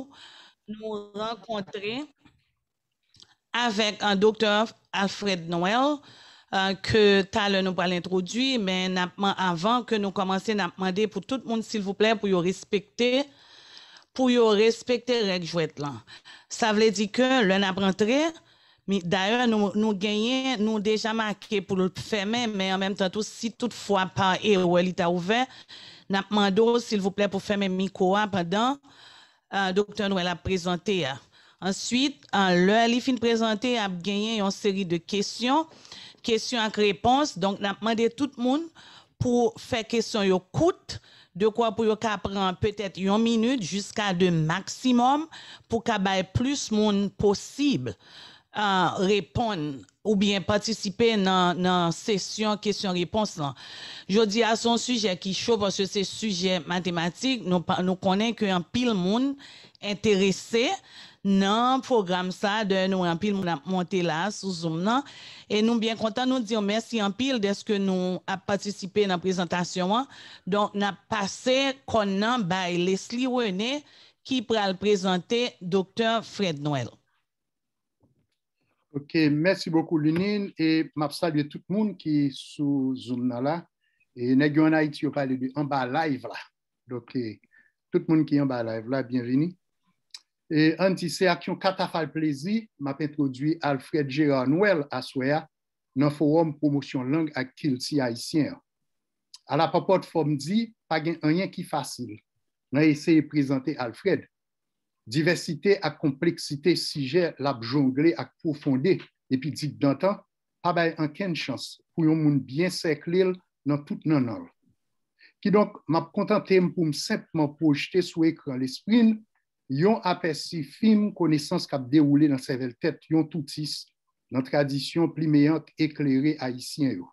nous nous rencontrer avec un docteur Alfred Noël que tout à l'heure nous allons introduire, mais avant que nous commencions, nous demandé pour tout le monde, s'il vous plaît, pour respecter les règles jouettes là. Ça veut dire que le n'a rentré, mais d'ailleurs, nous gagnons, nous déjà marqué pour le fermer, mais en même temps, si toutefois par erreur, il est ouvert, nous demandons, s'il vous plaît, pour fermer le micro pendant docteur Noël a présenté. Ensuite, le il fin présenté a gagné une série de questions avec réponses. Donc, nous demandé tout le monde pour faire question yo coûte de quoi pour yo prendre peut-être 1 minute jusqu'à 2 maximum pour qu'il y ait plus de monde possible répondre ou bien participer dans la session question-réponse. Je dis à son sujet qui est chaud parce que c'est sujet mathématique, nous connaissons qu'un pile monde intéressé dans le programme ça de nous en pile monter là sous Zoom là et nous bien content nous dire merci en pile de ce que nous a participé dans la présentation. Donc n'a passé connant by Leslie René qui pourra le présenter docteur Fred Noël. OK, merci beaucoup Lunine et m'a salué tout le monde qui est sous Zoom là et nèg en Haïti on parle de en bas live là. Donc tout le monde qui est en bas live là, bienvenue. Et anti c'est action catafal plaisir m'a introduit Alfred Gérard Noël à Soya dans forum promotion langue à culture haïtien. À la papote forme dit pas rien qui facile. On a essayé de présenter Alfred. Diversité et complexité sujet la jongler à profondé et puis dit d'antan pas ben aucune chance pour un monde bien cerclé dans tout nan. Qui donc m'a contenté pour me simplement projeter sur écran l'esprit yon aperçu film connaissance qui a déroulé dans sa tête yon toutis dans tradition pliméante éclairée haïtien yo.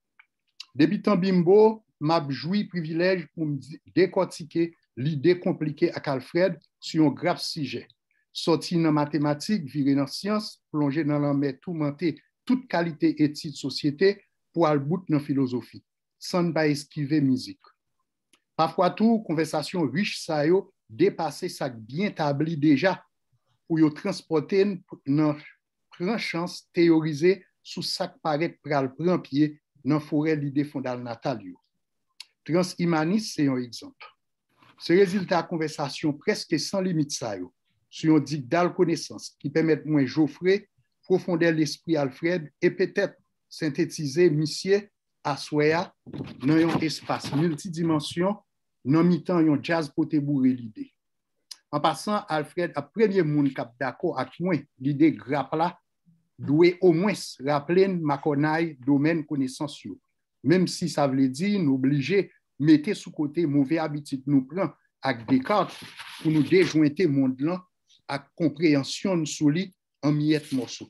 Débutant bimbo m'a joui privilège pour me décortiquer l'idée compliquée à Alfred sur un grave sujet. Sorti dans mathématiques, viré dans sciences, plongé dans la mer tourmenté toute qualité étude société pour aller bout dans philosophie, sans pas esquiver musique. Parfois tout, conversation riche ça yo dépasser ça bien établi déjà pour yo transporter dans prend chance théoriser sous ça qui paraît pral prend pied dans forêt l'idée fondale natale yo. Transhumanisme c'est un exemple. Ce résultat de conversation presque sans limite ça yo, sur un dictat connaissance qui permet moins Geoffrey profondeur l'esprit Alfred et peut-être synthétiser monsieur Assoya dans un espace multidimension non mi-temps un jazz pour te bourrer l'idée. En passant, Alfred a premier monde qui d'accord avec moi l'idée grappe là doit au moins rappeler ma connaille domaine connaissance yo. Même si ça veut dire nous obliger mettez sous côté mauvais habitude nous prend avec Descartes pour nous déjointer monde là à compréhension sous lui en miettes morceaux.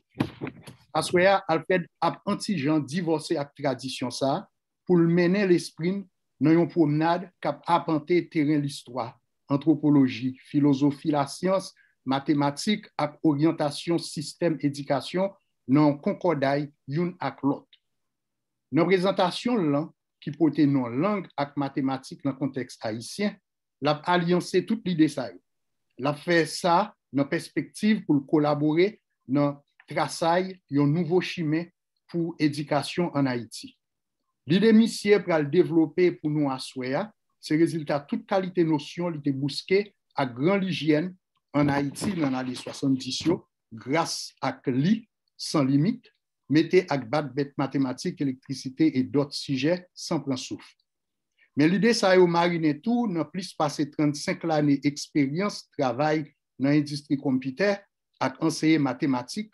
Assoya Alfred a anti-gens divorcé avec tradition ça pour mener l'esprit dans une promenade cap apporter terrain l'histoire, anthropologie, philosophie, la science, mathématiques et orientation système éducation non concordaille une avec l'autre. Dans la présentation là qui porte non langue et mathématiques dans le contexte haïtien, l'a alliancé toute l'idée ça. L'a fait ça dans perspective pour collaborer dans traçaille un nouveau chemin pour éducation en Haïti. L'idée mission pour le développer pour nous à Soya, c'est résultat toute qualité notion l'était bousqué à grande hygiène en Haïti dans les années 70 grâce à li sans limite mettez à battre bête mathématiques, électricité et d'autres sujets sans prendre souffle. Mais l'idée ça a mariné tout, n'a plus passé 35 années d'expérience, travail dans l'industrie computer, à enseigner mathématiques,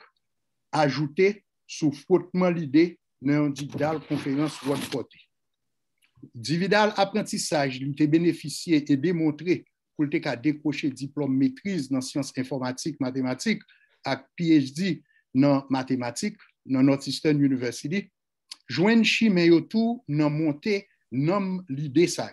ajouter sous frottement l'idée dans une digitale conférence Wordforte. Dividal apprentissage, il a bénéficié et démontré pour le décrocher diplôme maîtrise dans sciences informatiques, mathématiques, avec PhD dans mathématiques, dans Northeastern University, joindre chimé autour dans montée nomme l'idée ça.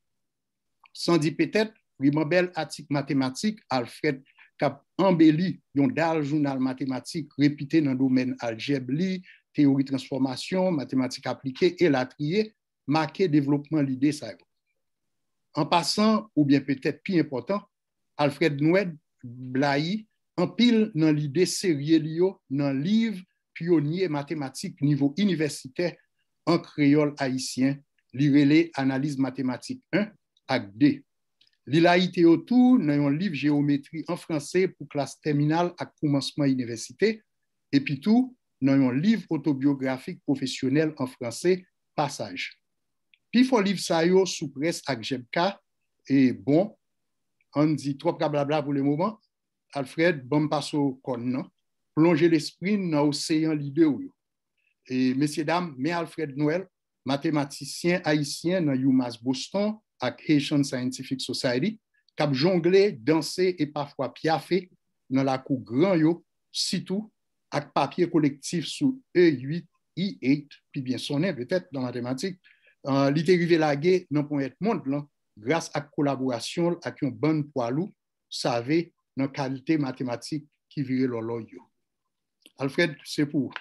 Sans dire peut-être, vraiment bel article mathématique, Alfred cap embelli un dal journal mathématique répété dans le domaine algèbre, théorie transformation, mathématiques appliquées et la trier, marqué développement l'idée ça. En passant, ou bien peut-être plus important, Alfred Noël Blayi en pile dans l'idée sérieux dans livre pionnier mathématique niveau universitaire en créole haïtien, li analyse mathématique 1 ak 2. Li la ite autour dans un livre géométrie en français pour classe terminale à commencement université et puis tout dans un livre autobiographique professionnel en français passage. Puis faut livre ça yo sous presse ak Jebka et bon on dit trop blabla pour le moment. Alfred bon passe au con plonger l'esprit dans l'océan l'idée et messieurs dames mais Alfred Noël mathématicien haïtien dans UMass Boston avec Haitian Scientific Society, qui a jonglé, dansé et parfois piaffé dans la cour grand yo, surtout avec papier collectif sous E8, I8, puis bien sonné peut-être dans la mathématique. Il est arrivé la guerre dans point monde là, grâce à la collaboration avec un bon poilou, savait dans la qualité mathématique qui virait l'oloyo. Alfred, c'est pour.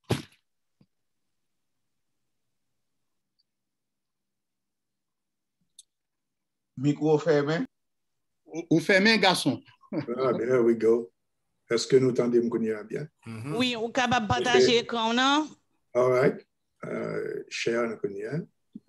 Micro fermé. Ou fermé, garçon. Ah, there we go. Est-ce que nous entendons bien? Oui, ou capable de partager l'écran, non? All right. Share nous connaît.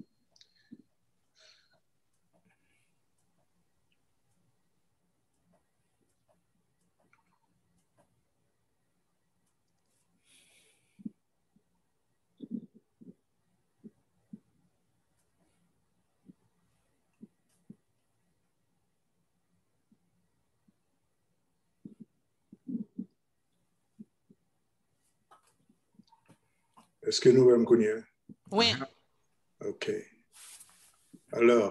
Est-ce que nous me connaissons? Oui. OK. Alors,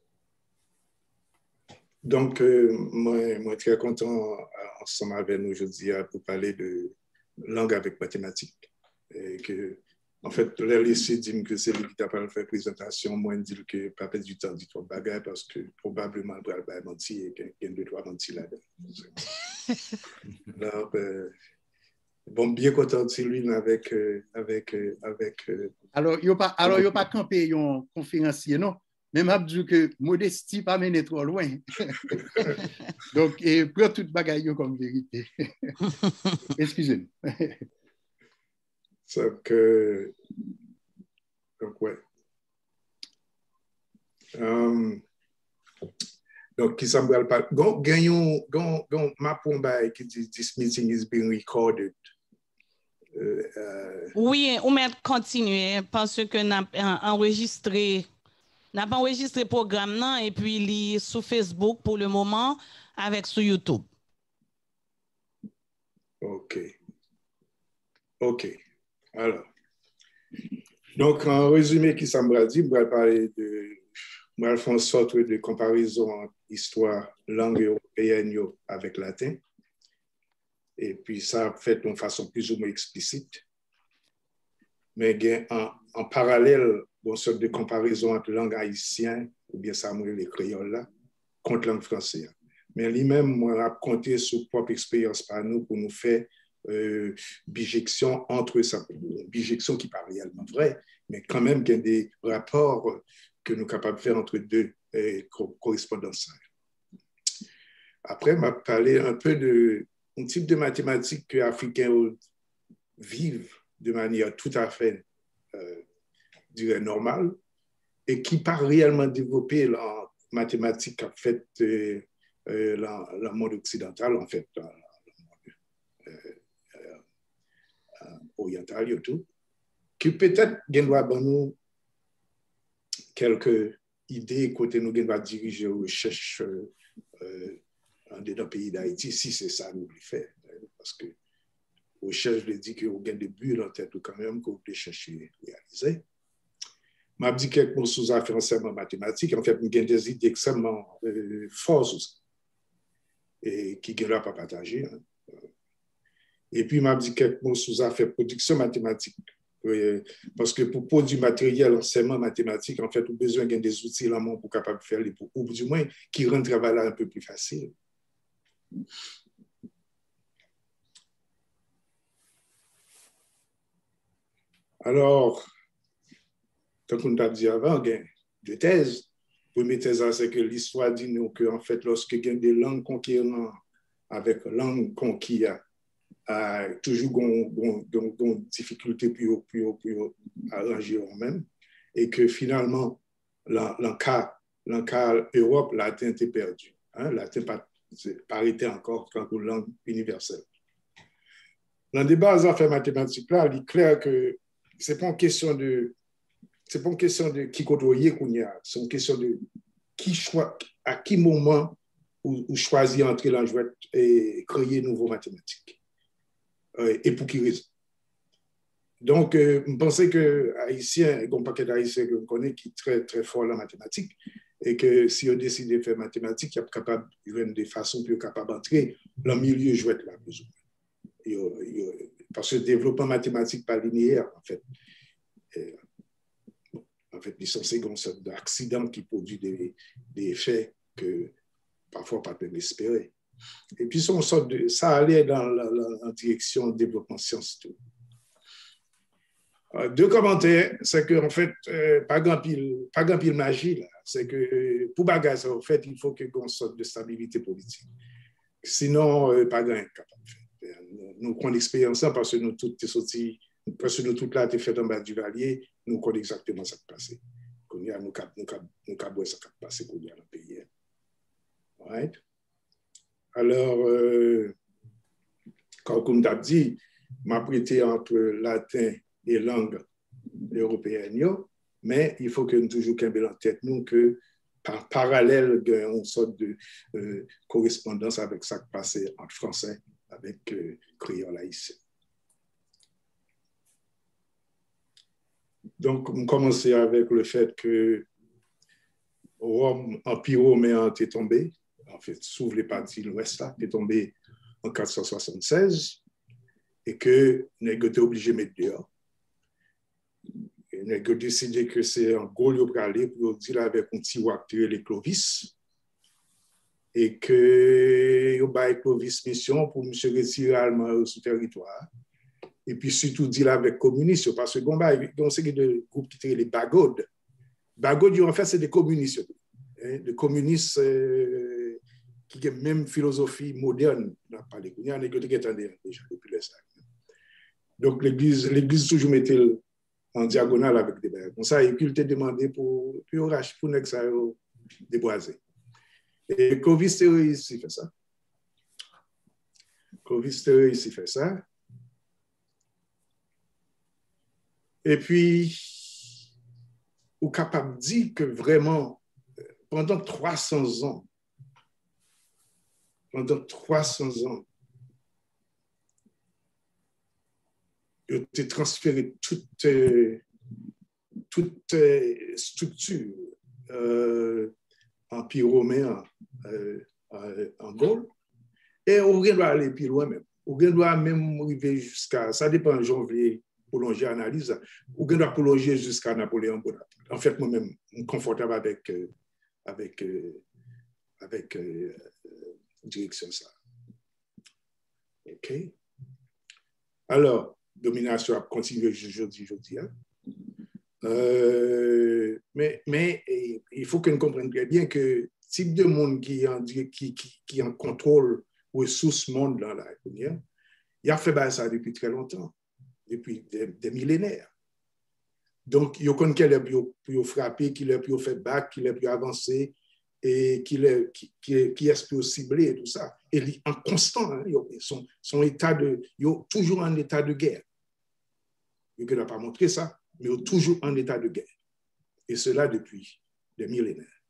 donc, moi, très content ensemble avec nous aujourd'hui pour parler de langue avec mathématiques. Et que, en fait, les lycées disent que c'est lui qui t'a pas fait présentation, moi, je dis que pas perdre du temps, dit trop bagarre parce que probablement, il va mentir et qu'il y a deux, trois mentir là-dedans. Alors, bon, bien content de lui avec. Alors, il n'y a pas campé un conférencier, non? Même Abdou que modestie pas mené trop loin. Donc, et prends toute bagaille comme vérité. Excusez-moi. Donc, ouais. Donc, qui semble pas. Gagnons ma pombaille qui dit this meeting is being recorded. Oui, on va continuer parce que n'a enregistré. N'a pas enregistré le programme non, et puis il est sur Facebook pour le moment avec sur YouTube. OK. Alors, donc en résumé, qui semble dire, on va parler de, on va faire une sorte de comparaison entre histoire langue européenne avec latin. Et puis ça fait d'une façon plus ou moins explicite. Mais en parallèle, une sorte de comparaison entre langue haïtienne, ou bien ça les créoles là, contre langue française. Mais lui-même, moi, a compté sur propre expérience par nous pour nous faire bijection entre ça, bijection qui paraît réellement vraie, mais quand même qu'il y a des rapports que nous sommes capables de faire entre deux correspondances. Après, m'a parlé un peu de un type de mathématiques que les Africains vivent de manière tout à fait, je dirais, normale et qui pas réellement développée en mathématiques en fait dans le monde occidental, en fait, dans le monde oriental et tout, qui peut-être doit nous quelques idées côté nous doit diriger aux recherches dans le pays d'Haïti, si c'est ça nous voulons faire. Parce que recherche, je dis que vous avez des buts dans la tête quand même que vous voulez chercher à réaliser. Je vais dire quelques mots sur affaires enseignement mathématique. En fait, j'ai des idées extrêmement fortes et qui ne sont pas partagées. Et puis, je vais dire quelques mots sur affaires production mathématique. Parce que pour produire matériel enseignement mathématique, en fait, vous avez besoin des outils là pour capable de faire les ou du moins qui rendent le travail là un peu plus facile. Alors, comme on t'a dit avant, il y a deux thèses. La première thèse, c'est que l'histoire dit nous que, en fait, lorsque il y a des langues conquérantes avec langue conquise a toujours une difficulté pour arranger eux-mêmes et que finalement, dans le cas Europe, latin était perdu. Latin pas été encore comme langue universelle. Dans le débat des affaires mathématiques, là, il est clair que ce n'est pas une question de qui côtoyer qu'on y a, c'est une question de à qui moment ou choisir entrer dans la jouette et créer de nouveaux mathématiques. Et pour qui raison. Donc, je pensais que Haïtien, il y a un paquet d'Haïtiens que je connais qui est très, très fort en mathématiques et que si on décide de faire mathématiques, il y a des façons pour capable d'entrer dans le milieu jouette là, plus ou moins. Parce que le développement mathématique pas linéaire, en fait. En fait, ils sont une sorte d'accident qui produit des effets que parfois pas peut espérer. Et puis, ça allait en direction du développement scientifique. Deux commentaires, c'est qu'en fait, pas grand pile magie, là. C'est que pour bagager, en fait, il faut qu'il y ait une sorte de stabilité politique. Sinon, pas grand capable. Nous prenons l'expérience parce que nous toutes sortis, parce que nous toutes là, fait en bas du valier, nous connaissons exactement ce qui s'est passé. Nous avons ce qui s'est passé dans le pays. Right? Alors, comme on t'a dit, m'a prêté entre latin et langue européenne, mais il faut que nous toujours gardions en tête nous que par parallèle, il y a une sorte de correspondance avec ce qui s'est passé en français avec créole haïtien. Donc, on commençait avec le fait que Rome, Empire romain est tombé, en fait, s'ouvre les parties de l'Ouest, là, est tombé en 476, et que nous avons été obligés de mettre dehors. Nous avons décidé que c'est en Gaule pour aller pour dire avec un petit acteur les Clovis, et que nous avons Clovis mission pour M. retirer allemand sur le territoire. Et puis surtout dire avec les communistes, parce que nous avons des groupes qui étaient les Bagodes. Bagodes, en fait, c'est des communistes. Des communistes qui ont même philosophie moderne. Il y a des gens qui déjà depuis les années. Donc l'Église toujours mettait en diagonale avec des bagues. Comme ça, il a demandé pour ça déboiser. Et Clovis ici fait ça. Clovis ici fait ça. Et puis, on est capable de dire que vraiment, pendant 300 ans, il a transféré toute structure empire romain en Gaule. Et on doit aller plus loin même. On doit même arriver jusqu'à, ça dépend de janvier, prolonger l'analyse, on doit prolonger jusqu'à Napoléon Bonaparte. En fait, moi-même, je suis confortable avec direction ça. OK? Alors, domination a continué aujourd'hui. Hein? Mais il faut que nous comprenions très bien que type de monde qui en contrôle ressources monde dans la première, il a fait ça depuis très longtemps, depuis des millénaires. Donc, il y a quelqu'un qui a pu frapper, qui a pu faire back, qui a pu avancer et qui est pu cibler et tout ça. Et en constant, hein, son état il est toujours en état de guerre. Il ne peut pas montrer ça, mais il est toujours en état de guerre. Et cela depuis des millénaires.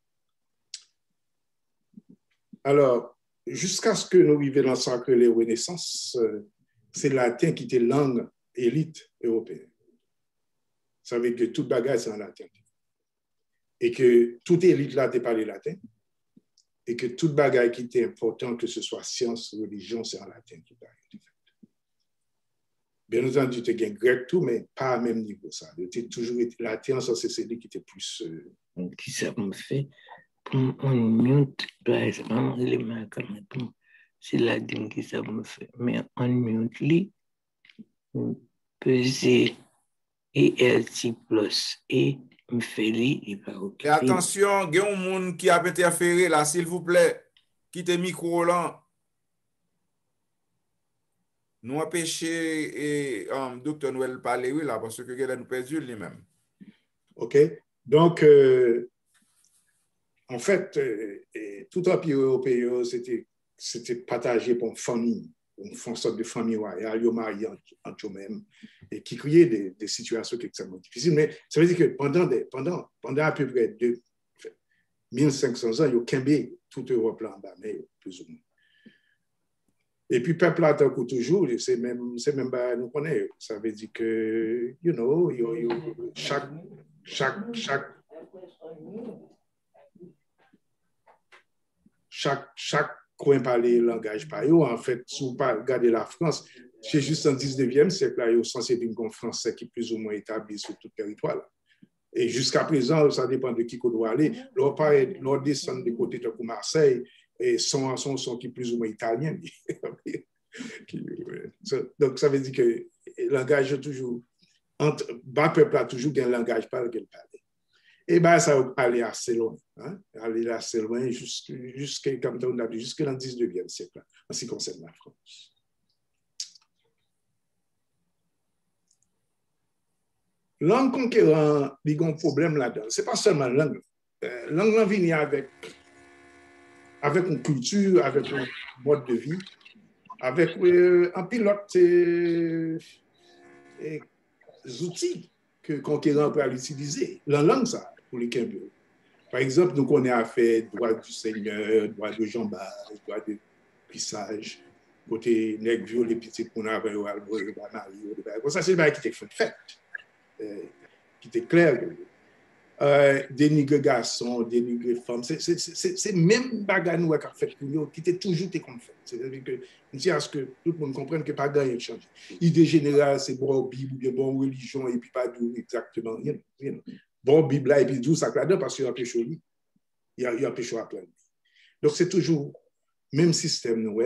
Alors, jusqu'à ce que nous arrivions dans ce que les Renaissances, c'est le latin qui était langue élite européenne. Ça veut dire que toute bagage, c'est en latin. Et que toute élite là, n'était pas le latin. Et que toute bagage qui était important, que ce soit science, religion, c'est en latin qui parlait. Bien entendu, tu as grec tout, mais pas à même niveau ça. Tu toujours été latin, ça c'est celui qui était plus. Qui ça me fait pour un minute, par exemple, les marques, c'est latin qui ça me fait. Mais en minute, peser ELT plus et me fait et pas et attention, il y a un monde qui a interféré là, s'il vous plaît. Quittez le micro là. nous empêcher Dr. Noël parler là parce que nous perdu lui-même. OK. Donc, en fait, tout empire européen, c'était partagé pour une famille, une sorte de famille royale, ils mariés entre eux-mêmes, et qui créait des situations extrêmement difficiles. Mais ça veut dire que pendant à peu près 1500 ans, ils ont quembé toute Europe là en bas, mais plus ou moins. Et puis, peuple là, toujours, c'est même nous connaît. Ça veut dire que, you know, chaque coin parlait le langage par eux. En fait, si vous regardez la France, c'est juste en 19e siècle, là, ils sont censés être un français qui est plus ou moins établi sur tout le territoire. Là. Et jusqu'à présent, ça dépend de qui qu'on doit aller. L'on descend du côté de Marseille, et son qui est plus ou moins italien. Donc, ça veut dire que le langage toujours, entre bas peuple a toujours un langage par lequel parler. Et bien, ça va aller assez loin. Hein? Aller assez loin jusqu'à dans le 19e siècle, en ce qui concerne la France. Langue conquérant, il y a un problème là-dedans. Ce n'est pas seulement langue. Langue vient avec une culture, avec un mode de vie, avec un pilote outils que conquérant peut utiliser. La langue, ça, pour les Quimbios. Par exemple, nous connaissons à faire droit du Seigneur, droit de jambage, droit de plissage, côté nègre violé, petit pour nous avoir ça, c'est le qui était fait, qui était clair. Dénigrer garçons, dénigrer femmes, c'est même bagarre nous qui a fait pour nous, qui était toujours comme fait. C'est-à-dire que nous disons à ce que tout le monde comprenne que pas gagné de changer. Idée générale, c'est bon Bible ou bien bon religion et puis pas d'où exactement. Bon Bible là et puis d'où ça là-dedans parce qu'il y a un péché au lit. Il y a un péché à plein. Donc c'est toujours le même système nous.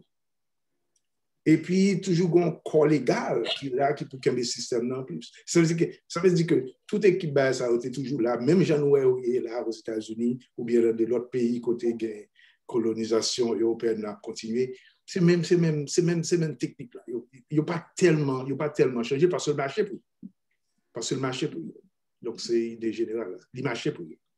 Et puis, toujours un corps légal qui est là, qui peut cambier le système non plus. Ça veut dire que toute équipe, ça a été toujours là, même Jean-Noël est là aux États-Unis, ou bien de l'autre pays, côté de la colonisation européenne a continué. C'est même technique là. Il n'y a pas tellement changé parce que le marché pour eux. Parce que le marché pour eux. Donc, c'est l'idée générale. Le marché pour eux.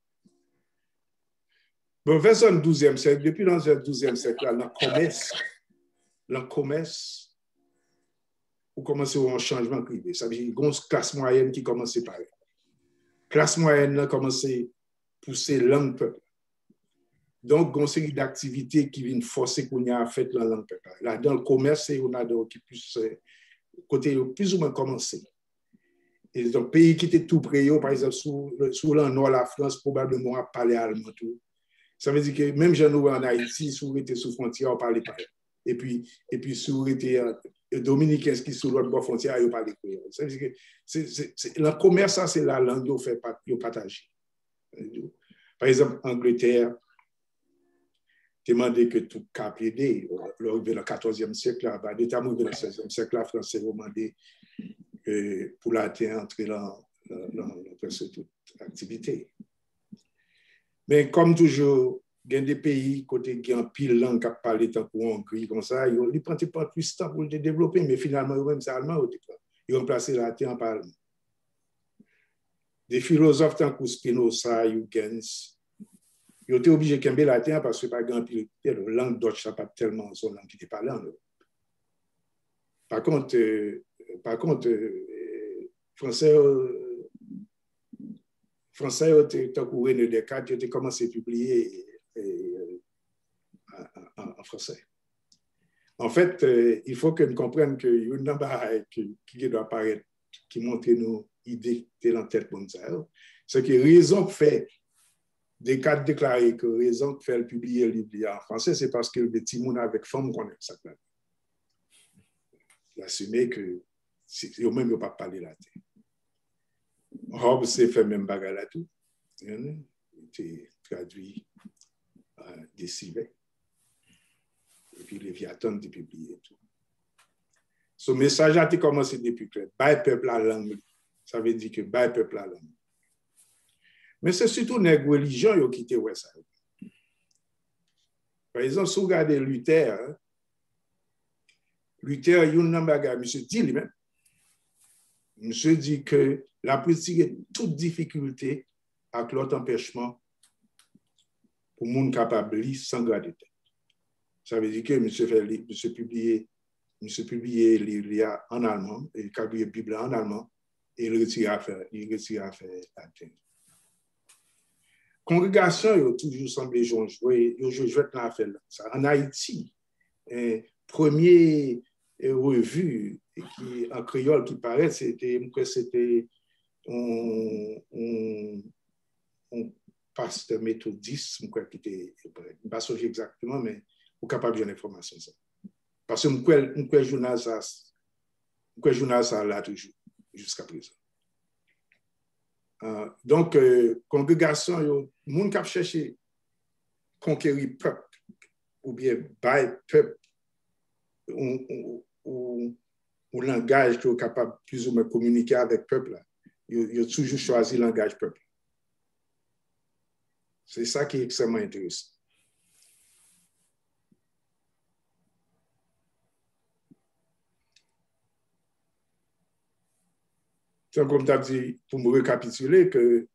Bon, vers le 12e siècle, depuis dans le 12e siècle, là, le commerce, ou commencer un changement privé. Ça veut dire qu'il y a une classe moyenne qui commence à parler. La classe moyenne commence à pousser langue peuple. Donc, il y a une série d'activités qui viennent forcer qu'on y a fait la langue peuple. Là, dans le commerce, on a qui côté plus ou moins commencé. Et dans le pays qui était tout près, par exemple, sous le nord de la France, probablement à parler allemand. Tout. Ça veut dire que même Jean-Noël en Haïti, si on était sous frontière, on parlait pas. Et puis si on était dominicain qui sous l'autre bord frontière, on parlait créole. Ça veut dire que le commerce, ça, c'est la langue qu'on fait partager. Par exemple, Angleterre demandait que tout cap aider. Dans le 14e siècle, notamment dans le 16e siècle, la France a demandé pour l'atteindre entrer dans presque toute activité. Mais comme toujours, il y a des pays côté qui ont pile langue qui parlent tant pour Hongrie comme ça, ils prennent pas plus de temps pour le développer, mais finalement, eux-mêmes, c'est allemand. Ils ont placé la terre en parlement. Des philosophes tant que Spinoza, Huygens, ils ont été obligés de camber la terre parce que par exemple, la langue d'autre, ça n'a pas tellement son langue qui était parlée en Europe. Par contre, Français, tant que René Descartes, ils ont commencé à publier en français. En fait, il faut que nous comprenions qu'il y a une number qui doit apparaître, qui montre nos idées qui sont dans la tête de c'est que raison que fait Descartes déclaré que raison que fait publier le livre en français, c'est parce que les petits monde avec femme connaissent ça. Il assume que eux-mêmes ne peuvent pas parler la tête. Hobbes s'est fait même bagarre là tout. Il a été traduit des Civets. Et puis Léviathan a été publié. Ce message a été commencé depuis que bail peuple à langue. Ça veut dire que bail peuple à langue. Mais c'est surtout les religions qui ont quitté ça. Par exemple, si vous regardez Luther Luther, monsieur dit lui-même, monsieur dit que la politique est toute difficulté avec l'autre empêchement pour le monde capable de lire sans garder tête. Ça veut dire que monsieur publié l'IA en allemand, et il a publié la Bible en allemand, et il retire à faire latin. Congrégation, il a toujours semblé jouer dans l'affaire. En Haïti, premier revue en créole qui paraît, c'était un pasteur méthodiste, qui était, je ne sais pas exactement, mais vous êtes capable de donner l'information. Parce que je journal ça là toujours, jusqu'à présent. Donc, congrégation, le monde qui a cherché conquérir peuple, ou bien bail peuple, ou langage qui est capable plus ou moins de communiquer avec le peuple, il a toujours choisi le langage peuple. C'est ça qui est extrêmement intéressant. Comme tu as dit, pour me récapituler, que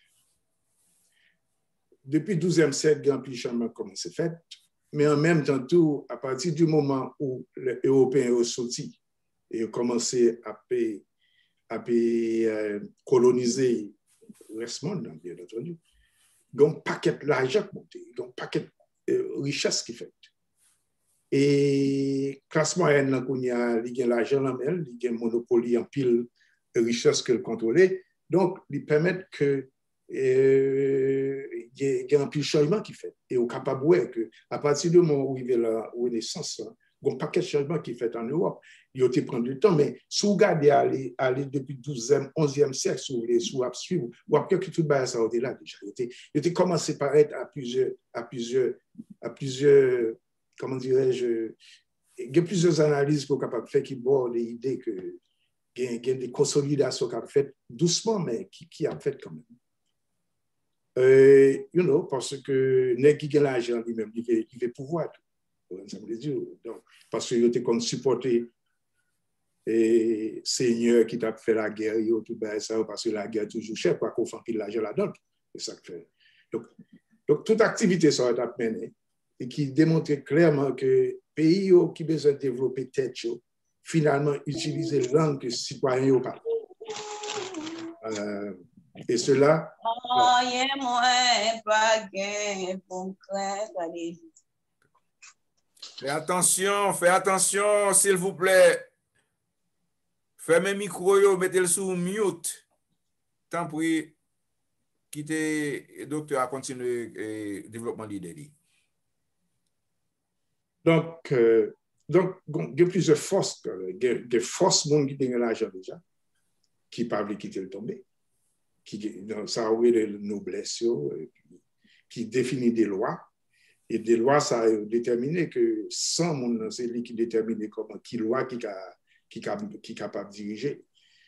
depuis le XIIe siècle, il y a un petit changement qui a fait, mais en même temps, tout, à partir du moment où les Européens ont sorti et ont commencé à coloniser le reste du monde, bien entendu, il y a un paquet d'argent qui monte, il y a un paquet de richesses qui fait. Et le classe moyenne, il y a l'argent, il y a un monopole en pile de richesses qu'elle contrôlait. Donc, ils permettent que il y a un pile changement qui fait. Et au capable de voir qu'à partir du moment où il y a la Renaissance, il y a un paquet de changements qui fait en Europe. Il a été prendre du temps, mais si vous regardez aller depuis le 12e, 11e siècle, si vous voulez, si vous suivre, vous avez que tout le ça a été là déjà. Il a commencé par être à plusieurs, comment dirais-je, il y a plusieurs analyses qu'on est capable de faire qui bordent des idées que il y a des consolidations qui ont fait doucement, mais qui a fait quand même. Parce que les qui gagnent l'argent lui-même, il veut pouvoir tout. Donc, parce qu'il était comme supporté et seigneur qui t'a fait la guerre, tout ça, parce que la guerre est toujours chère, quoi qu'on fait qu'il l'argent là-dedans. C'est ça que fait. Donc, toute activité ça va être menée et qui démontre clairement que les pays qui ont besoin de développer tête, finalement, utiliser la langue que citoyens ou pas. Et cela. Fais attention, s'il vous plaît. Fermez le micro, mettez-le sous mute. Tant pis, quittez le docteur à continuer le développement de l'idée. Donc, il y a plusieurs forces, des forces qui ont l'argent déjà, qui ne peuvent pas quitter le tomber, ça a eu des noblesses, qui définit des lois, et des lois, ça a déterminé que sans monde, c'est lui qui détermine comment, qui loi qui est capable de diriger.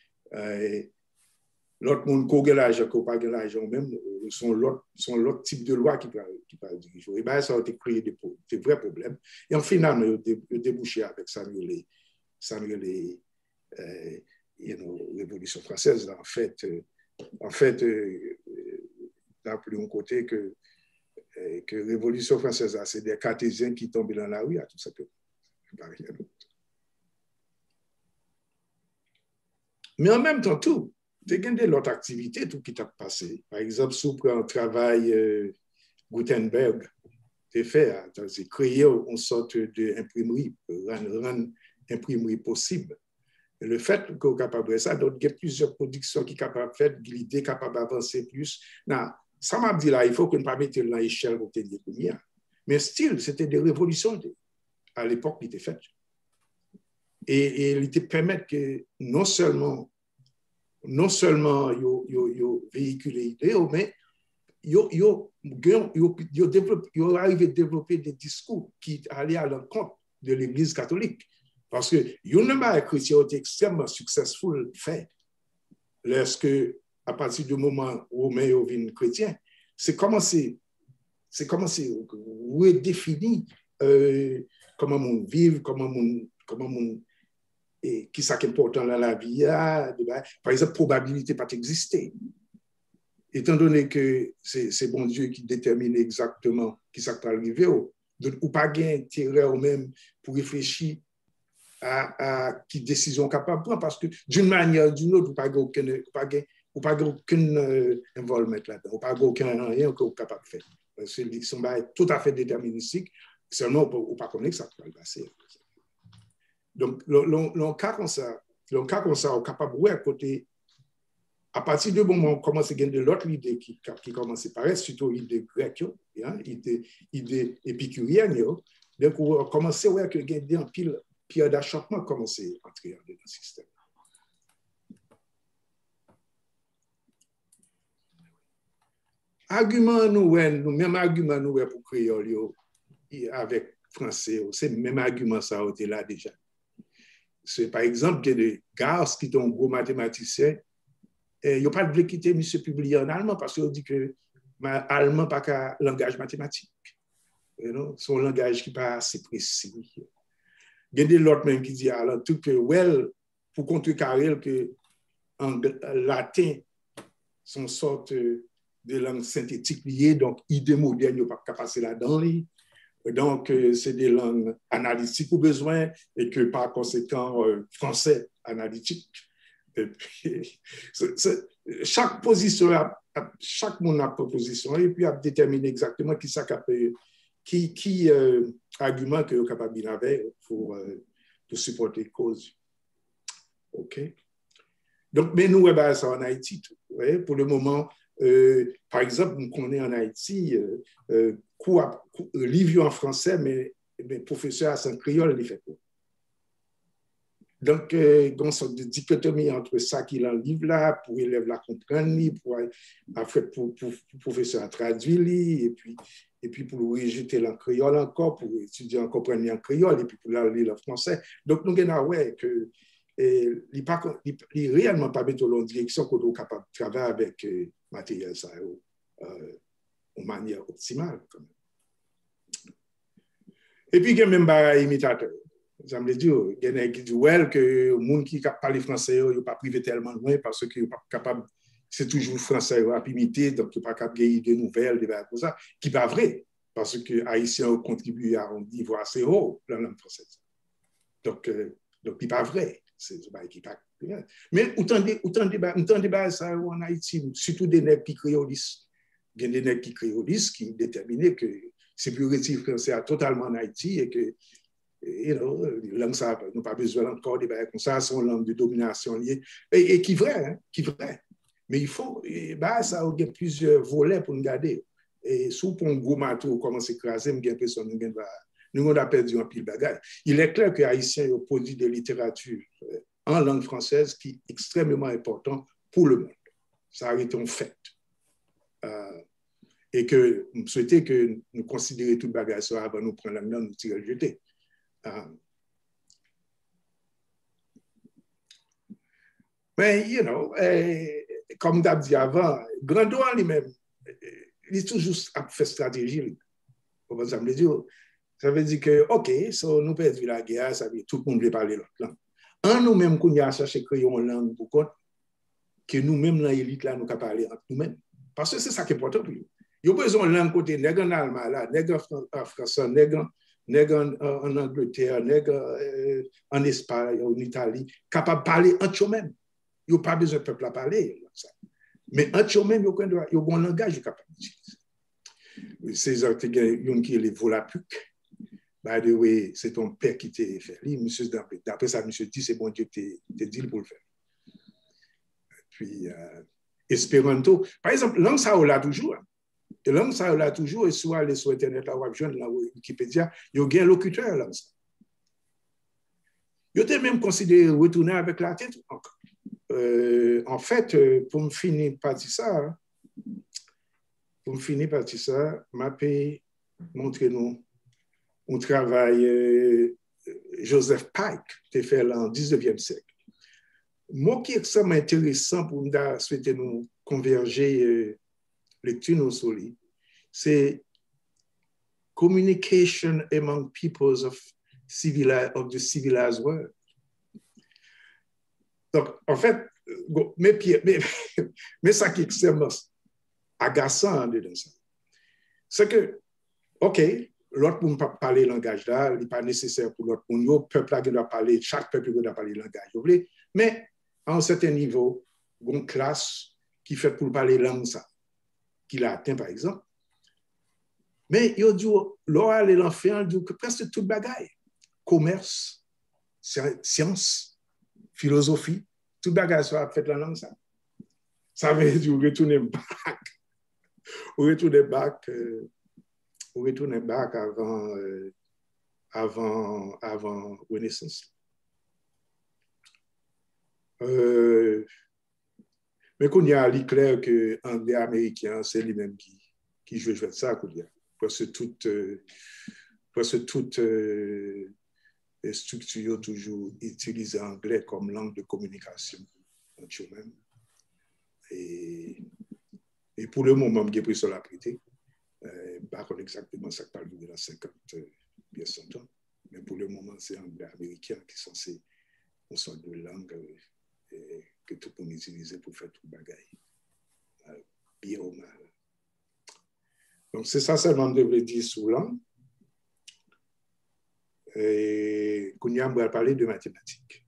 L'autre monde qui a l'argent, qui n'a pas l'argent, même, sont l'autre type de loi qui peut diriger. Et bien, ça a créé des vrais problèmes. Et en final, il a débouché avec Révolution française. En fait, d'un plus haut côté que Révolution française, c'est des cartésiens qui tombent dans la rue, tout ça peut. Mais en même temps, tout. Tu as l'autre activité tout qui t'a passé. Par exemple, si tu un travail Gutenberg, tu fait, c'est créer une sorte d'imprimerie, rendre imprimerie possible. Et le fait qu'on est capable de ça, donc il y a plusieurs productions qui sont capables de faire, l'idée est capable d'avancer plus. Non, ça m'a dit là, il faut qu'on ne pas mette dans l'échelle où tu es. Mais style, c'était des révolutions à l'époque qui étaient faites. Et il te permet que non seulement yo véhiculer l'idée, mais yo arrivé à développer des discours qui allaient à l'encontre de l'Église catholique. Parce que les chrétiens été extrêmement successful fait. Lorsque, à partir du moment où Romains deviennent chrétiens, c'est commencé redéfinir comment on vit, comment on comment et qui est important dans la vie, par exemple, probabilité pas exister. Étant donné que c'est bon Dieu qui détermine exactement qui ça peut arriver, donc ou pas gain intérêt ou même pour réfléchir à qui décision capable de prendre, parce que d'une manière ou d'une autre, ou pas aucun involvement là-dedans, ou pas aucun rien que vous capable de faire. Parce que ils sont tout à fait déterministiques, seulement on ne pas connaître ça peut passer. Donc, le cas comme ça, on est capable de voir à côté. À partir du moment où on commence à gagner de l'autre idée qui commence à paraître, surtout l'idée grecque, l'idée épicurienne, donc on commence à voir que gagner un pile pierre d'achoppement commence à entrer dans le système. Argument même argument nous pour créole avec français, c'est le même argument ça a été là déjà. C'est par exemple que des gars qui sont gros mathématiciens, il n'y a pas de quitter monsieur publié en allemand parce qu'il dit que l'allemand n'est pas qu'un langage mathématique. C'est un langage qui n'est pas assez précis. Il y a des autres même qui disent alors tout que pour contrecarrer que en latin sont sorte de langue synthétique liée, donc idées modernes, il n'y a pas qu'à passer là-dedans. Donc, c'est des langues analytiques au besoin et que par conséquent, français analytique. Et puis, chaque position, chaque monde a une proposition et puis a déterminé exactement qui argument que est capable d'avoir pour supporter cause. OK? Donc, mais nous, ça en Haïti, pour le moment, par exemple, nous connaissons en Haïti, livre en français, mais professeur à créole, il fait quoi? Donc, il y a une sorte de dichotomie entre ça qu'il en livre là, pour élève la comprendre, pour professeur à traduire, et puis pour rejeter le créole encore, pour étudier en comprendre en créole, et puis pour lire le français. Donc, nous avons ouais que il n'est réellement pas mettre en direction qu'on est capable de travailler avec matériel ça de manière optimale. Quand même. Et puis, il y a même des imitateurs. Ça me dit, il y en a qui disent que les gens qui parlent français, ils ne sont pas privés tellement loin parce qu'ils ne sont pas capables, c'est toujours français à imiter, donc ils ne sont pas capables de gagner des nouvelles, des choses comme ça, qui n'est pas vrai, parce que les Haïtiens ont contribué à un niveau assez haut dans la langue française. Donc il n'est pas vrai. Mais autant de débat ça en Haïti, surtout des nègres qui créolisent. Il y a des nègres qui créolisent qui déterminent que c'est plus rétif français totalement en Haïti et que langue ça, nous pas besoin encore de débat comme ça, sont langue de domination liée et qui vrai, hein, qui vrai. Mais il faut, ça a plusieurs volets pour nous garder. Et sous pour un gros matou commence à écraser, j'ai l'impression que nous avons perdu un pile bagaille. Il est clair que les Haïtiens ont produit de littérature en langue française qui est extrêmement important pour le monde. Ça a été un fait. Et que nous souhaitons que nous considérions tout bagaille ça avant de nous prendre la main, nous tirer le jeter. Mais, comme tu dit avant, Grandois lui-même, il est toujours à faire stratégie. Ça veut dire que, OK, so nous perdons la guerre, ça veut dire que tout le monde veut parler l'autre langue. En nous-mêmes, qu'on a cherché à créer une langue pour que nous-mêmes, dans l'élite, là, nous pouvons parler entre nous-mêmes. Parce que c'est ça qui est important pour nous. Il y a besoin de langue côté nègre en allemand, nègre en français, nègre en Angleterre, nègre en Espagne, en Italie, capable de parler entre eux-mêmes. Il n'y a pas besoin de peuple à parler. Mais entre eux-mêmes, il y a un langage capable d'utiliser. C'est un qui est les Volapük. By the way, c'est ton père qui t'a fait. Monsieur, d'après ça, monsieur dit, c'est bon Dieu t'es dit pour le faire. Puis, Espéranto. Par exemple, langue ça, on l'a toujours. Et langue ça, on l'a toujours. Et soit aller sur Internet, on va joindre dans Wikipédia, il y a un locuteur langue ça. Il était même considéré retourner avec la tête encore. En fait, pour me finir par ça, m'a pu montrer nous un travail Joseph Pike qui a fait en 19e siècle. Moi qui est extrêmement intéressant pour nous souhaiter nous converger lecture nous c'est communication among peoples of of the civilized world. Donc, en fait, mais ça qui est extrêmement agaçant dedans ça, c'est que, OK, l'autre pour ne pas parler langage là, il n'est pas nécessaire pour l'autre pour nous, peuple qui doit parler, chaque peuple doit parler langage, mais à un certain niveau, une classe qui fait pour parler langue ça, qui l'a atteint par exemple. Mais il dit, l'oral et l'enfer, dit que presque toute bagaille, commerce, science, philosophie, toute bagaille soit faite la langue ça. Ça veut dire retourner back avant Renaissance. Mais qu'on y a clair que anglais américain, c'est lui-même qui joue ça, qu'on y a. Presque toute structure toujours utilisent l'anglais comme langue de communication entre eux-mêmes. Et pour le moment, j'ai pris sur la prêté. Pas exactement ça que parle de la 50 bien 100 ans. Mais pour le moment, c'est l'anglais américain qui est censé une sorte de langue que tout le monde utilise pour faire tout le bagaille. Bien ou mal. Donc, c'est ça seulement que je devrais dire sous langue. Et Kounia va parler de mathématiques.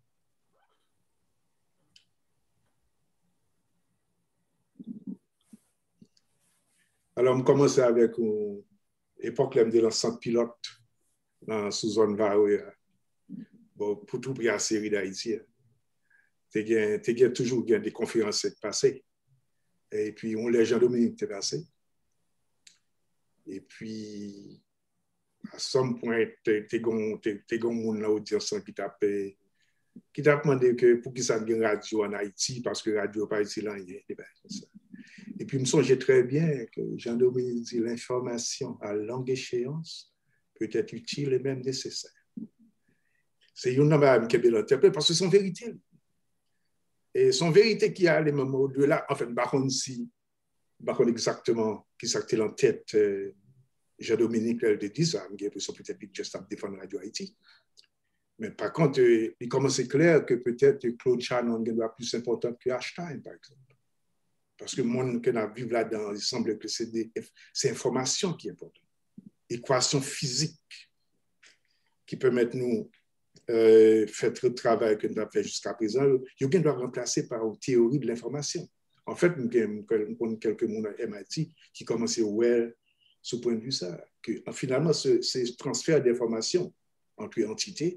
Alors, on commence avec une époque de l'ensemble pilote sous zone Varoua. Bon, pour tout la série d'Haïti. Tu as toujours des conférences passées. Et puis, on les Jean-Dominique est passé. Et puis, à some point, tu as un audience qui t'a demandé que pour qui ça ait une radio en Haïti, parce que radio pas ici là, il y a des comme ça. Et puis, je me songeais très bien que Jean-Dominique dit l'information à longue échéance peut être utile et même nécessaire. C'est une chose qui est bien interprétée parce que c'est son vérité. Et son vérité qui a les mêmes au-delà, enfin, par contre exactement qui s'active en tête Jean-Dominique elle dit ça, il y a peut-être juste à défendre Radio Haïti. Mais par contre, il commence à être clair que peut-être Claude Shannon est plus important que Einstein, par exemple. Parce que le monde que nous vivons là-dedans, il semble que c'est l'information qui est importante. Équation physique qui permettent nous faire le travail que nous avons fait jusqu'à présent, il doit remplacer par une théorie de l'information. En fait, nous avons quelques monde à MIT qui commencent à voir ce point de vue ça, que finalement, ce transfert d'informations entre entités,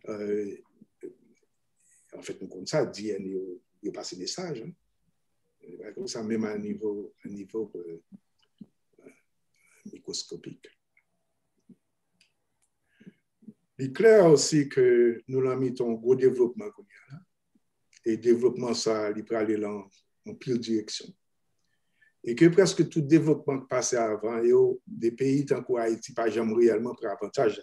en fait, nous comme ça, il passe des messages. Hein. Comme ça, même à un niveau microscopique. Il est clair aussi que nous avons mis un gros développement comme il y a là. Et le développement, ça, il peut aller en pile direction. Et que presque tout développement qui passait avant, des pays tant qu'Haïti, pas jamais réellement pour avantage.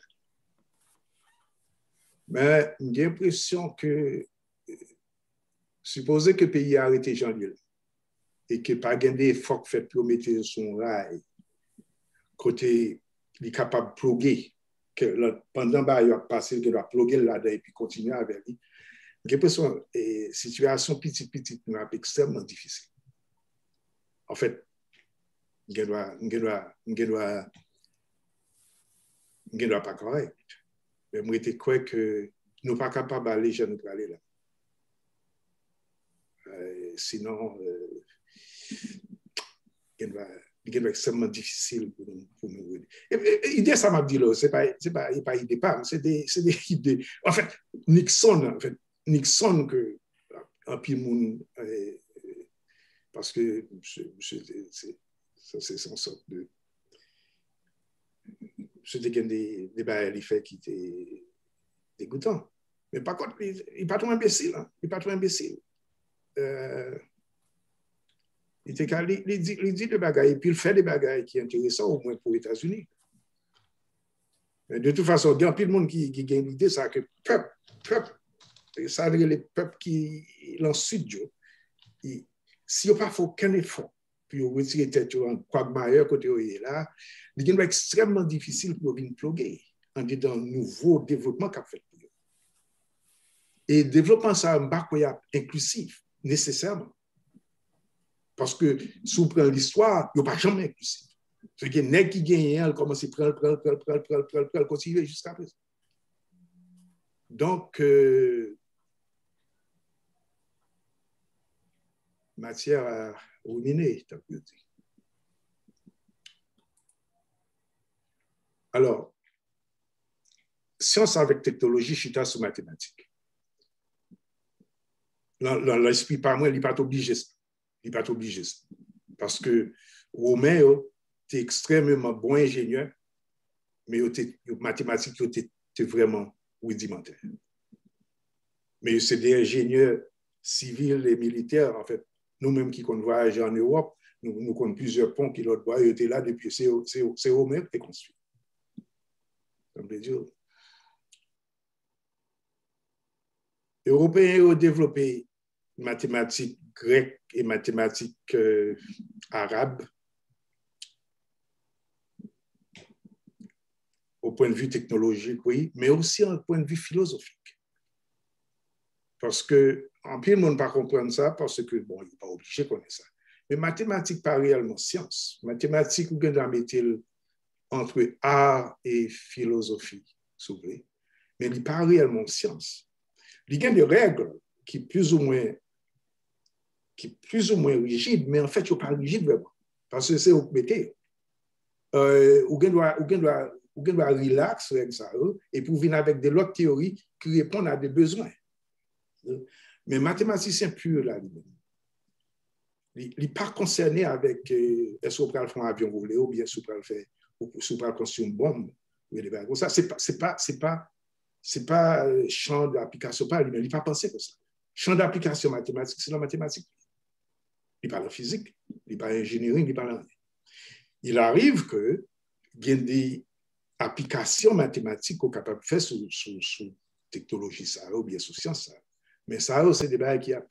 Mais j'ai l'impression que, supposé que le pays a arrêté janvier et que pas gain d'effort fait pour mettre son rail, côté, il est capable de ploguer, que pendant qu'il a passé, il doit ploguer là-dedans et puis continuer avec lui. J'ai l'impression que la situation petite est extrêmement difficile. En fait, je ne dois pas correct. Mais moi, je crois que nous ne sommes pas capables d'aller, je ne peux aller là. Sinon, il est extrêmement difficile pour nous. L'idée, ça m'a dit là, ce n'est pas idée, c'est des idées. En fait, Nixon, que un peu monde, parce que c'est son sorte de. C'était des bails qui étaient dégoûtants. Mais par contre, il n'est pas trop imbécile. Hein? Il n'est pas trop imbécile. Il dit des bagailles, et puis il fait des bagailles qui sont intéressants, au moins pour les États-Unis. De toute façon, il y a plus de monde qui gagne l'idée, ça, que peuple, ça veut dire les peuples qui l'ont sud, s'il n'y a pas fait aucun effort, puis on retire tête en quagmire côté où il est là, il est extrêmement difficile pour venir ploguer. en dedans nouveau développement qu'a fait. Et développement ça est inclusif, nécessairement. Parce que si vous prenez l'histoire, il n'y a pas jamais inclusif. Ce qui est qui gagne, elle commence à prendre, continuer jusqu'à présent. Donc, matière à ruminer, t'as pu dire. Alors, science avec technologie, je suis sur mathématiques. L'esprit par moi, il n'est pas obligé. Il n'est pas obligé. Parce que Romain, tu es extrêmement bon ingénieur, mais mathématiques, tu es vraiment rudimentaire. Mais c'est des ingénieurs civils et militaires, en fait. Nous-mêmes qui voyagent en Europe, nous connaissons plusieurs ponts qui l'ont bois, ils étaient là depuis, c'est Romain qui est construit. Ça veut dire. Les Européens ont développé mathématiques grecques et mathématiques arabes au point de vue technologique, oui, mais aussi au point de vue philosophique. Parce que, en plus, le monde ne peut pas comprendre ça parce que, bon, il n'est pas obligé de connaître ça. Mais mathématiques, pas réellement science. Mathématiques, vous pouvez mettre entre art et philosophie, si vous voulez. Mais il n'est pas réellement science. Il y a des règles qui plus ou moins rigides, mais en fait, ils ne sont pas rigides vraiment. Parce que c'est au métier. Vous doit relax avec ça, et pour venir avec de l'autre théorie qui répondent à des besoins. Mais mathématicien pur, là, il n'est pas concerné avec est-ce qu'on peut faire un avion volé ou bien est-ce qu'on peut construire une bombe. Ça, c'est pas champ d'application, il n'est pas pensé pour ça. Champ d'application mathématique, c'est la mathématique. Il parle de physique, il parle d'ingénierie, il parle de rien. Il arrive que il y a des applications mathématiques qu'on est capable de faire sous technologie ça, ou bien sous science ça. Mais ça, c'est des bails qui a.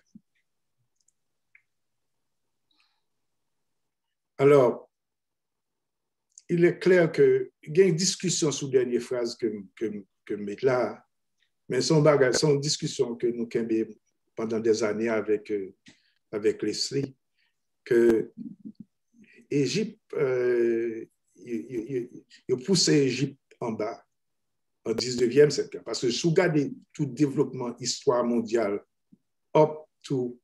Alors, il est clair qu'il y a une discussion sous la dernière phrase que je mets là, mais son une discussion que nous avons pendant des années avec Leslie, que l'Égypte, il pousse l'Égypte en bas au 19e siècle. Parce que si vous regardez tout développement, histoire mondiale, up to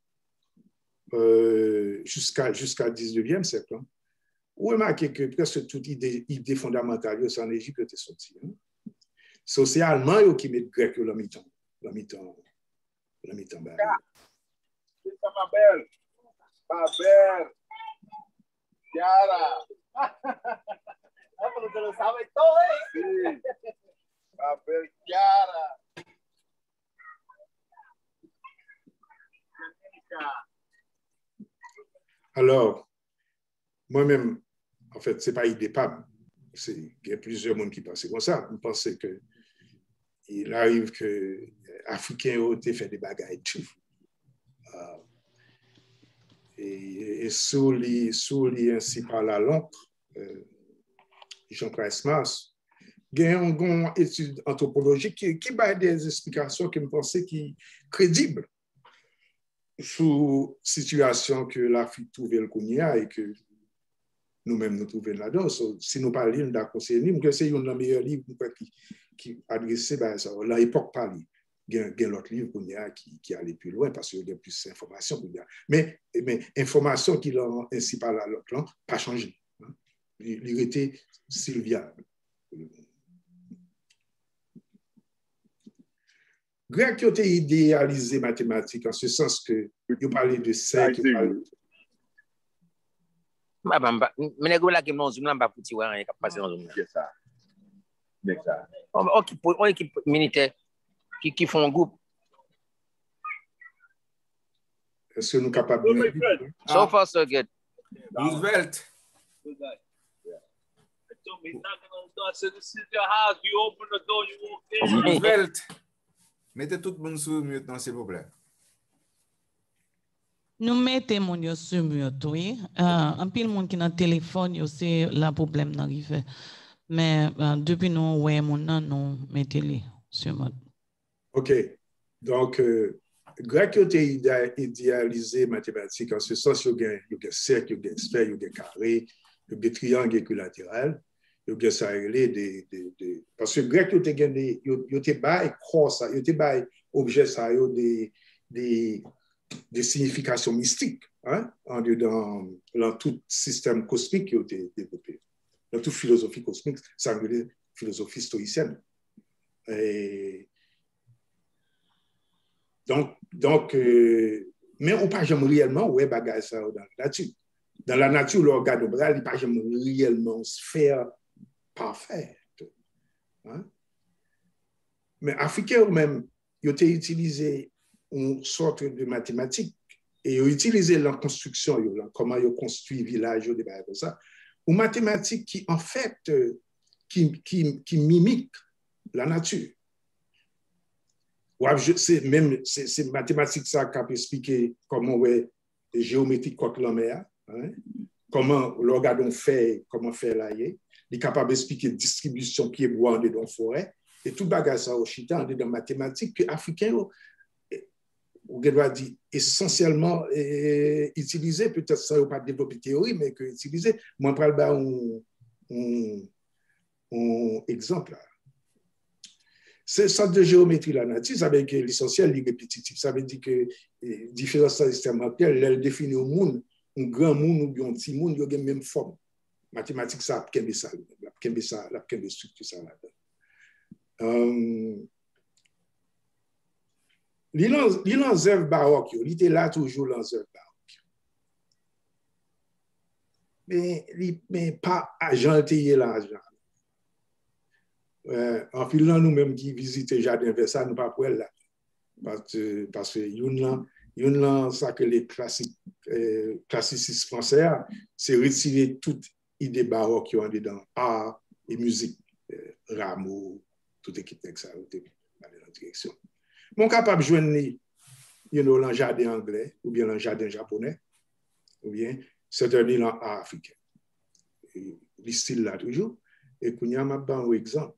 jusqu'à 19e siècle, vous remarquez que presque toute idée fondamentale, c'est en Égypte qui est sortie. C'est Allemand qui met grec la mi-temps. La mi-temps. C'est ça, ma belle. Ma belle. Yara. Pero te lo sabes todo, ¿eh? Sí. Ma belle Yara. Alors, moi-même, en fait, ce n'est pas idée pas. Il y a plusieurs monde qui pensent comme ça. Vous pensez qu'il arrive que les Africains ont fait des bagailles tout. Et sous les ainsi par la langue, Jean-Christ Mars, il y a une étude anthropologique qui a des explications qui me pensaient qui crédibles sous situation que l'Afrique trouvait le Kounia et que nous-mêmes nous trouvons là-dedans. Si nous parlons d'accord, c'est un meilleur livre qui adressé à ça. L'époque parle. Il y a l'autre livre qui allait plus loin parce qu'il y a plus d'informations. Mais information qui l'ont ainsi par l'autre langue, pas changé. Il était Sylvia. Grec qui a idéalisé mathématiques en ce sens que vous parlez de cercle. On équipe militaire qui font un groupe. Est-ce que nous sommes capables de... So far, so good. Roosevelt. Roosevelt. Mettez tout le monde sur mute, s'il vous plaît. Nous mettons mon yo sur mute, oui. Un pile monde qui dans téléphone, c'est le problème d'arriver. Mais depuis nous, ouais, nous mettez-les sur mode. OK. Donc, grec a idéalisé mathématiques en ce sens, il y a un cercle, il y a une sphère, il y a un carré, il y a un triangle équilatéral, il y a ça parce que grec il y a cross, il y a objet ça, des significations mystiques, hein, dans tout système cosmique qui a été développé. Dans toute philosophie cosmique, ça veut dire philosophie stoïcienne. Et donc mais on pas jamais réellement ouais bagage ça dans la nature. Dans la nature, l'organe bras, il pas jamais réellement sphère parfaite. Hein? Mais Africains même, ils ont utilisé une sorte de mathématiques et ils ont utilisé la construction, comment ils ont construit village, des choses comme ça, une mathématique qui en fait qui mimique la nature. C'est mathématiques ça qui peut expliquer comment ouais géométrie côte la mer, hein? Comment l'organe fait, comment faire là, il est capable d'expliquer distribution pied bois dans la forêt et tout bagage ça au chita dans mathématiques que africains on doit dire essentiellement utilisé, peut-être ça n'a pas développé théorie mais que utilisé. Moi je prends un exemple là. C'est sorte de géométrie la nature, ça veut dire que l'essentiel est répétitif. Ça veut dire que différents systèmes matériels, elles définissent au monde, un grand monde ou bien un petit monde, ils ont la même forme. Mathématiques, ça a qu'un ça, la qu'un structure ça là-dedans. L'œuvre baroque, il était là toujours l'œuvre baroque. Mais pas agent payé l'argent. En filant nous-mêmes qui visitons le jardin Versailles, nous ne pouvons pas là. Parce que il y a ça que les classicistes français, c'est retirer toute idée baroque qui ont dans art et musique, Rameau, toute équipe avec ça, dans la direction. Mon capable de joindre dans le jardin anglais, ou bien dans le jardin japonais, ou bien c'est un dans art africain. Le style là toujours. Et qu'on y a un exemple.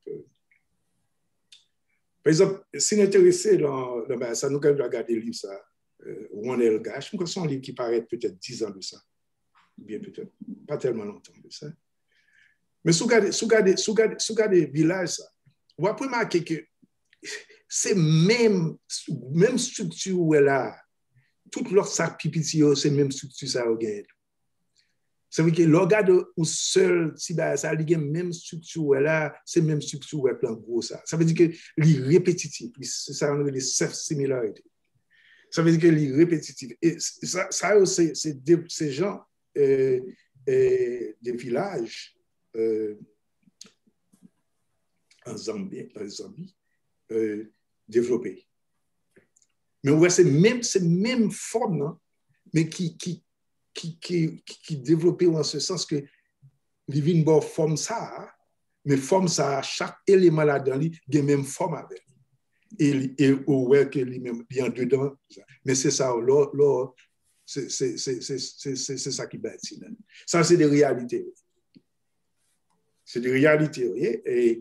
Par exemple, si nous sommes intéressés dans ça, nous allons regarder le livre, ça, One El Gash. C'est un livre qui paraît peut-être 10 ans de ça. Bien peut-être, pas tellement longtemps de ça. Mais si vous regardez le village, ça, vous pouvez remarquer que c'est même structure où elle a. Toute leur sac pipiti, c'est même structure ça au gain. Ça veut dire que l'organe ou seul, si ça a la même structure là, c'est même structure où elle gros ça. Ça veut dire que les répétitif, ça on les self-similarity. Ça veut dire que les répétitif. Et ça c'est ces gens des villages en Zambie développés. Mais on voit ces mêmes formes, non? Mais qui développé en ce sens que les bon forme ça, mais forme ça, chaque élément là-dedans, il a même forme avec. Et ouais que lui-même, il y a dedans. Mais c'est ça, c'est ça qui bâtit. Ça, c'est des réalités. C'est des réalités, oui, et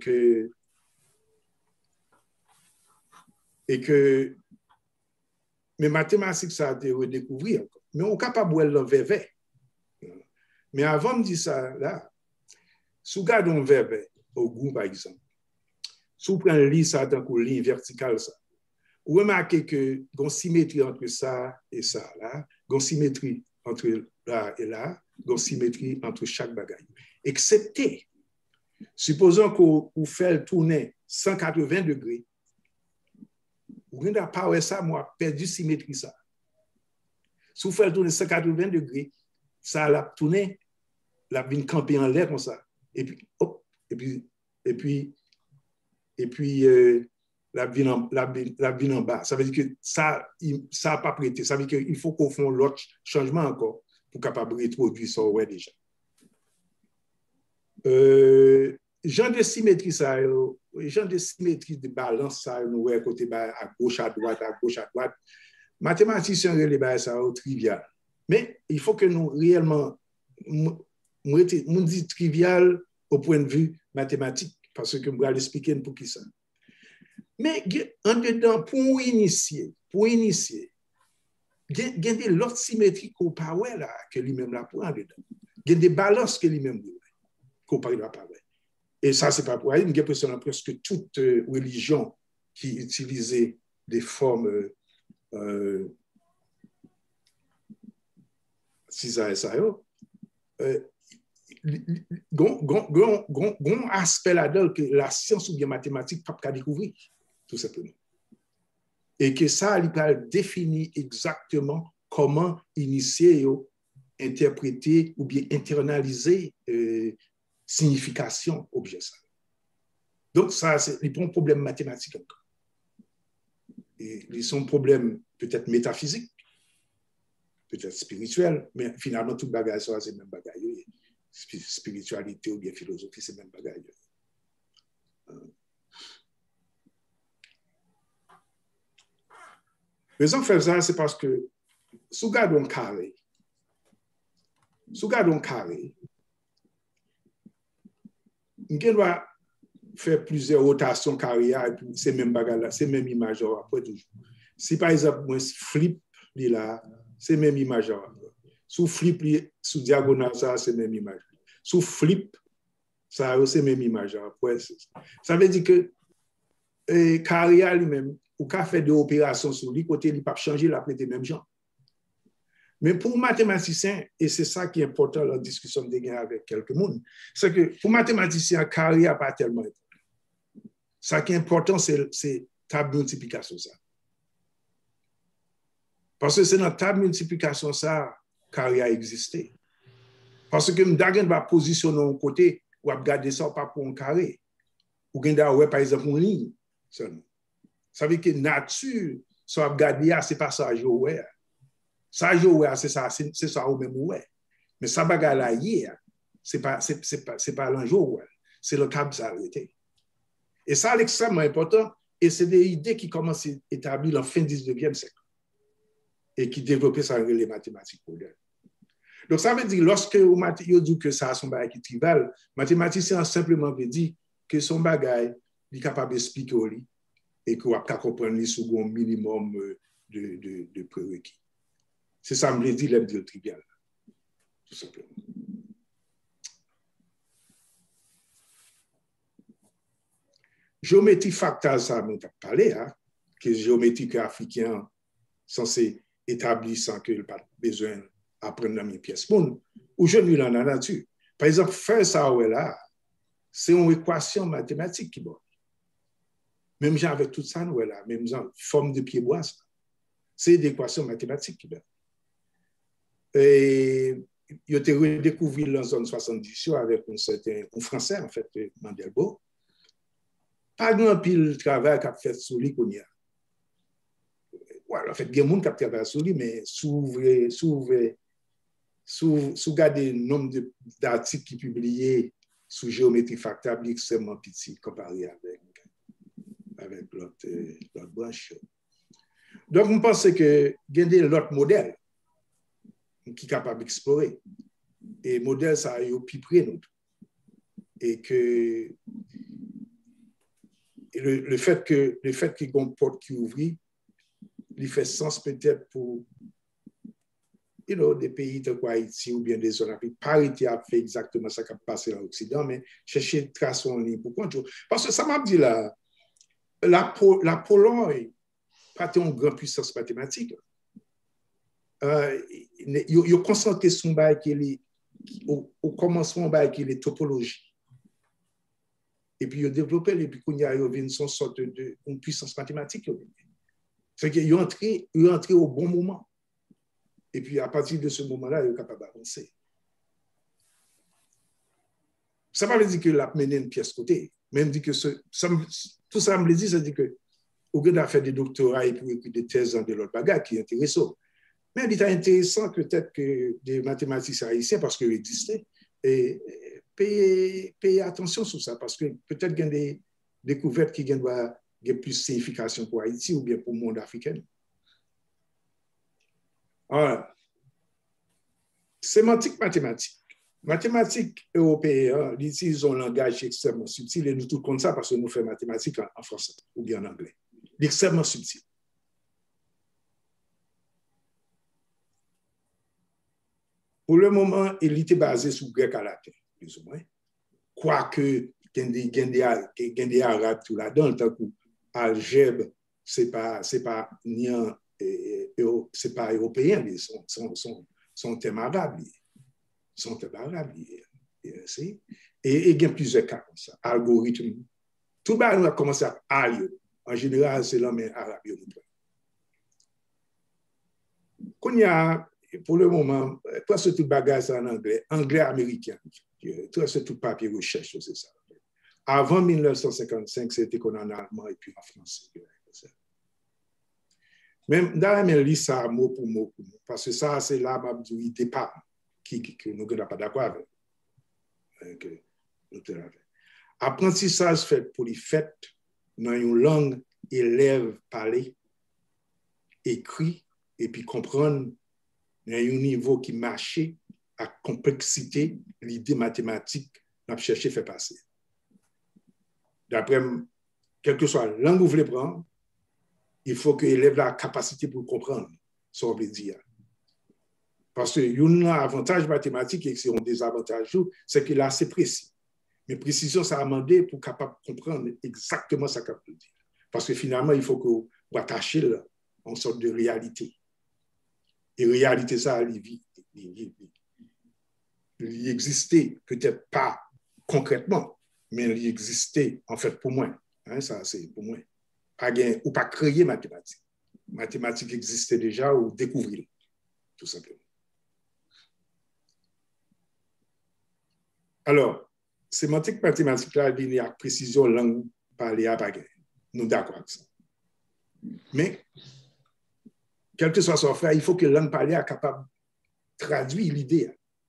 que mais mathématiques, ça a été redécouvert encore. Mais on est capable de le verbe. Mais avant de dire ça, là, si vous regardez un verbe au goût, par exemple, si vous prenez le lit, ça dans une ligne verticale, ça, vous remarquez qu'il y a une symétrie entre ça et ça, là, une symétrie entre là et là, une symétrie entre chaque bagaille. Excepté, supposons qu'on fait tourner 180 degrés, vous n'avez pas ça, moi, perdu symétrie, ça. Si vous faites tourner 180 degrés, ça l'a tourné, la vine campée en l'air comme ça. Et puis, hop, et puis la vine en bas. Ça veut dire que ça n'a pas prêté. Ça veut dire qu'il faut qu'on fasse l'autre changement encore pour capable de reproduire ça ouais, déjà. Genre de symétrie, ça, genre de symétrie de balance, ça, nous ouais, côté à gauche, à droite, mathématiciens, les ça au trivial. Mais il faut que nous réellement, nous dit trivial au point de vue mathématiques, parce que je vais l'expliquer pour qui ça. Mais en dedans, pour initier, il y a l'autre symétrie qu'on parle là, que lui-même là pour en dedans. Il y a des balances que lui-même qu'on parle là pas. Et ça, c'est pas pour rien. Il y a presque toute religion qui utilisait des formes gon aspect là-dedans que la science ou bien mathématique pas découvrir, tout simplement. Et que ça, il va définir exactement comment initier, interpréter ou bien internaliser signification objet ça. Donc, ça, c'est un problème mathématique encore. Et ils sont problèmes peut-être métaphysiques, peut-être spirituels, mais finalement, tout bagage, c'est le même bagage. Spiritualité ou bien philosophie, c'est le même bagage. Raison de faire ça, c'est parce que sous gardon carré, on doit faire plusieurs rotations carrières et puis c'est même bagage là, c'est même image après toujours. Si par exemple, moi flip là, c'est même image après. Sous flip, sous diagonale, ça, c'est même image. Sous flip, ça, c'est même image après. Ça veut dire que carrière lui-même, ou qu'à faire des opérations sur lui, côté, il ne peut pas changer la prête des mêmes gens. Mais pour mathématiciens, et c'est ça qui est important dans la discussion de gain avec quelques monde, c'est que pour mathématiciens, carrière pas tellement important. Ça qui est important, c'est table multiplication ça. Parce que c'est dans table multiplication ça, carrière existé. Parce que m'dagen va positionner un côté, ou va garder ça pas pour un carré. Ou genda ouais par exemple une ligne seulement. Ça veut dire que nature, ça va garder c'est pas ça je ouais. Ça je ouais c'est ça au même ouais. Mais ça bagarre là hier, c'est pas l'enjeu ouais. C'est le cap s'arrêter. Et ça c'est extrêmement important et c'est des idées qui commencent à établir en fin 19e siècle et qui développaient ça les mathématiques modernes. Donc ça veut dire lorsque on dit que ça son bagage qui trivial, mathématicien simplement veut dire que son bagage est capable d'expliquer au lit et qu'on va comprendre les sous un minimum de prérequis. C'est ça me dit l'aime dire trivial. Tout simplement. Géométrie fractale, ça m'a parlé, hein, que géométrie africaine censé établir sans que le pas besoin d'apprendre dans mes pièces. Bon, aujourd'hui, dans la nature, par exemple, faire ça là, c'est une équation mathématique qui bon. Même genre avec tout ça, là, même genre forme de pied bois, c'est une équation mathématique qui bon. Et il a été redécouvert dans la zone 70 avec un Français, en fait, Mandelbrot. Pas grand pile travail qu'a fait sur lui qu'on y a. Ouais, en fait, il y a des gens qui travaillent sur lui, mais sous garder le nombre d'articles qui publiés sous géométrie fractale, extrêmement petit comparé avec l'autre branche. Donc, on pense que il y a l'autre modèle qui est capable d'explorer. Et le modèle, ça a eu plus près nous. Et que le fait qu'il y ait une porte qui ouvre, il fait sens peut-être pour des pays de Haïti ou bien des zones africaines. Pas Haïti a fait exactement ça qui a passé dans l'Occident, mais chercher de tracer en ligne pour contrôler. Parce que ça m'a dit là, la Pologne pas une grande puissance mathématique. Il a concentré son bail au commencement qui est topologie. Et puis il a développé, et puis il y a une sorte de puissance mathématique. C'est qu'il est entré au bon moment. Et puis à partir de ce moment-là, il est capable d'avancer. Ça ne veut pas dire qu'il a mené une pièce côté. Même dit que tout ça me dit, ça dit que au lieu de faire des doctorats et pour écrire des thèses dans de l'autre bagage qui est intéressant. Mais il est intéressant peut-être que des mathématiciens haïtiens, parce qu'ils existaient, et payer attention sur ça, parce que peut-être qu'il y a des découvertes qui doivent avoir plus de signification pour Haïti ou bien pour le monde africain. Alors, sémantique mathématique. Mathématiques européennes, ils utilisent un langage extrêmement subtil et nous tous comme ça parce que nous faisons mathématiques en français ou bien en anglais. Extrêmement subtil. Pour le moment, il était basé sur le grec à latin, plus ou moins. Quoique, il y a des arabes tout là-dedans, tant que l'algèbre, c'est pas européen, son thème arabe. Et il y a plusieurs cas comme ça. Algorithme. Tout le monde a commencé à aller. En général, c'est l'homme arabe. Quand il y a, pour le moment, presque tout bagage en anglais, anglais-américain. Presque tout papier recherche, c'est ça. Avant 1955, c'était qu'on en allemand et puis en français. Même dans la liste, ça mot pour mot. Parce que ça, c'est là, ma départ, que nous ne sommes pas d'accord avec. Apprentissage fait pour les fêtes dans une langue, élève, parler, écrit, et puis comprendre dans un niveau qui marchait à complexité, l'idée mathématique, n'a cherché à faire passer. D'après, quelle que soit la langue que vous voulez prendre, il faut que l'élève ait la capacité pour comprendre ce qu'on veut dire. Parce qu'il y a un avantage mathématique et un désavantage, c'est qu'il est assez précis. Mais précision, ça a demandé pour capable comprendre exactement ce qu'on veut dire. Parce que finalement, il faut que vous attachiez en sorte de réalité. Et réalité, ça, il existait, peut-être pas concrètement, mais il existait, en fait, pour moi. Hein, ça, c'est pour moi. Ou pas créer mathématiques. Mathématiques existaient déjà ou découvrir, tout simplement. Alors, sémantique mathématique, là, il y a précision langue parlée à baguette. Nous d'accord avec ça. Mais, quel que soit son frère, il faut que la langue parlée soit capable de traduire l'idée.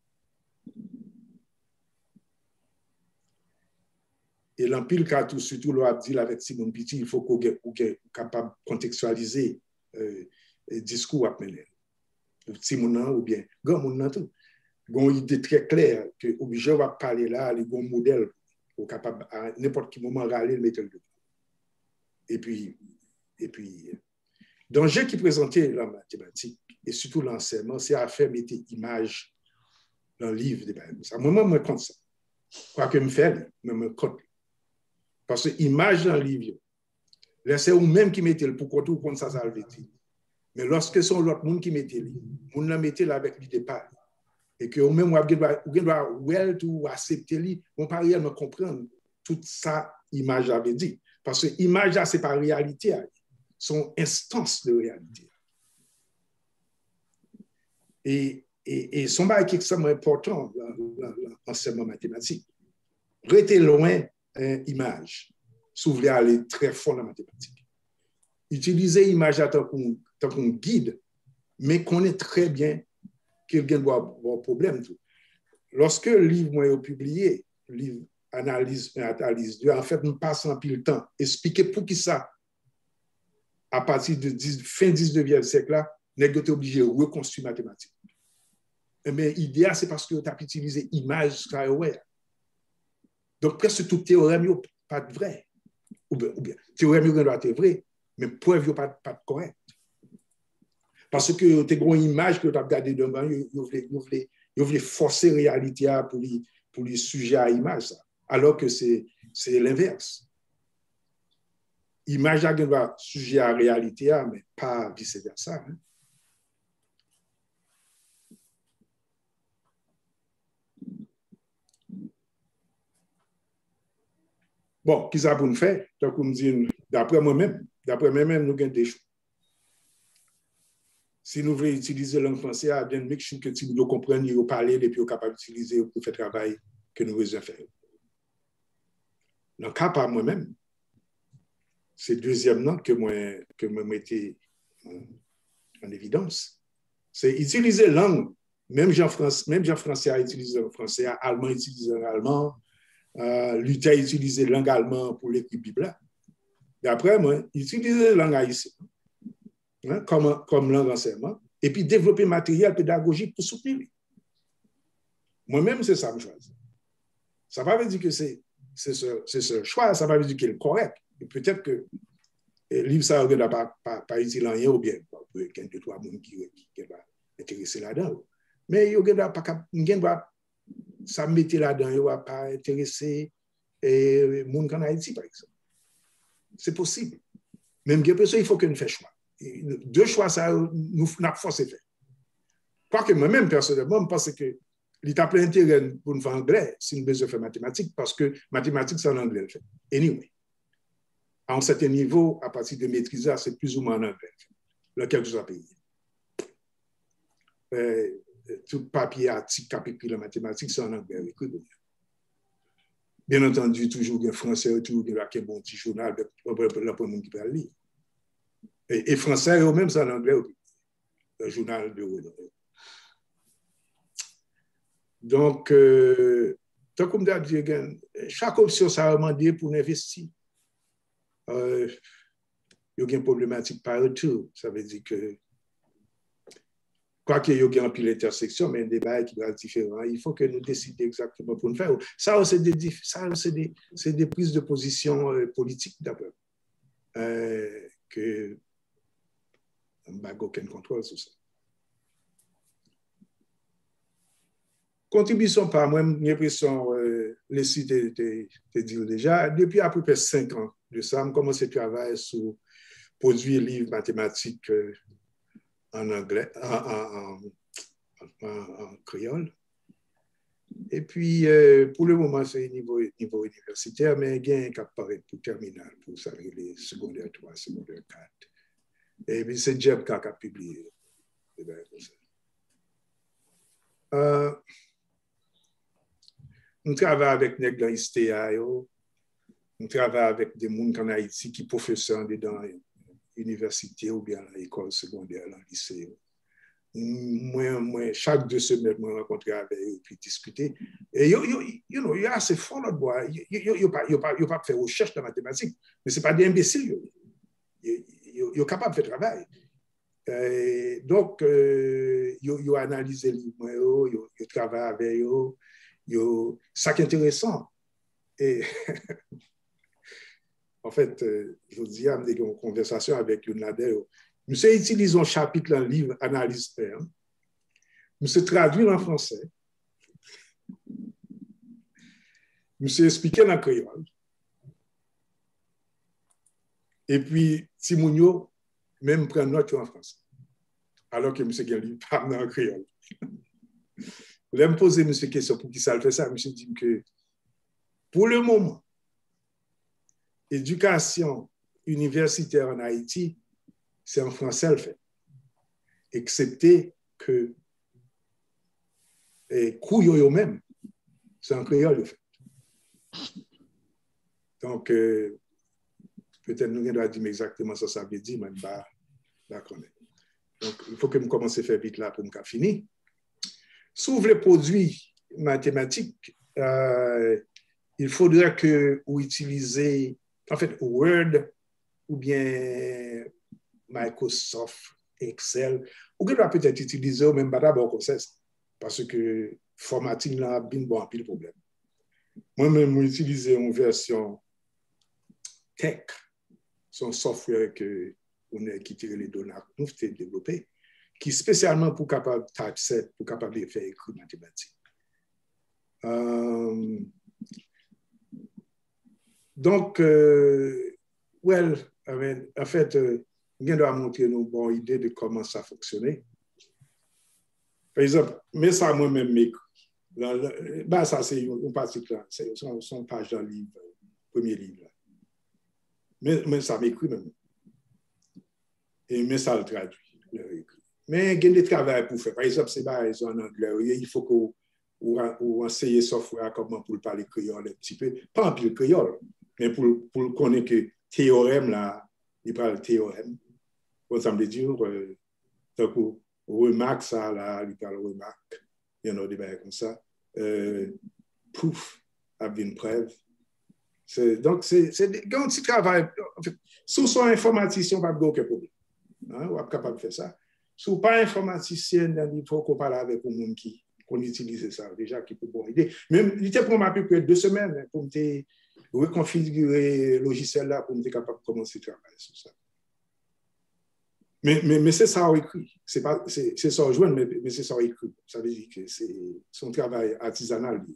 Et l'empile cas, surtout l'Abdil avec Simon Piti, il faut qu'on soit capable de contextualiser le discours à mener. Simon ou bien Gamon, tout. Il y a une idée très claire que l'obligé va parler là, il y a un modèle pour capable à n'importe quel moment râler le mettre le Et puis, danger qui présentait la mathématique et surtout l'enseignement, c'est à faire mettre image dans le livre. Moi, je compte ça. Quoi que je fais, je me compte. Parce que l'image dans le livre, c'est vous-même qui mettez le pourquoi tout comme ça veut dire. Mais lorsque c'est l'autre monde qui mettez le, on l'a mettez avec l'idée pas. Et que vous-même, vous doit ou accepter, on pas réellement comprendre toute ça image avait dit. Parce que l'image, ce n'est pas réalité, son instance de réalité. Et son bail qui est extrêmement important dans l'enseignement mathématique. Restez loin image, si vous voulez aller très fort dans la mathématique. Utilisez l'image en tant qu'un guide, mais connaît très bien quelqu'un doit avoir un problème. Lorsque le livre est publié, le livre Analyse 2, en fait, nous passons un peu le temps, expliquer pour qui ça, à partir de fin 19e siècle, nous sommes obligés de reconstruire mathématiques. Mais l'idéal, c'est parce que tu as utilisé l'image Skyware. Donc, presque tout théorème n'est pas vrai. Ou bien, théorème doit être vrai, mais preuve n'est pas correct. Parce que tu as une image que tu as regardée devant, vous voulez forcer la réalité pour les sujets à image, alors que c'est l'inverse. Image doit sujet à la réalité, mais pas vice-versa. Hein. Bon, qu'est-ce que vous faites? Donc, vous me dites, d'après moi-même, nous avons des choix. Si nous voulons utiliser la langue française, bien make sure que si vous comprenez, vous parlez, et puis vous êtes capable d'utiliser pour faire le travail que nous voulons faire. Dans le cas par moi-même, c'est le deuxième nom que moi mettais en évidence. C'est utiliser la langue. Même Jean Français a utilisé le français, Allemand utilise l'allemand, Luther a utilisé la langue allemande pour l'écrire Bible. D'après moi, utiliser la langue haïtienne. Hein, comme langue d'enseignement, et puis développer matériel pédagogique pour soutenir. Moi-même, c'est ça que je choisis. Ça ne veut pas dire que c'est ce choix, ça ne veut pas dire qu'il est correct. Et peut-être que le livre, ça ne va pas utile en rien ou bien pour qu'il y ait 2-3 personnes qui vont intéresser là-dedans. Mais il ne va pas ça mettre là-dedans, il ne va pas intéresser les gens en Haïti, par exemple. C'est possible. Même il faut que nous fassions choix. 2 choix, ça, nous avons forcé de faire. Quoique moi-même, personnellement, je pense que l'État a plein d'intérêt pour nous faire anglais si nous besoin de faire mathématiques, parce que mathématiques, c'est en anglais. Le fait. Anyway, à un certain niveau, à partir de maîtriser, c'est plus ou moins en anglais, lequel que soit payé. Tout papier, article, capitule en mathématiques, c'est en anglais. Bien entendu, toujours un français, toujours un bon petit journal pour le monde qui peut le lire. Et français, eux-mêmes, c'est en anglais, le journal de Renaud. Donc, comme je dis, chaque option, ça a demandé pour investir. Il y a une problématique partout. Ça veut dire que, quoi qu'il y ait un pile d'intersection, mais un débat qui va être différent, il faut que nous décidions exactement pour nous faire. Ça, c'est des prises de position politiques d'abord. Que on n'a aucun contrôle sur ça. Contribution par moi, j'ai l'impression, les sites te dit déjà, depuis à peu près 5 ans de ça, je commence à travailler sur produire livres mathématiques en anglais, en créole. Et puis, pour le moment, c'est niveau universitaire, mais il y a un cap pareil pour terminal, pour ça, les secondaires 3, secondaire 4. Et puis, c'est Jeb qui a publié. On travaille avec des gens ISTEA, on travaille avec des gens en Haïti qui sont professeurs dans l'université ou bien à l'école secondaire, dans le lycée. Moi, chaque 2 semaines, je rencontre avec eux et puis discuter. Et il y a assez fort là-dedans. Il n'y a pas fait recherche dans la mathématique, mais ce n'est pas des imbéciles. Ils sont capables de faire travail. Donc, ils ont analysé les livres, ils travaillent avec eux. Ça qui est intéressant. Et en fait, je vous dis, j'ai une conversation avec une Nadel. Nous utilisons un chapitre dans le livre Analyse pair. Nous traduit en français. Nous expliqué en créole. Et puis, Timounio même prend note en français. Alors que M. Gelli parle en créole. Je vais me poser une question pour qui ça le fait ça. Je dit que pour le moment, l'éducation universitaire en Haïti, c'est en français le fait. Excepté que Kouyo même, c'est en créole le fait. Donc, peut-être nous devons dire exactement ce que ça veut dire, mais je ne connais pas. Donc, il faut que je commence à faire vite là pour me finir. Sous les produits mathématiques, il faudrait que vous utilisez, en fait, Word ou bien Microsoft, Excel, ou que vous peut-être utiliser même d'abord comme ça, parce que formatting là, bien bon, pile problème. Moi-même, j'utilise une version Tech, son software qui tire les données que nous avons développé, qui est spécialement pour capable typeset, pour capable de faire écrire mathématiques. Donc, en fait, je dois montrer une bonne idée de comment ça fonctionne. Par exemple, mais ça moi-même m'écrit. Ça, c'est une partie là, c'est son page dans le livre, premier livre. Là. Mais ça m'écrit même. Mais ça le traduit. Mais il y a des travail pour faire. Par exemple, c'est en anglais. Il faut que vous enseignez software comment pour parler créole un petit peu. Pas en pile créole, mais pour connaître que théorème, là, il parle théorème. Comme ça me dit, donc, remarque ça, là, il parle remarque. Il y en a des bails comme ça. Proof, avec une preuve. Donc, c'est un petit travail. Sous son informaticien, on va pas aucun problème. On va être capable de faire ça. Si vous n'êtes pas informaticien, il faut qu'on parle avec un monde qui qu'on utilise ça déjà, qui peut bonne idée. Même, il était pour à peu près 2 semaines pour me reconfigurer le logiciel là pour me capable de commencer à travailler sur ça. Mais c'est ça écrit. C'est ça joindre, mais c'est ça écrit. Ça veut dire que c'est son travail artisanal.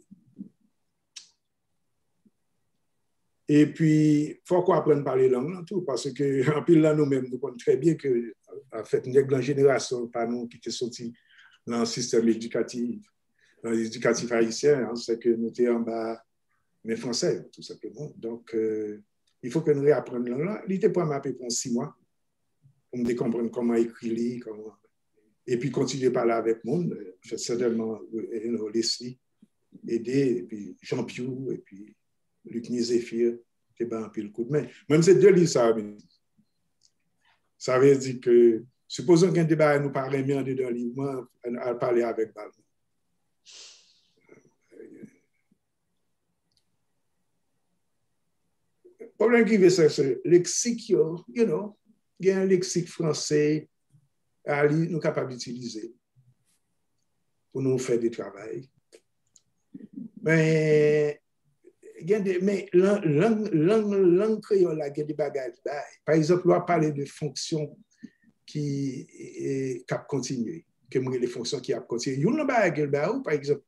Et puis, il faut qu'on apprenne à parler langue, tout, parce que en pile là, nous-mêmes, nous connaissons très bien que, en fait, une grande génération, pas nous, qui était sorti dans le système éducatif, dans l'éducatif haïtien, hein, c'est que nous étions en bas, mais français, tout simplement. Donc, il faut que nous réapprenions la langue. Il était pas ma peu pour 6 mois, pour me comprendre comment écrire, comment... Et puis, continuer à parler avec le monde. J'ai certainement Leslie, aider, et puis Jean Piou, et puis Luc Nizéphir, qui bat un peu le coup de main. Même ces 2 livres, ça veut dire que, supposons qu'un débat nous parle bien de 2 livres, moi, à parler avec Balma. Le problème qui veut c'est le lexique, you know, il y a un lexique français à nous sommes capables d'utiliser pour nous faire du travail. Mais langue créole, il y a des bagages. Par exemple, on va parler de fonctions qui cap continuer, que les fonctions qui a continué. Il y a un bagage, par exemple,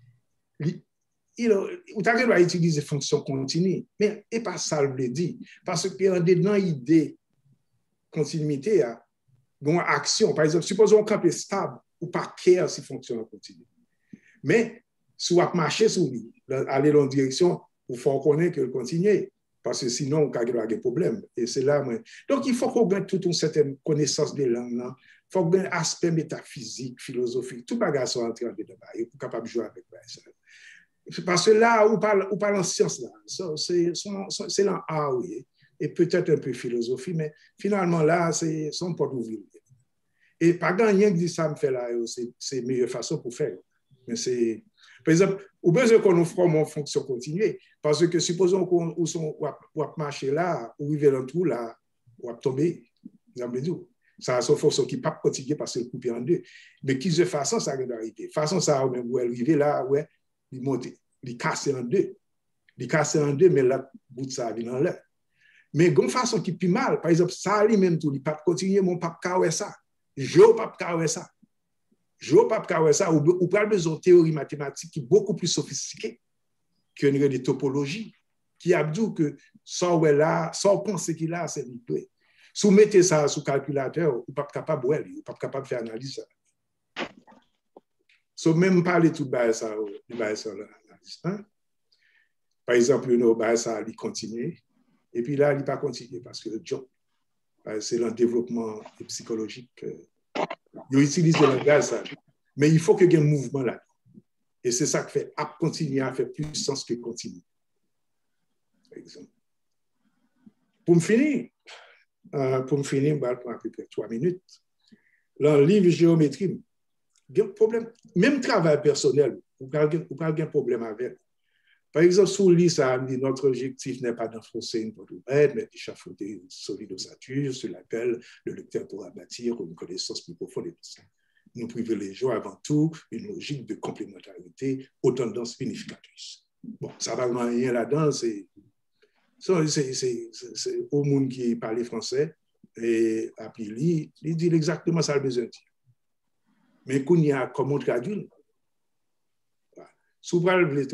vous avez utiliser fonction continue, mais et pas ça le dit, parce que dans l'idée continuité, il y a une action. Par exemple, supposons qu'on est stable ou pas care si fonction continue. Mais si on marche sur lui, aller dans une direction, il faut connaître qu'il continue, parce que sinon, on a des problèmes. Et c'est là. Donc, il faut qu'on ait toute une certaine connaissance des langues. Il faut qu'on ait un aspect métaphysique, philosophique, tout bagage soit entré en débat et pour capable de jouer avec ça. Parce que là, on parle en science, là, c'est l'art, oui, et peut-être un peu philosophie, mais finalement, là, c'est son porte ouvert. Et pas rien qui dit ça me fait là, c'est la meilleure façon pour faire. Mais c'est, par exemple, au besoin qu'on nous forme en fonction continue, parce que supposons qu'on va marcher là, ou vivre dans le trou là, on va tomber, ça a son force qui ne peut pas continuer parce qu'il est coupé en 2. Mais qui se façon, ça va arriver. Façon, ça va arriver là, ouais. Il monte, il casse en 2. Il casse en 2, mais là, bout de ça vient en l'air. Mais de façon qui est plus mal, par exemple, ça lui-même tout, il ne peut pas continuer, mon pape carré ça. Je ne peux pas carré ça. Je ne peux pas carré ça. Ou pas besoin de théorie mathématique qui est beaucoup plus sophistiquée qu'une de topologie, qui a dit que sans là, sans penser qu'il a, c'est libre. Si vous mettez ça sur le calculateur, vous n'êtes pas capable de faire analyse ça. So, même parler tout de ça, hein? Par exemple, il continue, et puis là, il ne pas continuer parce que le job, c'est le développement psychologique. Il utilise le langage, ça, mais il faut qu'il y ait un mouvement là. Et c'est ça qui fait continuer à faire plus sens que continuer. Par exemple. Pour me finir, je vais prendre à peu près 3 minutes. Dans le livre géométrie, problème, même travail personnel, vous n'avez pas problème avec. Par exemple, sous le livre, ça dit notre objectif n'est pas d'enfoncer une porte ouverte, mais d'échafauder une solide ossature sur laquelle le lecteur pourra bâtir une connaissance plus profonde de tout ça. Nous privilégions avant tout une logique de complémentarité aux tendances unificatrices. Bon, ça va rien là-dedans, c'est au monde qui parle français, et après, il dit exactement ça le besoin de dire. Mais qu'on y a comment traduire. Si vous voulez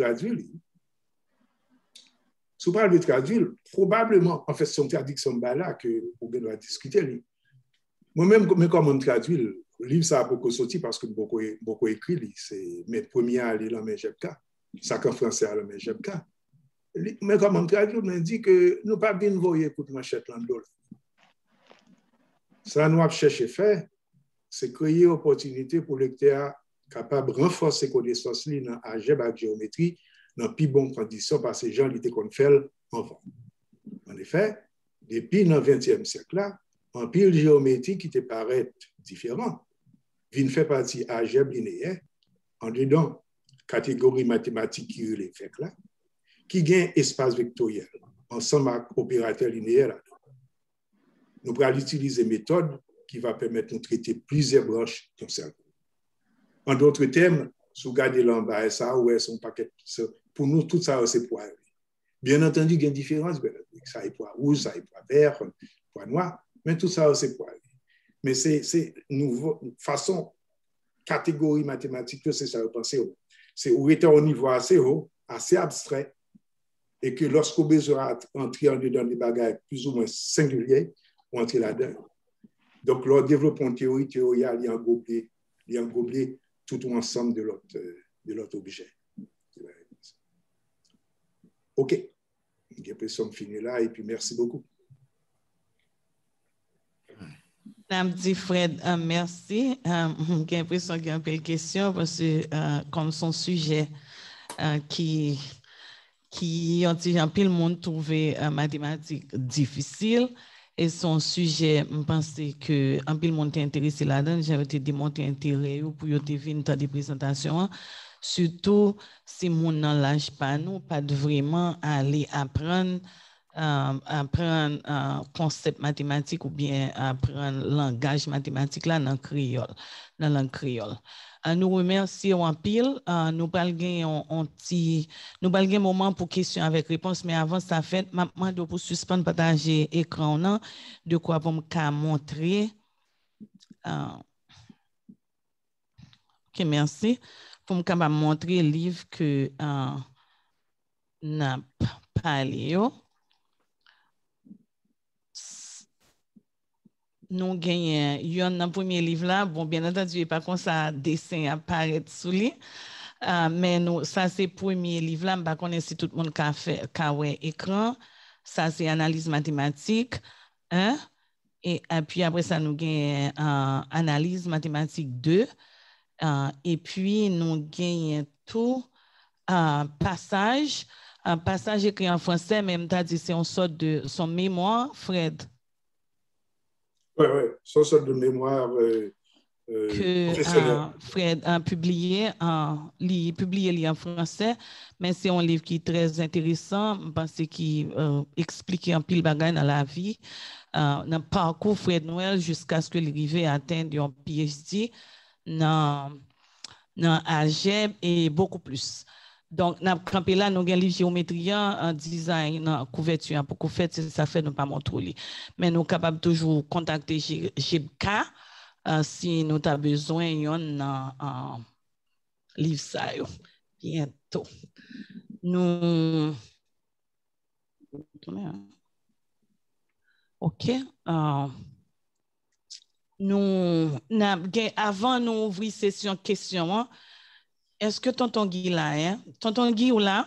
traduire, probablement, en fait, c'est une traduction là que vous devez discuter. Moi-même, comment traduire, le livre, ça a beaucoup sorti parce que beaucoup écrit, c'est mes premiers à aller dans mes JEPK, ça qu'en français à mes JEPK. Mais comment traduire, on dit que nous pas bien voyer pour manchette l'andol. Ça nous a cherché faire, c'est créer une opportunité pour le lecteur capable de renforcer ses connaissances dans l'algèbre et géométrie dans plus bonnes conditions parce que les gens étaient qu'on fait avant. En effet, depuis le XXe siècle, un pile géométrie qui te paraît différent, vient faire partie de l'algèbre linéaire, en dedans, catégorie mathématique qui est les faits là, qui gagne espace vectoriel, ensemble avec opérateur linéaire. Nous pourrons utiliser une méthode qui va permettre de traiter plusieurs branches d'un cerveau. En d'autres termes, sous garder l'en-bas, ça, ouais, son paquet. Pour nous, tout ça, c'est poids. Bien entendu, il y a une différence. Ça est poids rouge, ça est poids vert, poids noir. Mais tout ça, c'est poids. Mais c'est une façon, catégorie mathématique, que c'est ça, vous pensez. C'est où était au niveau assez haut, assez abstrait, et que lorsqu'on besoin d'entrer dans des bagages plus ou moins singuliers, on entre là-dedans. Donc, leur développement théorique, il y a englobé tout ensemble de l'autre objet. OK. J'ai l'impression de finir là, et puis merci beaucoup. Madame dit Fred, merci. J'ai l'impression qu'il y a un peu de questions parce que comme son sujet qui un peu le monde trouvait mathématiques difficile et son sujet, je pense que un peu le monde est intéressé là-dedans. J'ai été démontré intérêt pour y venir dans des présentations. Surtout si mon n'en lâche pas nous, pas de vraiment aller apprendre un concept mathématique ou bien apprendre langage mathématique là dans la langue créole. Nous remercions en pile. Nous parlons un moment pour questions avec réponse, mais avant ça fait, je pour suspendre partager écran de quoi pour me montrer. OK, merci. Pour me montrer le livre que n'a parlé. Nous gagnons un premier livre là. Bon, bien entendu, pas comme ça, dessin apparaît sous lui. Mais nous, ça, c'est le premier livre là. Je ne sais pas si tout le monde a fait écran. Ça, c'est analyse mathématique. Hein? Et puis après ça, nous gagnons analyse mathématique 2. Et puis, nous gagnons tout passage. Un passage écrit en français, même tu as dit c'est une sorte de son mémoire, Fred. Oui, son sorte de mémoire que Fred a publié, en français, mais c'est un livre qui est très intéressant parce qu'il explique un pile bagaille dans la vie, dans le parcours Fred Noël jusqu'à ce qu'il arrive à atteindre un PhD dans algèbre et beaucoup plus. Donc, nous avons campé là, nous avons un livre géométrie en design, en couverture, pour qu'on fasse ça fait nous pas montrer. Mais nous sommes capables toujours contacter GBK si nous avons besoin d'un livre ça bientôt. Nous. OK. Avant nous ouvrir session question, est-ce que tonton Guy là, hein? Tonton Guy ou là?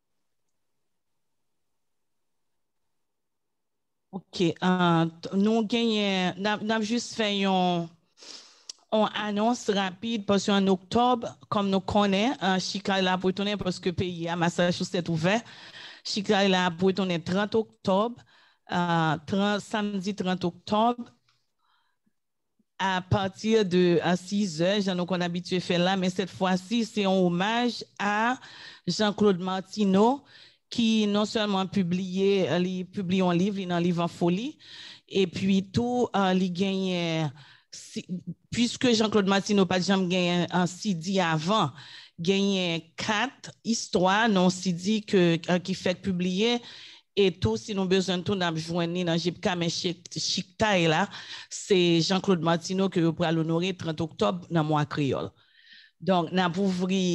OK. Nous avons juste fait une annonce rapide parce qu'en octobre, comme nous connaissons, Chicago là pour tourner parce que le pays à Massachusetts ouvert. Chicago là pour tourner 30 octobre, samedi 30 octobre. À partir de 6 heures, j'en ai habitué à faire là, mais cette fois-ci, c'est un hommage à Jean-Claude Martineau, qui non seulement publié un livre, il a un livre en folie, et puis tout, il gagne, puisque Jean-Claude Martineau n'a pas jamais gagné un CD avant, gagné 4 histoires, non CD qui fait publier. Et tout, si nous avons besoin de tout, nous avons joint dans JPK, mais Chicta est là. C'est Jean-Claude Martineau que vous pourrez l'honorer 30 octobre dans le mois créole. Donc, nous avons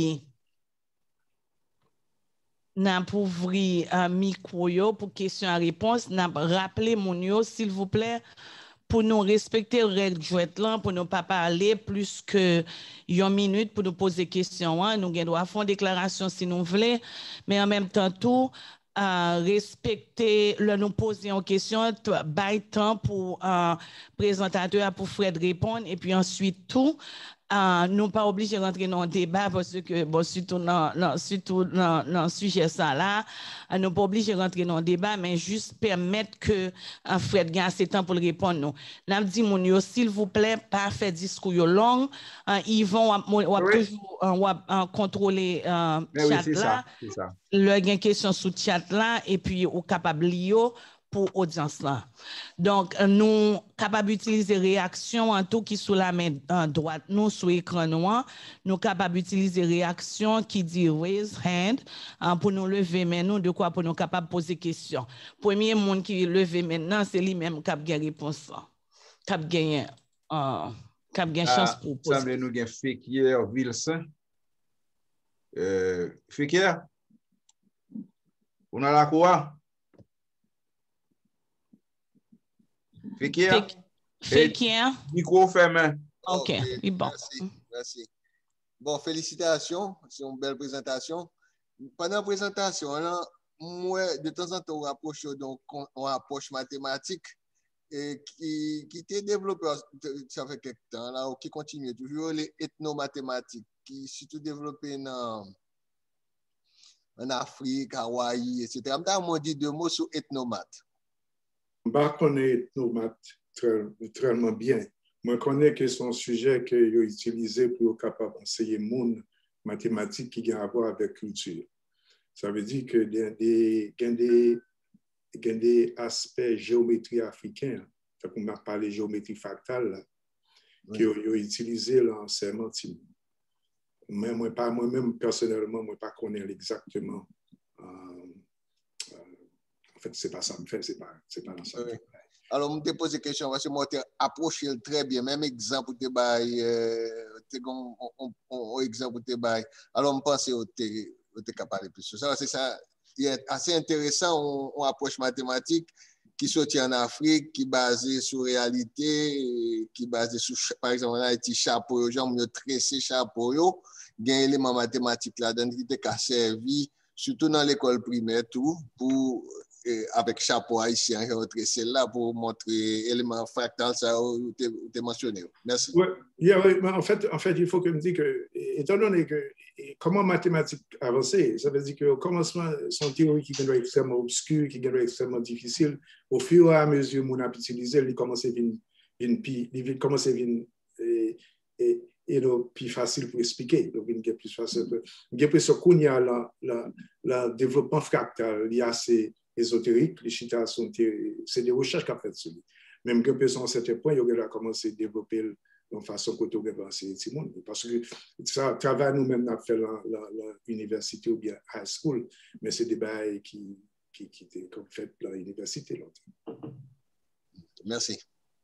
ouvert un micro pour questions et réponses. Nous avons rappelé mon s'il vous plaît, pour nous respecter les règles là, pour ne pas parler plus que 1 minute pour nous poser des questions. Nous devons faire une déclaration si nous voulons, mais en même temps, tout. Respecter, nous poser en question, bail temps pour présentateur, pour Fred répondre, et puis ensuite tout, nous pas obligés de rentrer dans le débat parce que, bon, surtout dans le sujet ça là, nous pas obligés de rentrer dans le débat, mais juste permettre que Fred gagne assez de temps pour le répondre. Nous avons dit, s'il vous plaît, pas faire discours long, ils vont toujours contrôler chat là. Le gain question sous chat là, et puis au capable pour audience là. Donc, nous capables d'utiliser réaction en tout qui sous la main droite, nous sous écran noir, nous capables d'utiliser réaction qui dit raise hand pour nous lever main nous de quoi pour nous capables de poser question. Premier monde qui lever maintenant, c'est lui-même qui a gagné réponse. Qui a gagné chance pour poser. Semble nous gain Fekir Wilson. Fekir, on a la quoi? Fekir? Fekir. Micro fermé. OK, oui, bon. Merci. Bon, félicitations, c'est une belle présentation. Pendant la présentation, là, moi, de temps en temps, on approche donc on approche mathématique et qui était développé ça fait quelques temps là, qui continue toujours les ethnomathématiques qui surtout développé en Afrique, Hawaï, etc. Je dit deux mots sur ethnomath. Je ne connais pas ethnomath très bien. Je connais que c'est un sujet que j'ai utilisé pour être capable d'enseigner les mathématiques qui ont à voir avec la culture. Ça veut dire que il y a des aspects géométrie africains, on a parlé de géométrie fractale, qui ont utilisé l'enseignement. Mais moi-même, personnellement, je ne connais pas exactement. En fait, ce n'est pas ça me fait, ce n'est pas dans ça. Alors, je me pose des questions parce que moi, je approché très bien. Même exemple, un exemple, alors, je pense que tu es capable de plus. Ça, c'est ça. Il est assez intéressant, on approche mathématique qui sortit en Afrique, qui est basée sur réalité, qui est basée sur, par exemple, on a été chapeau, genre, on a tressé chapeau, il y a un élément mathématique là-dedans qui a servi, surtout dans l'école primaire, tout, pour, avec chapeau haïtien, tressé là, pour montrer l'élément fractal, ça, tu as mentionné. Merci. Oui, en fait, il faut que je me dise que, étant donné que, comment mathématiques avancées, ça veut dire qu'au commencement, son théorie qui est extrêmement obscure, qui est extrêmement difficile, au fur et à mesure qu'on a utilisé, il commence à devenir plus facile pour expliquer. Donc, il est plus facile. Il y a plus qu'on y a le développement fractal, il y a assez ésotérique, les chitas sont, c'est des recherches qu'a fait sur lui. Même que à un certain point, il a commencé à développer de façon qu'on peut avancer tout le monde. Parce que ça travaille nous-mêmes, on a fait l'université ou bien high school, mais c'est des bails qui étaient fait dans l'université longtemps. Merci.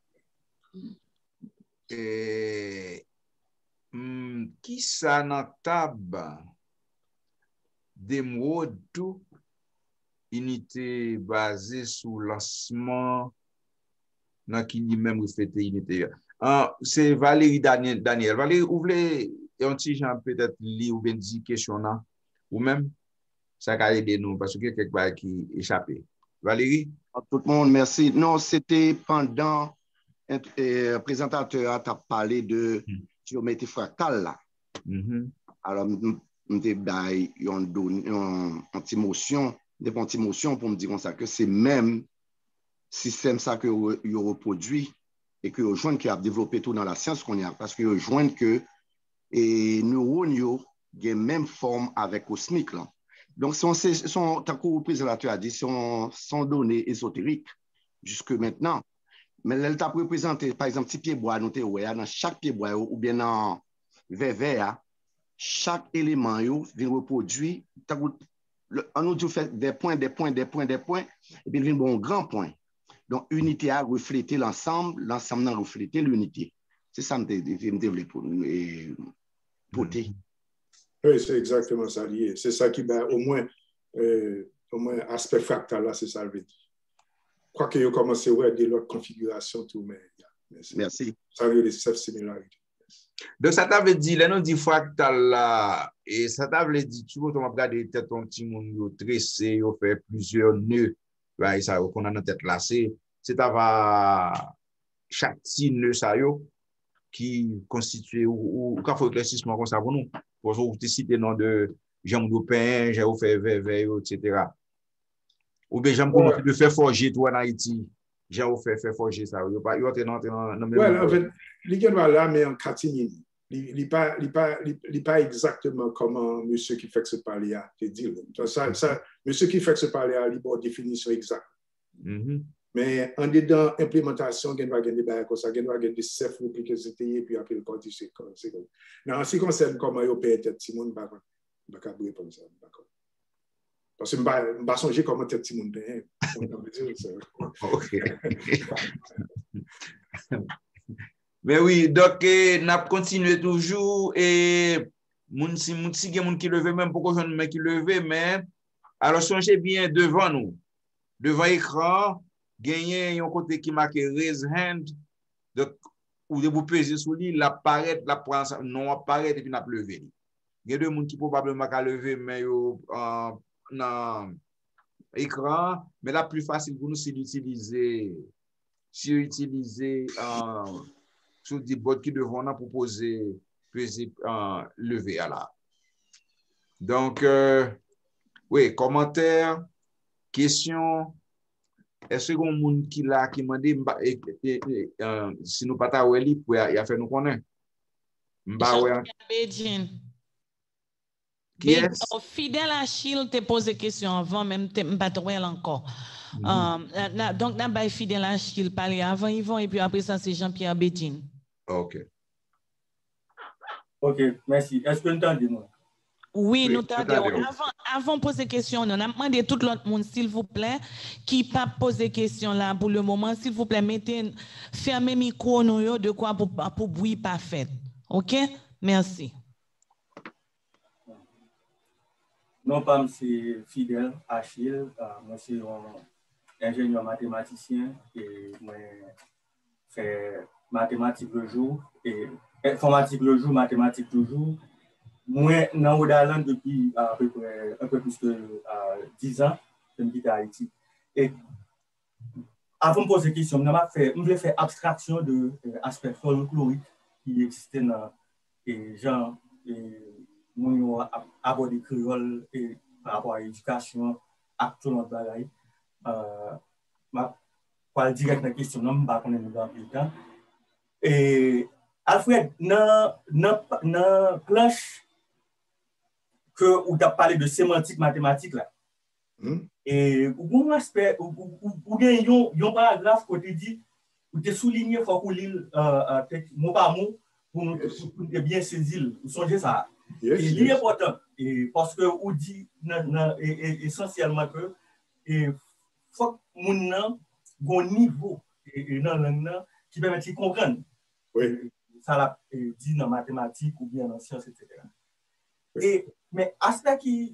Qui ça n'a table d'émeraude tout unité basée sur lancement dans qui lui-même reflété unité. C'est Valérie Daniel. Valérie, vous voulez un petit genre peut-être lire ou bien dire question là ou même ça va aider nous parce que quelque part qui échappé. Valérie? Tout le monde, merci. Non, c'était pendant le présentateur a parlé de géométrie fractale là. Alors, on a une petite motion pour me dire comme ça que c'est même système ça que il reproduit et que rejoint qui a développé tout dans la science qu'on y a parce que rejoint que et neurones ont même forme avec cosmique là. Donc son tant que le présentateur a dit sont données ésotériques jusque maintenant. Mais elle t'a représenté par exemple petit pied bois nous dans chaque pied bois ou bien dans verre chaque élément vient reproduire on nous fait des points et puis il vient un grand point. Donc, unité a reflété l'ensemble a reflété l'unité. C'est ça que je développe pour nous. Oui, c'est exactement ça lié. C'est ça qui va au moins aspect fractal là, c'est ça le veut dire. Je crois qu'il a commencé à voir de l'autre configuration tout, mais merci. Ça veut dire des similarités. Donc, ça t'avait dit, là, nous dit fractal là, et ça t'avait dit, tu vois, on va regarder peut-être un petit monde tressé, on fait plusieurs nœuds, et ça, qu'on a dans tête là, c'est chaque petit nœud, ça, qui constitue, ou quand il faut éclaircissement comme ça pour nous, pour vous citer le nom de Jean Dopin, j'ai fait verre, etc. Ou bien, j'aime commencer de faire forger, toi, en Haïti. J'ai fait forger ça. Il y a en fait, il y a là, mais en catimini. Il n'est pas exactement comment monsieur qui fait ce parler a te dit. Monsieur qui fait ce parler a une définition exacte. Mais en dedans implémentation, il y a des bails comme ça, il y a des chefs qui c'était puis après le côté c'est comme. Non, en ce qui concerne comment il peut être Simon, pas comme ça, d'accord. Parce que je ne vais pas songer comment tête Simon est. OK. Mais oui, donc, nous continuons toujours et si il y a des gens qui lèvent, même pour que je ne qui lève, mais alors songez bien devant nous, devant l'écran, gagner un côté qui marque raise hand, donc, ou de vous peser sur lui, l'apparaît, non apparaît et puis n'a levé. Il y a deux gens qui probablement ont levé, mais dans l'écran, mais la plus facile pour nous, c'est d'utiliser sur des bots qui devront proposer peser lever à la. Donc, oui, commentaires, questions. Est-ce qu'il y a un monde qui l'a qui m'a dit si nous pas ta il a fait nous connaître. Qui est Fidèle Achille te pose question avant même pas encore. Donc n'a pas Fidèle Achille parler avant Yvon et puis après ça c'est Jean-Pierre Bédine. OK. OK, merci. Est-ce que nous entendons? Oui, nous t'entendons. Avant de poser question, on a demandé tout l'autre monde, s'il vous plaît, qui pas poser question là pour le moment, s'il vous plaît, fermez le micro de quoi pour bruit pas fait. OK? Merci. Non, pas c'est Fidèle Achille, moi c'est un ingénieur mathématicien et moi fais mathématiques le jour et informatique le jour, mathématiques le jour. Moi, dans Rhode Island depuis à peu près un peu plus que 10 ans, je me quitte à Haïti. Et avant de poser la question, je voulais faire abstraction de l'aspect folklorique qui existait dans les gens, nous abordé le créole par rapport à l'éducation, à tout notre bagage. Je vais direct dans la question, je ne vais pas connaître le temps. Et Alfred, dans la planche, que où tu as parlé de sémantique mathématique là. Et un aspect où il y a un paragraphe que tu dis où tu souligné faut qu'on lit mot par mot pour nous bien saisir. Vous songez ça. Et c'est important parce que on dit essentiellement que il faut que mon un niveau dans langue qui permet de comprendre. Oui. Ça l'a dit dans mathématiques ou bien en sciences, etc. Mais aspect qui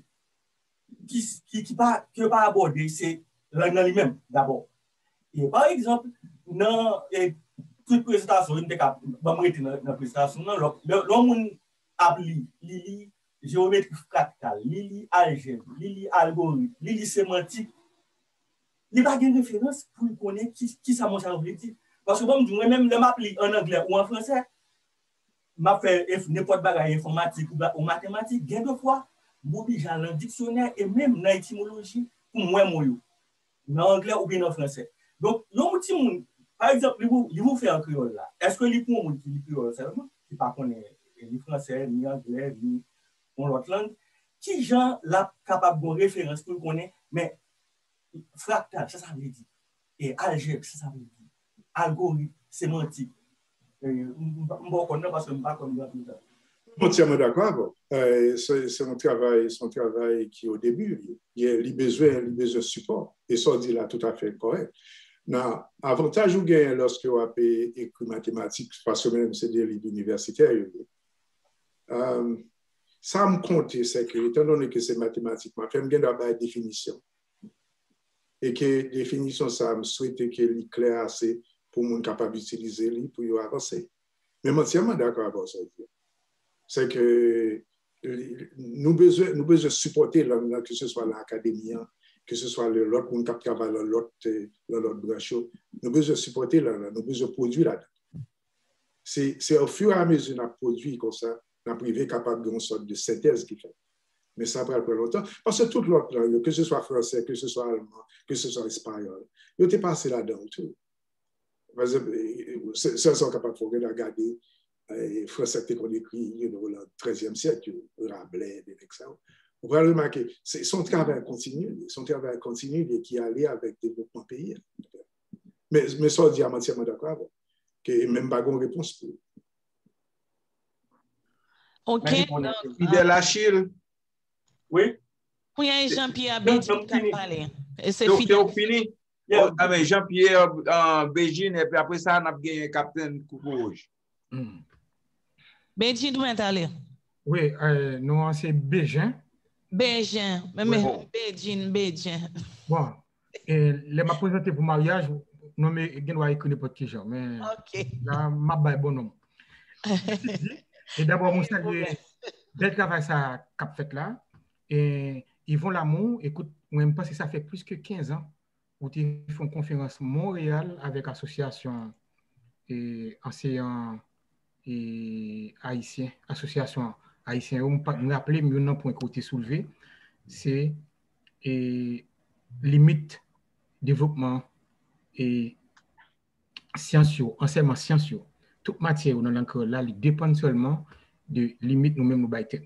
pas abordé, c'est langue lui-même d'abord. Et par exemple, dans toute présentation, une dans la présentation, l'homme a li géométrie fractale, li algèbre, li algorithme, li sémantique. Il n'y a pas de référence pour connaître qui ça veut dire. Parce que moi-même, je m'applique en anglais ou en français. Je fais n'importe quoi informatique ou mathématique, gain de fois, j'oblige dans le dictionnaire et même dans l'étymologie pour moi, dans l'anglais ou bien en français. Donc, par exemple, il vous fait en créole là. Est-ce que les pour qui lit créole seulement, qui ne connaît ni français, ni anglais, ni l'autre langue, qui gens là capable de référence pour connaître, mais fractal, ça veut dire. Et algèbre, ça veut dire. Algorithme, sémantique. Entièrement d'accord. C'est un travail qui, au début, il y a les besoins de support. Et ça, dit là, tout à fait correct. Non, avantage ou gain lorsque vous avez écrit mathématiques, parce que même c'est des livres universitaires, ça me compte, c'est que, étant donné que c'est mathématique, je fais bien d'abord une définition. Et que la définition, ça me souhaite qu'elle est claire assez pour mon capable d'utiliser pour y avancer. Mais je suis entièrement d'accord avec ça. C'est que nous besoin supporter là, que ce soit l'académie, que ce soit l'autre monde qui travaille dans l'autre branche, nous besoin supporter là, nous besoin produire là. C'est au fur et à mesure qu'on produit comme ça, on privé capable d'une sorte de synthèse qui fait. Mais ça prend très longtemps. Parce que toute l'autre langue, que ce soit français, que ce soit allemand, que ce soit espagnol, ils ont passé là-dedans tout. Par exemple, ceux sont capables de regarder les français qu'on écrit dans le XIIIe siècle, Rabelais, des exemples. Vous allez remarquer, c'est son travail continu qui allait avec le développement pays. Mais ça, on dit entièrement d'accord, que même pas de réponse pour. OK. Fidèle Achille. Oui. Oui, Jean-Pierre Bédine qui a parlé. C'est fini. Ah, mais Jean-Pierre Bédine, et puis après ça, on a gagné Capitaine Coupe Rouge. Bédine, où est allé? Oui, nous, c'est Bégin. Bégin. Bédine. Bon, les m'a présenté pour mariage, non, mais il doit écrire n'importe quel genre. Mais là, ma baille bon nom. Et d'abord, mon salut, bel travail ça cap fait là. Et ils vont l'amour. Écoute, moi, je pense que ça fait plus que 15 ans où ils font une conférence Montréal avec l'association enseignants et haïtiens, association haïtienne. Je me rappelle, un nom pour côté soulevé, c'est limite développement et scientiaux, enseignement scientiaux. Toute matière dans l'encore là, il dépend seulement de limite nous-mêmes nous bailler tête.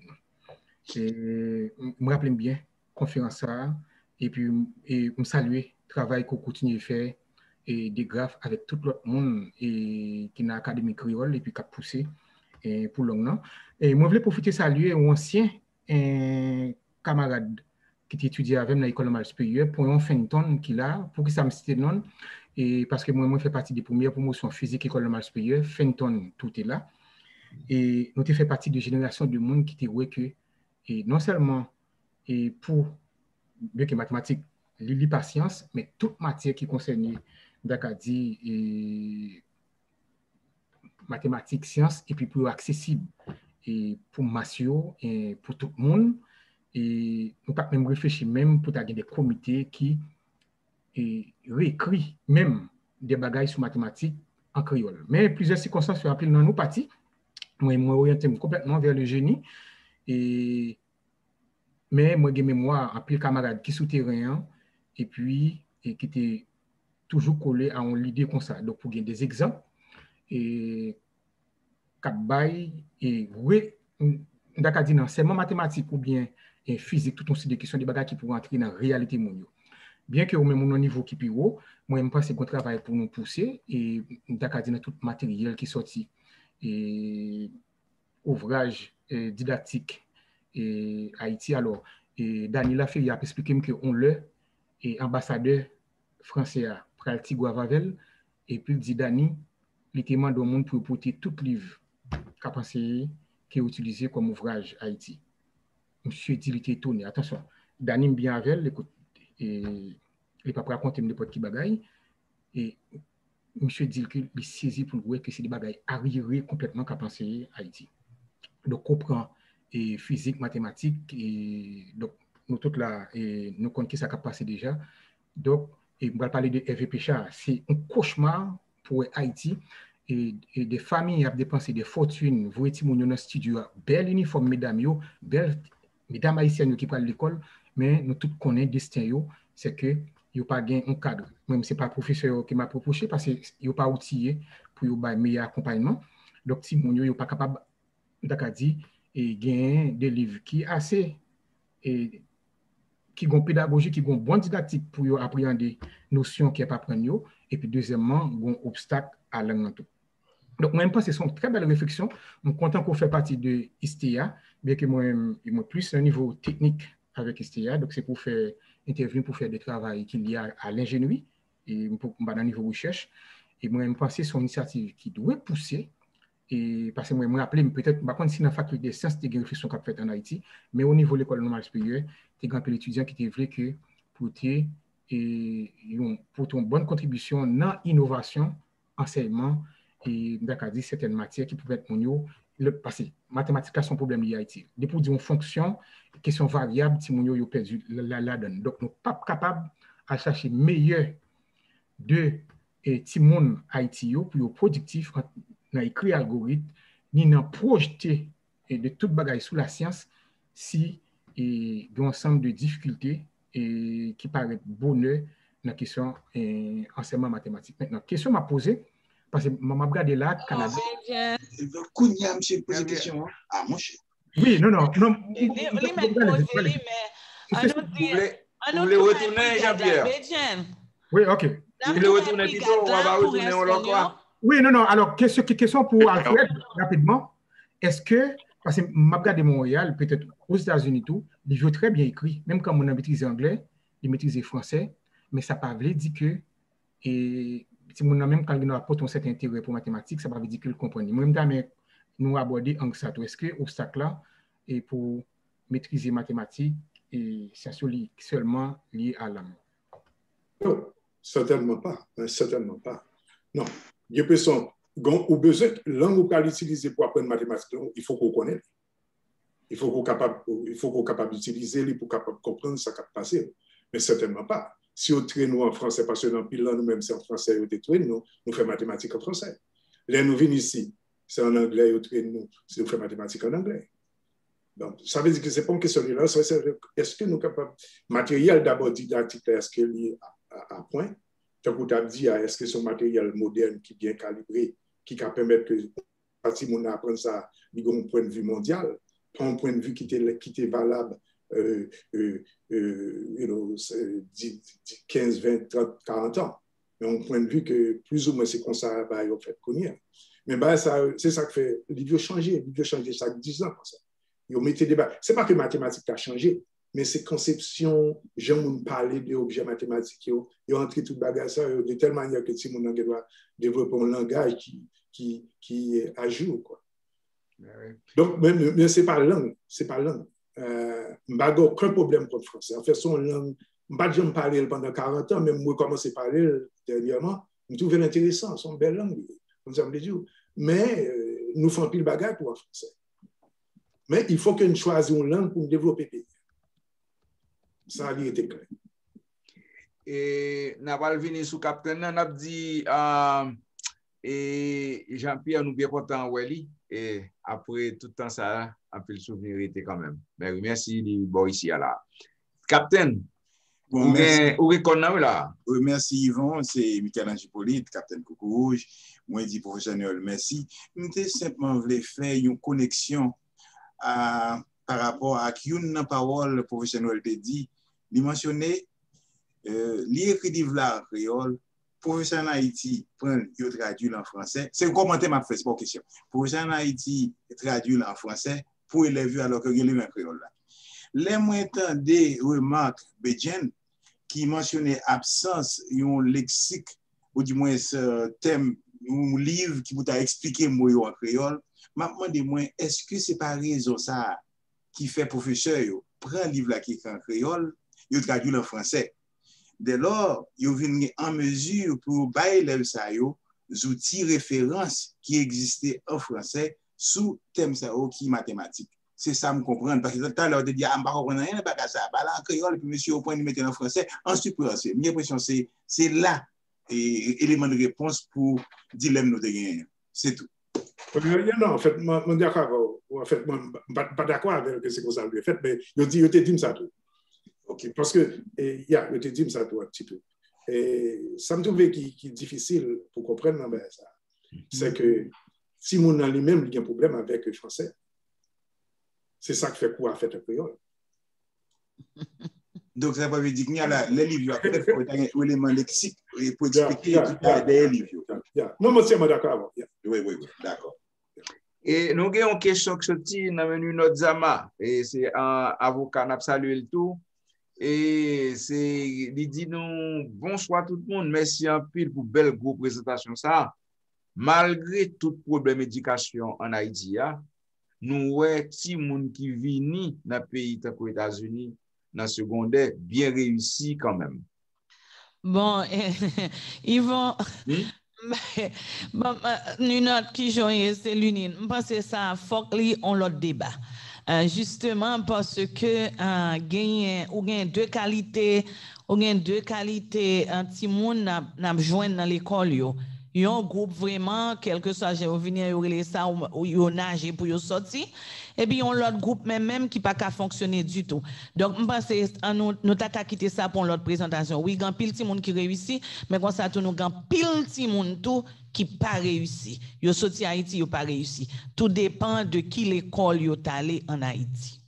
Je me rappelle bien conférence ça et puis me saluer travail qu'on continue de faire et des graphes avec tout l'autre monde et qui n'a académie créole et puis qui a poussé pour longtemps. Et moi je voulais profiter saluer un ancien camarade qui étudiait avec moi à l'école normale supérieure pour un Fenton qui là pour que ça me cite non et parce que moi je fais partie des premières promotions physique école normale supérieure Fenton tout est là et nous fait partie de génération de monde qui était ouais que et non seulement et pour bien que mathématiques l'île pas science mais toute matière qui concerne d'accord dit et mathématiques sciences et puis pour accessible et pour massio et pour tout le monde et nous pas même réfléchir même pour avoir des comités qui réécrit même des bagages sur mathématiques en créole mais plusieurs circonstances sont appelées dans nos parties moi orienté complètement vers le génie et mais moi j'ai mémoire en pile camarades qui souterrain et puis qui étaient toujours collés à une idée comme ça donc pour gagner des exemples et capbail et oui d'accord dit non seulement mathématiques ou bien et physique tout un série de questions des bagages qui pourront entrer dans la réalité mondiale bien que au même niveau qui plus haut moi je pense qu'on travaille pour nous pousser et d'accord dit dans tout matériel qui sorti et ouvrage didactique et Haïti alors et Daniela Ferry a expliqué que on le et ambassadeur français à Praltigua Vavel et puis dit Dani il demande au monde pour porter tout livre qu'a pensé qui est utilisé comme ouvrage Haïti. Monsieur dit il était étonné attention Dani bien avec écoute et il pas raconter n'importe qui bagaille et monsieur dit qu'il saisi pour voir que c'est des bagailles arriérés complètement qu'a pensé Haïti. Donc comprend et physique mathématique et donc nous toutes là et nous connaissons ça qu'a passé déjà donc et on va parler de Hervé Péchard c'est un cauchemar pour Haïti et des familles ont dépensé des fortunes vous étiez mon dans studio bel uniforme mesdames yo belle mesdames haïtiennes qui parlent l'école mais nous tous connaissons destin yo c'est que yo pas gain un cadre même c'est pas professeur qui m'a proposé parce que yo pas outillé pour yo ba meilleur accompagnement donc si mon yo pas capable d'accord dit et gain des livres qui assez et qui ont pédagogie qui ont bon didactique pour yo appréhender notions qui est pas prendre yo et puis deuxièmement un obstacle à langue tout. Donc moi je pense que c'est une très belle réflexion. Je suis content qu'on fait partie de ISTEA bien que moi plus un niveau technique avec ISTEA donc c'est pour faire intervenir pour faire des travail qui lié à l'ingénierie et pour dans le niveau recherche et moi je pense que c'est une initiative qui doit pousser et parce que moi je me rappelle peut-être par contre si dans la faculté des sciences des réflexions qu'a fait en Haïti mais au niveau de l'école normale supérieure des grands étudiants qui étaient que pour une bonne contribution dans l'innovation enseignement et d'accord dit certaines matières qui pouvaient être monio le passé mathématiques là sont problème lié à Haïti depuis dire une fonction question variable si monio yo perdu la donne donc nous pas capable à chercher meilleur de ti monde Haïti yo pour productif dans écrit algorithme ni dans projeter de toute bagaille sous la science si et un ensemble de difficultés et qui paraît bonheur dans la question enseignement mathématique maintenant question m'a posée parce que m'a regardé là Canada Kounia monsieur pose question ah mon cher Oui, non. Vous voulez retourner, Jean-Pierre? Oui, ok. Vous voulez retourner plutôt ou on va retourner en Oui, non. Alors, question pour Alfred, rapidement. Est-ce que, parce que je regarde Montréal, peut-être aux États-Unis tout, les jeux très bien écrits, même quand on a maîtrisé anglais, il maîtrisait français, mais ça ne veut pas dire que, et si on a même quand on a un certain intérêt pour mathématiques, ça ne veut pas dire qu'il comprend. Moi-même, nous aborder en ça. Est-ce que l'obstacle là est pour maîtriser mathématiques et sciences seulement lié à l'âme? Non, certainement pas. Certainement pas. Non. Il y a besoin, ou besoin, langue ou pas l'utiliser pour apprendre mathématiques, il faut qu'on connaisse. Il faut qu'on soit capable d'utiliser, pour capable de comprendre ce qui a passé. Mais certainement pas. Si on traîne en français, parce que dans pile là, nous-mêmes, c'est en français, nous faisons mathématiques en français. Là, nous venons ici, c'est en anglais, nous faisons mathématiques en anglais. Donc, ça veut dire que ce n'est pas une question de là. Est-ce que nous sommes capables, matériel d'abord didactique, est-ce qu'il est à point? Tant que tu as dit, est-ce que c'est un matériel moderne qui est bien calibré, qui peut permettre que, si on apprend ça, il y a un point de vue mondial, pas un point de vue qui était valable 15, 20, 30, 40 ans. Mais un point de vue que plus ou moins c'est comme ça, en fait, connaître. Mais c'est ça qui fait, l'idée changer chaque 10 ans. Ce n'est pas que mathématiques a changé, mais c'est conception, gens parler d'objets mathématiques, ils ont entré tout le bagage de telle manière que si on doit développer un langage qui est à jour, quoi. Donc, mais c'est pas langue. Je n'ai aucun problème pour le français. En fait, son langue, je n'ai pas parlé pendant 40 ans, même moi, commencé à parler dernièrement, je trouve intéressant, son belle langue, comme ça me dit. Mais nous faisons pile bagage pour le français. Mais il faut que nous choisissions une langue pour développer le pays. Ça a été clair. Et nous avons venu sous Captain, nous avons dit, et Jean-Pierre, nous bien content, et après tout le temps, ça a fait le souvenir était quand même. Mais merci, bon, ici, à la. Captain, bon, merci Yvon, c'est Michel-Ange Hippolyte, Captain Coucou Rouge. Moi, je dis professionnel, merci. Nous avons simplement voulu faire une connexion par rapport à une parole professionnelle de dit, il mentionnait l'écrit en créole. Professeur en Haïti prend et traduit en français. C'est un commentaire m'a fait, c'est pas une question. Professeur en Haïti traduit en français pour élèves alors que il est en créole là. Les moins entendez remarque Bedjen qui mentionnait absence un lexique ou du moins thème un livre qui vous a expliqué moi en créole. M'a demandé moi est-ce que c'est pas raison ça qui fait professeur prend livre là qui est en créole, il traduit en français. Dès lors, ils viennent en mesure pour bailler les outils références qui existaient en français sous thème qui est mathématique. C'est ça me comprendre parce que tout à l'heure de dire ah pas comprendre rien pas ça bah là en créole puis monsieur au point de mettre en français ensuite penser. Mes impression c'est là et élément de réponse pour dilemme nous de gagner. C'est tout. Non, en fait, moi d'accord. En fait, moi pas d'accord avec ce que ça lui fait mais je te dis ça tout. Okay. Parce que, je te dis ça tout un petit peu. Et ça me trouve qui est difficile pour comprendre ben, ça. C'est que si mon a lui-même il y a un problème avec le français, c'est ça qui fait quoi à faire un créole. Donc, ça veut dire qu'il y a les livres, peut-être pour un élément lexique pour expliquer des livres. Non, moi, c'est d'accord. Oui, d'accord. Et nous avons une question qui sortit dans notre Zama, et c'est un avocat qui a salué le tout. Et c'est, il dit nous, bonsoir tout le monde, merci en pile pour belle gros présentation ça. Malgré tout problème d'éducation en Haïti, nous avons petit monde qui vient dans le pays aux États-Unis, dans le secondaire, bien réussi quand même. Bon, ils vont... Bon, une autre qui joue, c'est l'union. Je pense que ça, faut qu'on l'autre débat. Justement parce que gagne deux qualités, un petit monde n'a joint dans l'école Yon groupe vraiment, quel que soit, j'ai venu à ça, ou yon nage pour yon sortir. Et puis, yon l'autre groupe même qui pas qu'à fonctionner du tout. Donc, je pense que nous t'as quitté ça pour l'autre présentation. Oui, il y a pile de monde qui réussit, mais quand ça, nous avons pile de monde tout qui pas réussi. Yon sorti Haïti, yon pas réussi. Tout dépend de qui l'école yon allé en Haïti.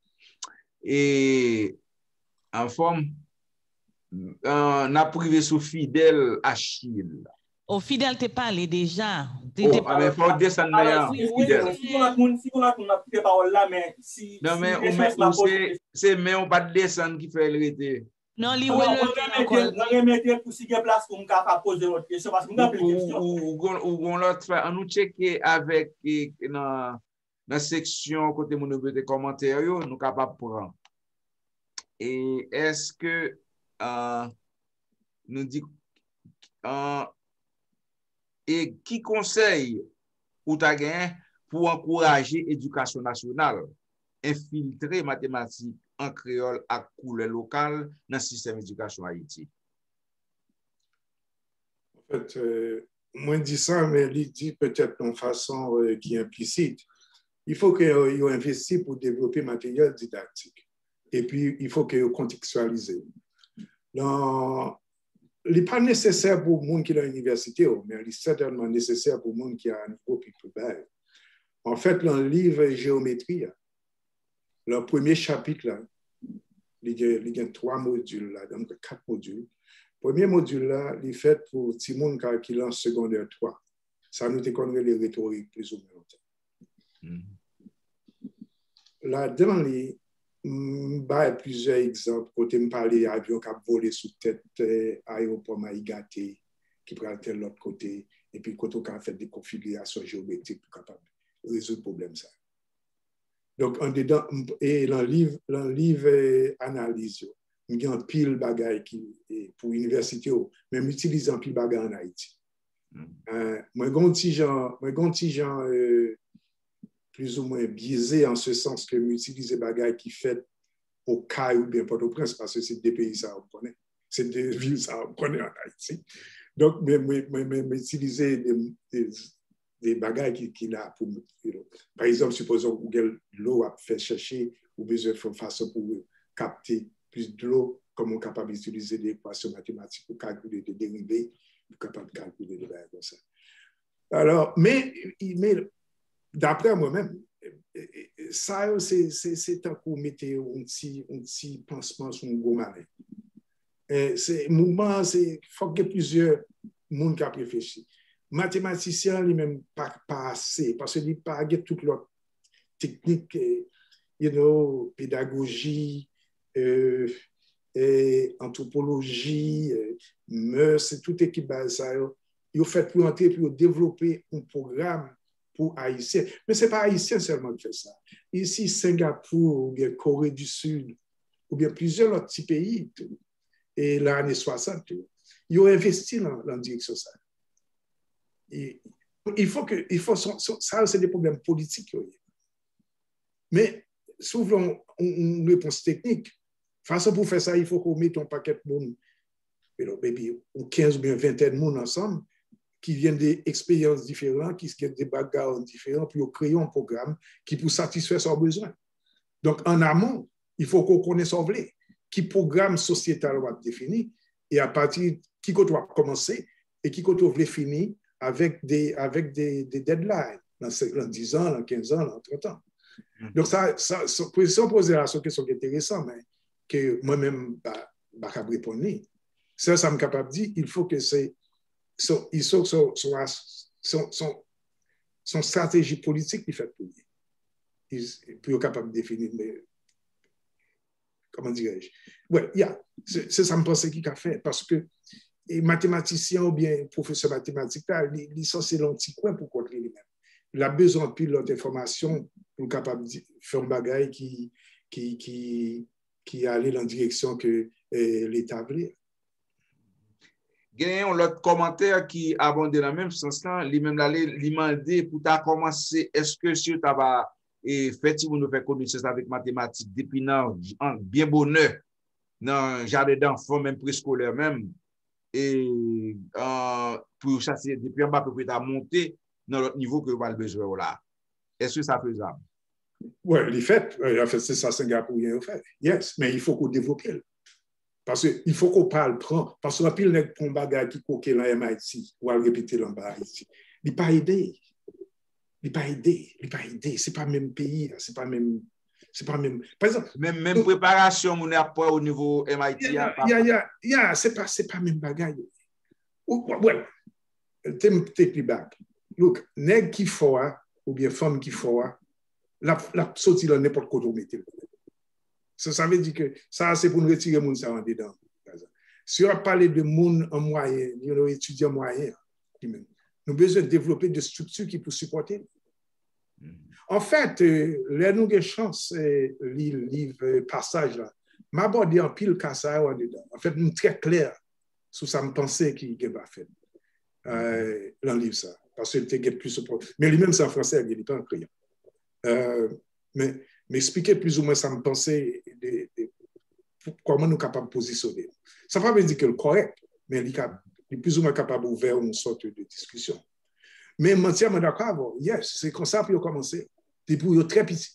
Et en forme, on a privé sous Fidèle Achille. Au Fidèle, t'es parlé déjà. Mais il faut descendre maintenant. Si on a pris parole là, mais si. Non, mais c'est mais on pas descendre qui fait le non, li on remettre pour si il y a place pour me poser votre question parce que on l'autre fait on nous checker avec dans section côté mon de commentaires nous capable prendre. Et est-ce que nous dit et qui conseille ou ta gain pour encourager l'éducation nationale, infiltrer mathématiques en créole à couleur locale dans le système d'éducation Haïti? En fait, moi je dis ça, mais il dit peut-être d'une façon qui est implicite. Il faut qu'ils investissent pour développer matériel didactique. Et puis, il faut qu'ils contextualisent. Il n'est pas nécessaire pour le monde qui est à l'université, mais il est certainement nécessaire pour le monde qui a un niveau plus bas. En fait, dans le livre Géométrie, le premier chapitre, là, il y a 3 modules, là, donc 4 modules. Le premier module, là, il est fait pour les gens qui sont en secondaire 3. Ça nous déconne les rhétoriques plus ou moins. Là-dedans, il y a plusieurs exemples. Quand on parle d'avions qui ont volé sous tête aéroport Maïgaté, qui prend de l'autre côté, et puis quand on a fait des configurations géométriques pour capable de résoudre le problème. Ça. Donc, et dans le livre analyse, il y a un pile de bagages pour l'université, même utilisant pile de bagages en Haïti. Moi, j'ai gens plus ou moins biaisé en ce sens que j'utilise des bagages qui fait au CAI ou bien Port-au-Prince, parce que c'est des pays ça on connaît, c'est des villes ça on connaît en Haïti. Donc, j'utilise des bagages qui a pour, par exemple, supposons que l'eau a fait chercher ou besoin de faire façon pour capter plus de l'eau, comme on est capable d'utiliser des équations mathématiques pour calculer des dérivés, pour capable de calculer des bagages comme ça. Alors, mais d'après moi-même, ça, c'est un coup mettre un petit pansement sur un gros malin. C'est mouvement, c'est faut que plusieurs monde qui a réfléchi. Mathématiciens, lui-même, pas assez, parce qu'il n'y a pas toute l'autre technique, pédagogie, anthropologie, mœurs, c'est toute équipe basée ça. Ils ont fait pour entrer, pour développer un programme pour Haïtiens. Mais ce n'est pas Haïtien seulement qui fait ça. Ici, Singapour, ou bien Corée du Sud, ou bien plusieurs autres petits pays, et l'année 60, ils ont investi dans la direction ça. Ça, c'est des problèmes politiques. Mais souvent, une réponse technique. Façon pour faire ça, il faut qu'on mette un paquet de monde, ou 15 ou bien 20 de monde ensemble, qui viennent d'expériences différentes, qui ont des bagages différents, puis créer un programme qui peut satisfaire ses besoins. Donc, en amont, il faut qu'on connaisse son blé, qui programme sociétal va définir, et à partir qui qu'on doit commencer, et qui qu'on doit finir avec des deadlines, dans 10 ans, dans 15 ans, dans 30 ans. Donc, si on pose la question qui est intéressante, mais que moi-même, je ne peux pas répondre. Ça me capable de dire, il faut que c'est son stratégie politique qui fait pour lui. Il peut être capable de définir, mais comment dirais-je? Ouais, c'est ça me pense qu'il a fait, parce que les mathématiciens ou bien professeurs mathématiques, ils sont censés l'anti coin pour contrôler lui-même. Il a besoin de pilote d'information pour être capable de faire un bagage qui allait dans la direction que l'État voulait. Il y a un autre commentaire qui abonde dans le même sens, lui-même lui demandé pour ta commencer, est-ce que si tu as fait si vous nous faites connaissance avec mathématiques depuis bien bonheur, dans le jardin d'enfants, même préscolaire même, et pour chasser depuis en bas pour pouvoir monter dans l'autre niveau que vous avez besoin là. Est-ce que ça est faisable? Oui, les faits, en fait, c'est ça Singapour a fait. Yes, mais il faut qu'on développe. Parce qu'il faut qu'on parle, parce que pile n'est pas un bagage qui coque dans MIT, ou à répéter dans ici. Il n'est pas aidé. C'est pas même pays, c'est pas même. Par exemple, même préparation, on n'a pas au niveau MIT. C'est pas même bagage. Well, t'es plus bas. Look, nèg qui faut, ou bien femme qui faut, la sortie dans n'importe quoi on mettre. Ça veut dire que ça, c'est pour nous retirer moun ça en dedans. Si on parle de moun en moyen, étudiants moyens, nous avons besoin de développer des structures qui peuvent supporter. En fait, là, nous avons chance, livre passage là, m'aborder en pile cas ça en dedans. En fait, nous très clair sur ça me pensait qu'il y a fait dans le livre ça. Parce que tu plus support. Mais lui-même, c'est en français, il n'est pas en crayon. Mais expliquer plus ou moins ça me pensait de comment nous sommes capables de positionner. Ça ne veut pas dire que le correct, mais il est plus ou moins capable d'ouvrir une sorte de discussion. Mais je suis entièrement d'accord, yes, c'est comme ça pour commencer. Depuis le très petit.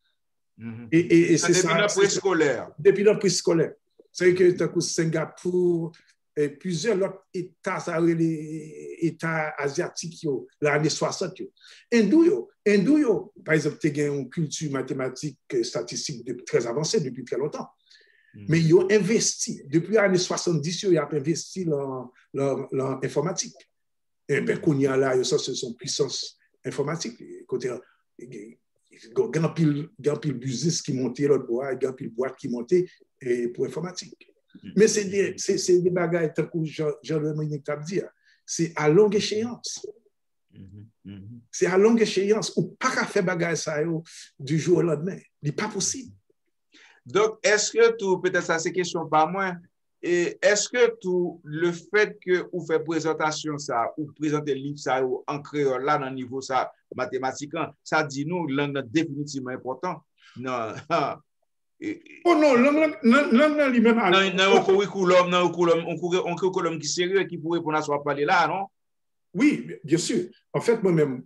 Et c'est ça. Depuis le préscolaire. Depuis le préscolaire. C'est que Singapour, et plusieurs autres États, États asiatiques, l'année 60. Indou, par exemple, tu as une culture mathématique, statistique très avancée depuis très longtemps. Mais ils ont investi, depuis les années 70, ils ont investi dans l'informatique. Et bien, qu'on y a là, ça, c'est son puissance informatique. Côté, il y a un pile business qui montait l'autre bois, il y a un pile boîte qui montait pour informatique. Mais c'est des bagages, tant que Jean-Dominique t'a dit, c'est à longue échéance. C'est à longue échéance. Ou pas qu'à faire bagages ça du jour au lendemain. Il n'est pas possible. Donc, est-ce que tout, peut-être ça c'est question pas moi, et est-ce que tout le fait que vous faites présentation ça, ou présenter le livre ça en créole là dans le niveau ça mathématique, ça dit nous langue définitivement important. Non. Oh non, l'anglais lui-même. Non, un curriculum qui est sérieux qui pourrait pour nous soit parler là, non? Oui, bien sûr. En fait, moi-même,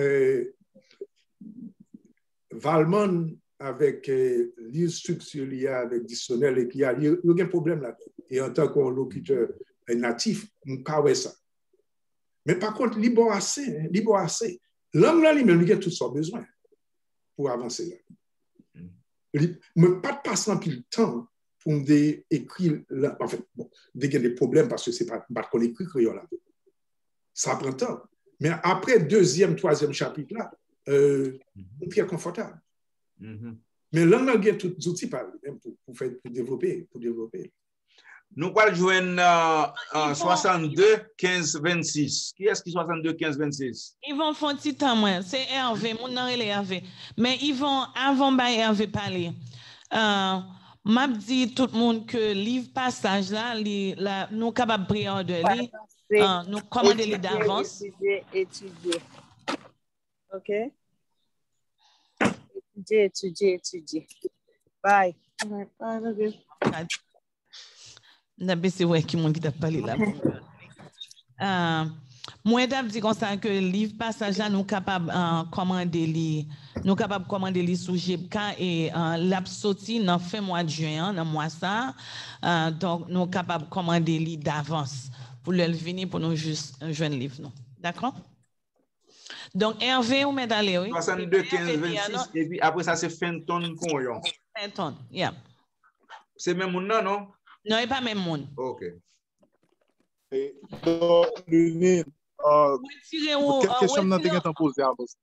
Valmont avec livre structure lié avec dictionnaire et il y a un problème là. Et en tant qu'locuteur natif, on peut ça. Mais par contre, libre assez. L'anglais lui-même, il a tout son besoin pour avancer là. Mais pas de passer un peu de temps pour écrire. En fait, bon, il y a des problèmes parce que c'est pas qu'on écrit créole là. Ça prend temps. Mais après deuxième, troisième chapitre là, on est confortable. Mais là, on a tous les outils pour développer. Nous allons joindre 62, 15, 26. Qui est-ce qui 62, 15, 26? Ils vont faire un petit temps, moi. C'est Hervé, mon nom est Hervé. Mais ils vont, avant de Hervé parler, m'a dit tout le monde que livre passage là, nous sommes capables de prier de nous commander les d'avance. Étudier. OK? Étudier. Bye. C'est vrai qui monde qui t'a parlé là. Moi d'ab dit comme ça que livre passage là nous capable commander les sous GPK et l'a sorti dans fin mois de juin dans mois ça donc nous capable commander les d'avance pour le venir pour nous juste joindre livre nous. D'accord? Donc Hervé ou m'aller oui. 62 15 26 et puis après ça c'est Fenton Conyon. Fenton, yeah. C'est même mon nom non? Non, il n'est pas même monde. OK. Donc, quelle question que tu as posée à vous?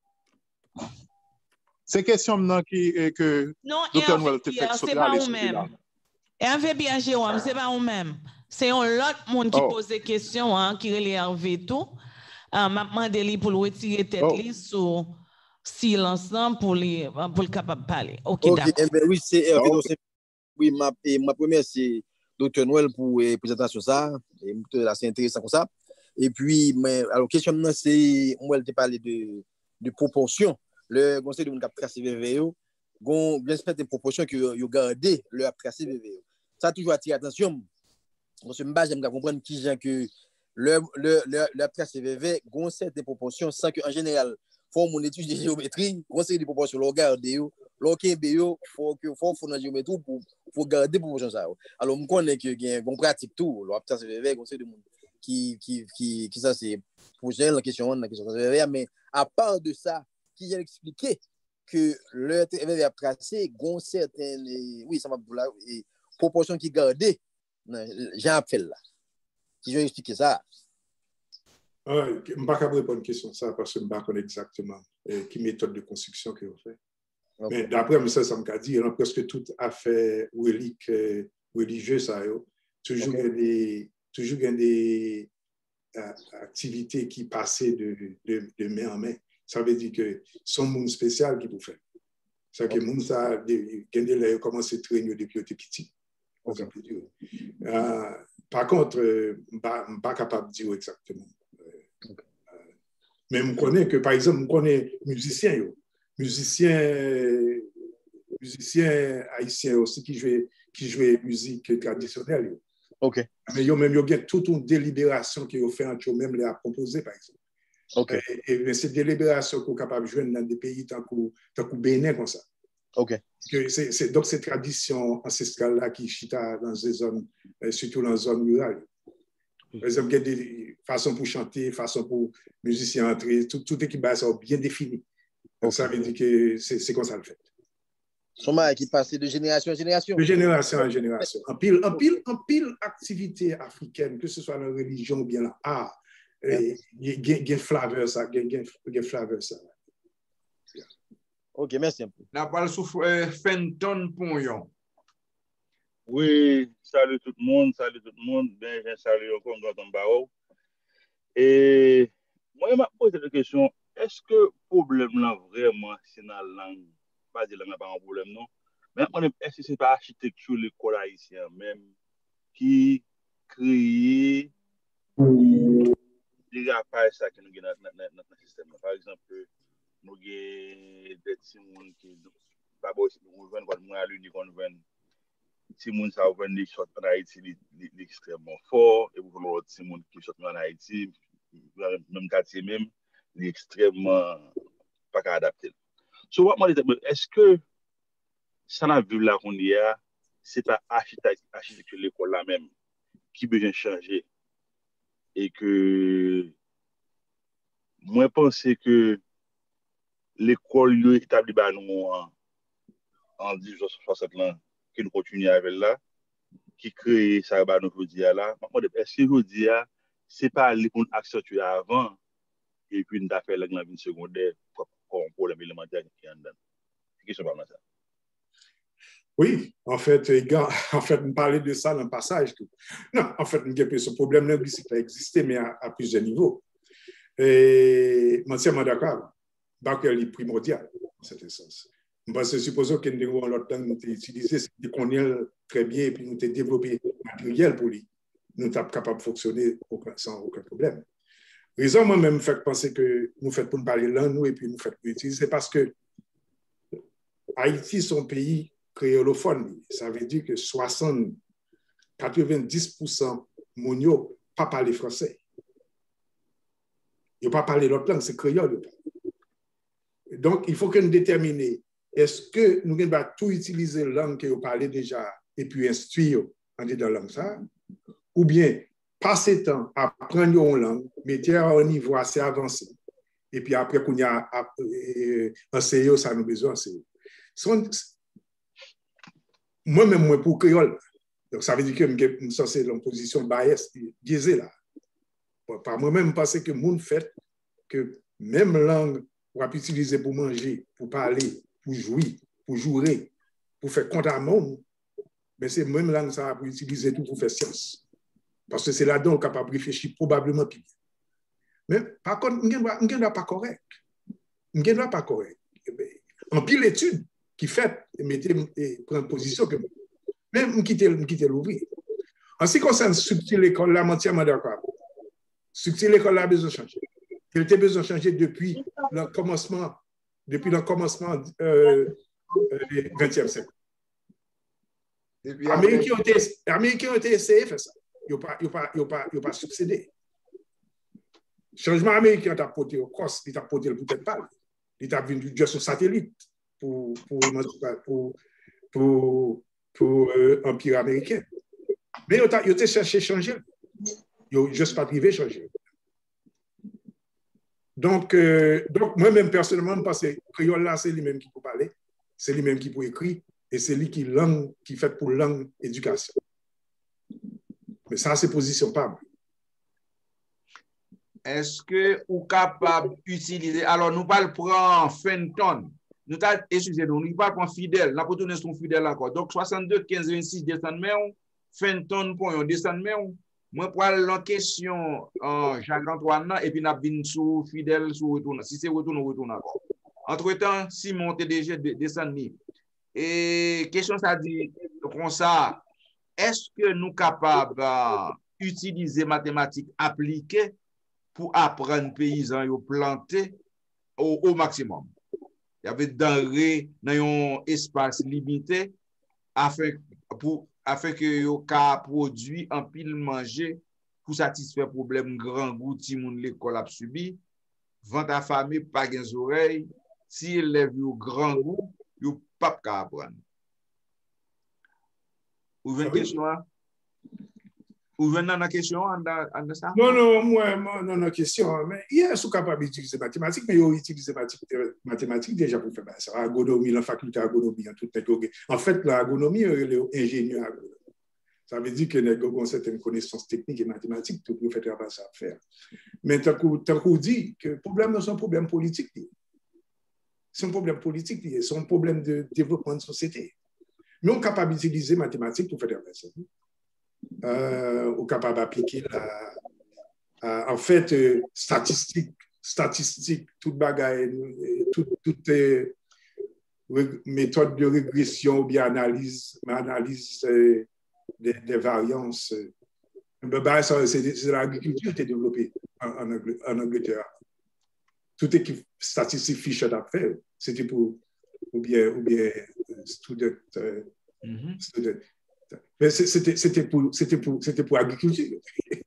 C'est question que Dr. Noël te fait c'est pas vous-même. Hervé bien Jérôme, c'est pas vous-même. C'est un autre monde qui pose des questions, qui relève Hervé tout. M'a demandé pour retirer tête sur silence pour le capable de parler. OK, d'accord. Oui, c'est Hervé. Oui, ma première, c'est Dr. Noël pour la présentation ça. C'est intéressant comme ça. Et puis, alors, question, c'est, moi, je parlé de proportion. Le conseil de mon cap tracé VVO, bien certaines proportions que vous gardez le tracé VVO. Ça a toujours attiré attention. parce que je vais comprendre qui gens que le tracé VV gon certaines proportions sans que en général faut mon étude de géométrie conseil de proportions le garder l'OKB faut dans géométrie pour garder proportion ça. Alors on connaît que gain on pratique tout le tracé VV conseil de monde qui ça c'est pour gérer la question VV mais à part de ça qui a expliqué que le VV a tracé gon certaines oui ça m'a proportions qui garder j'ai appelé là. Si je vais expliquer ça. Je ne vais pas répondre à une question ça parce que je ne sais pas exactement quelle méthode de construction que vous faites. Okay. Mais d'après ça me dit, presque tout affaire relique religieuse, ça toujours okay. Toujours des activités qui passaient de main en main. Ça veut dire que c'est un monde spécial qui vous fait. C'est que le monde ça a commencé à traîner depuis petit. Okay. Par contre, je ne suis pas capable de dire exactement. Okay. Mais je connais que, par exemple, je connais musiciens haïtiens aussi qui jouent musique traditionnelle. OK. Mais ils ont toute une délibération qu'ils ont fait entre eux-mêmes les à proposer, par exemple. OK. Et cette délibération qu'on est capable de jouer dans des pays tant que Bénin comme ça. OK. Donc, ces traditions ancestrales-là qui chita dans ces zones, surtout dans les zones rurales. Par exemple, il y a des façons pour chanter, façons pour musiciens entrer, tout équipe sont bien défini. Donc, ça veut dire que c'est comme ça le fait. Soma qui passe de génération en génération. De génération en génération. En pile activité africaine, que ce soit dans la religion ou bien dans l'art, il y a flaveur ça, il y a flaveur ça. Ok, merci un peu. La parole sous Fenton Ponyon. Oui, salut tout le monde. Ben, je salue encore Gordon Barrow. Et moi, je me pose la question, est-ce que le problème là vraiment, c'est dans la langue? Pas dire que là, pas un problème, non. Mais est-ce que ce n'est pas l'architecture de l'école haïtienne même qui crée des rapports ça que nous avons dans notre système? Par exemple, nous avons des petits gens qui pas beau si nous venons quand nous à l'Uni qu'on vient si moun ça vient des choses en Haïti extrêmement fort et vous voulez autre si moun qui sont en Haïti même quartier même extrêmement pas adapté. So est-ce que ça n'a vu là qu'on y a c'est pas architecture l'école là même qui besoin changer et que moi penser que l'école est établie par nous en 1860 là qui nous continue avec là qui crée ça ba nous aujourd'hui là est-ce que aujourd'hui c'est pas les pour accentuer avant et puis nous fait la vie secondaire pour un problème élémentaire qui en dedans question par ça. Oui, en fait, on parlait de ça dans le passage. Non, en fait, ce problème linguistique a existé, mais à plusieurs niveaux. Et je suis entièrement d'accord. Donc, il est primordial, en ce sens. Parce que supposons que nous avons l'autre temps, nous avons utilisé, c'est qu'on est très bien, et puis nous avons développé le matériel pour lui. Nous sommes capables de fonctionner sans aucun problème. La raison, moi-même, fait penser que nous faisons pour nous parler langue, nous, et puis nous faisons pour utiliser, c'est parce que Haïti, son pays créolophone, ça veut dire que 90% monio pas parler français. Ils ne pas parler l'autre langue, c'est créole. Donc, il faut que nous déterminions, est-ce que nous devons tout utiliser la langue que vous parlez déjà et puis instruire en dans la langue ça, ou bien passer temps à apprendre une langue, mettre à un niveau assez avancé, et puis après qu'on y a enseigné, ça nous besoin d'enseigner. Moi-même, moi, pour créole. Donc, ça veut dire que je suis censé dans une position biaisée là. Par moi-même, je pense que mon fait que même langue, on va utiliser pour manger, pour parler, pour jouer, pour faire compte à monde, mais c'est même langue ça pour utiliser tout pour faire science. Parce que c'est là-dedans qu'on est capable de réfléchir probablement plus bien. Mais par contre, je ne suis pas correct. Je ne suis pas correct. En pile l'étude qui fait, prendre position que même je quitte l'ouvrir. En ce qui concerne structure l'école, là, je suis entièrement d'accord. Structure l'école, a besoin de changer. Elle était besoin de changer depuis le commencement du XXe siècle. Les Américains ont essayé de faire ça. Ils n'ont pas succédé. Changement américain t'a porté au COS, il t'a porté peut-être pas. Il t'a venu juste un satellite pour l'Empire américain. Mais ils ont cherché à changer. Ils n'ont juste pas privé changer. Donc moi-même, personnellement, je pense que créole là, c'est lui-même qui peut parler, c'est lui-même qui peut écrire, et c'est lui qui fait pour langue éducation. Mais ça, c'est position pas moi. Est-ce que vous êtes capable d'utiliser, alors nous parlons prendre Fenton, nous ne parlons pas fidèle, nous avons son fidèle encore. Donc 62, 15, 26, descend mai, Fenton pour un descend mai. Moi, pour la question Jacques-Antoine, et puis nous avons sous fidèle, sous retour. Si c'est retour, nous retournons encore. Entre-temps, Simon TDG descend mai. Et question ça dit comme ça, est-ce que nous sommes capables d'utiliser mathématiques appliquées pour apprendre paysan à planter au maximum? Il y avait denrées dans un espace limité afin que vous puissiez produire un pile manger pour satisfaire problème grand goût si moun l'école a subi. Vente à famille, pas gain oreilles. Si élève au grand goût, vous pas qu'à apprendre. Vous avez une question? Vous venez dans la question en ça? Non, moi, dans la question, mais il y a sous capable d'utiliser mathématiques, mais ils utilisent mathématiques déjà pour faire ça. Agronomie, la faculté d'agronomie, tout est. En fait, l'agronomie, l'ingénieur agronomie. Ça veut dire que nous avons certaines connaissances techniques et mathématiques pour faire travailler ça à faire. Mais tant qu'on dit que le problème, c'est un problème politique. C'est un problème politique, c'est un problème de développement de société. Mais on est capable d'utiliser mathématiques pour faire travailler ça. On est capable d'appliquer en fait statistique, toute bagaille, toute méthode de régression ou bien analyse des variances. C'est l'agriculture qui est développée en Angleterre. Tout équipe statistique Fisher a fait, c'était pour ou bien student. Mais c'était pour l'agriculture.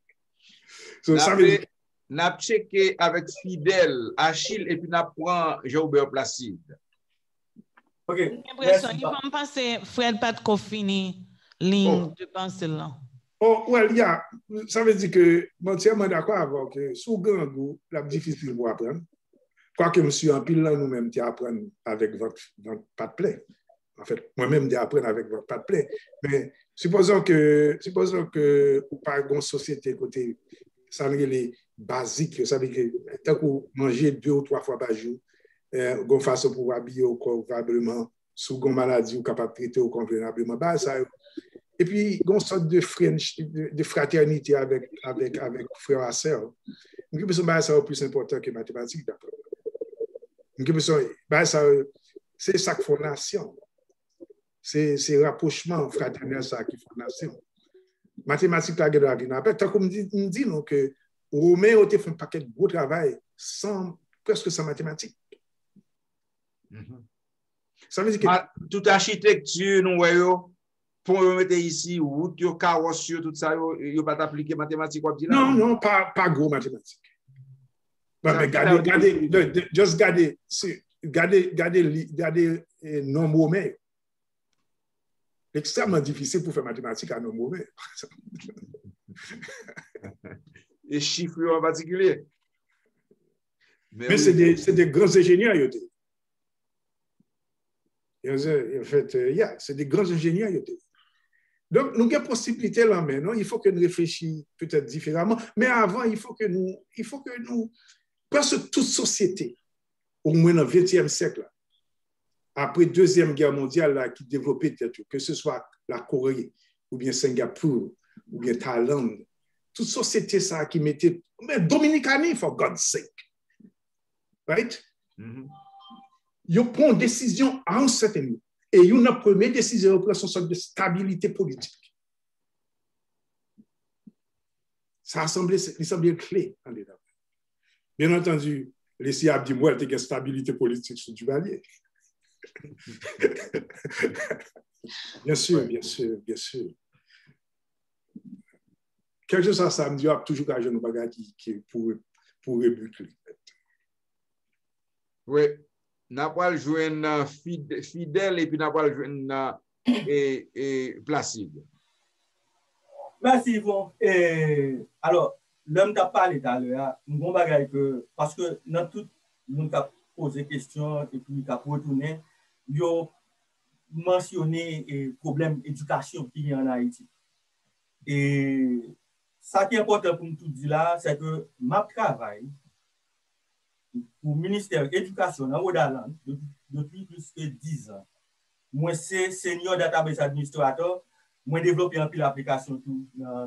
N'a checké avec Fidèle, Achille, et puis n'a prend Jean-Aubert Placide. Ok. J'ai l'impression qu'il va me passer Fred Patko fini ligne de pensée là. Oh, well, yeah. Ça veut dire que, je suis entièrement d'accord avec que sous grand goût, c'est difficile pour apprendre. Quoique, monsieur, en pile là, nous-mêmes, tu apprends avec votre pas de plaie. En fait, moi-même, d'apprendre avec votre pas de plaie. Mais supposons que par une société côté, ça veut dire les basiques, ça veut dire que tant qu'on manger 2 ou 3 fois par jour, qu'on fasse pour habiller convenablement, sous une maladie ou capable de traiter convenablement, bah, ça. Et puis, une sorte de fraternité avec frères et sœurs. Une question, bah, ça est plus important que mathématiques d'apprendre. Une question, bah, ça, c'est ça qui fait nation. C'est rapprochement fraternel ça qui fait nation. Mathématiques, là, de la vie. Tant qu'on me dit non, que Romain a fait un paquet de gros travail presque sans mathématiques. Ça veut dire que toute architecture, nous voyons, pour mettre ici, ou tu carrosse, tout ça, il ne pas t'appliquer mathématiques. Non, pas gros mathématiques. Mais regardez non romain. Extrêmement difficile pour faire mathématiques à non romain. Et chiffres en particulier. Mais c'est des grands ingénieurs. En fait, c'est des grands ingénieurs. Donc, nous avons possibilité là maintenant. Il faut que nous réfléchissions peut-être différemment. Mais avant, il faut que nous presque toute société, au moins dans le XXe siècle, après la Deuxième Guerre mondiale, là, qui développait, que ce soit la Corée, ou bien Singapour, ou bien Thaïlande, toute société ça qui mettait, mais Dominicanie, for God's sake. Right? Ils prennent une décision à un certain niveau. Et une première décision, ils prennent une sorte de stabilité politique. Ça a semblé clé en dedans. Bien entendu, les Siab dit, moi, il y a une stabilité politique sur Duvalier. Bien sûr. quelque chose ça me dit, il y a toujours qu'à nous bagages qui pour reboucler. Oui, n'a pas joindre fidèle et puis n'a pas joindre Placide. Merci Yvon. Alors, l'homme t'a parlé tout à l'heure, bon bagage que parce que dans tout le monde a posé question et puis a retourné, il a mentionné le problème d'éducation qui y a en Haïti. Et ça qui est important pour nous tout dire là, c'est que ma travail pour le ministère de l'Éducation dans Rhode Island depuis plus que 10 ans. Moi, c'est senior database administrateur. Moi, développé un peu l'application pour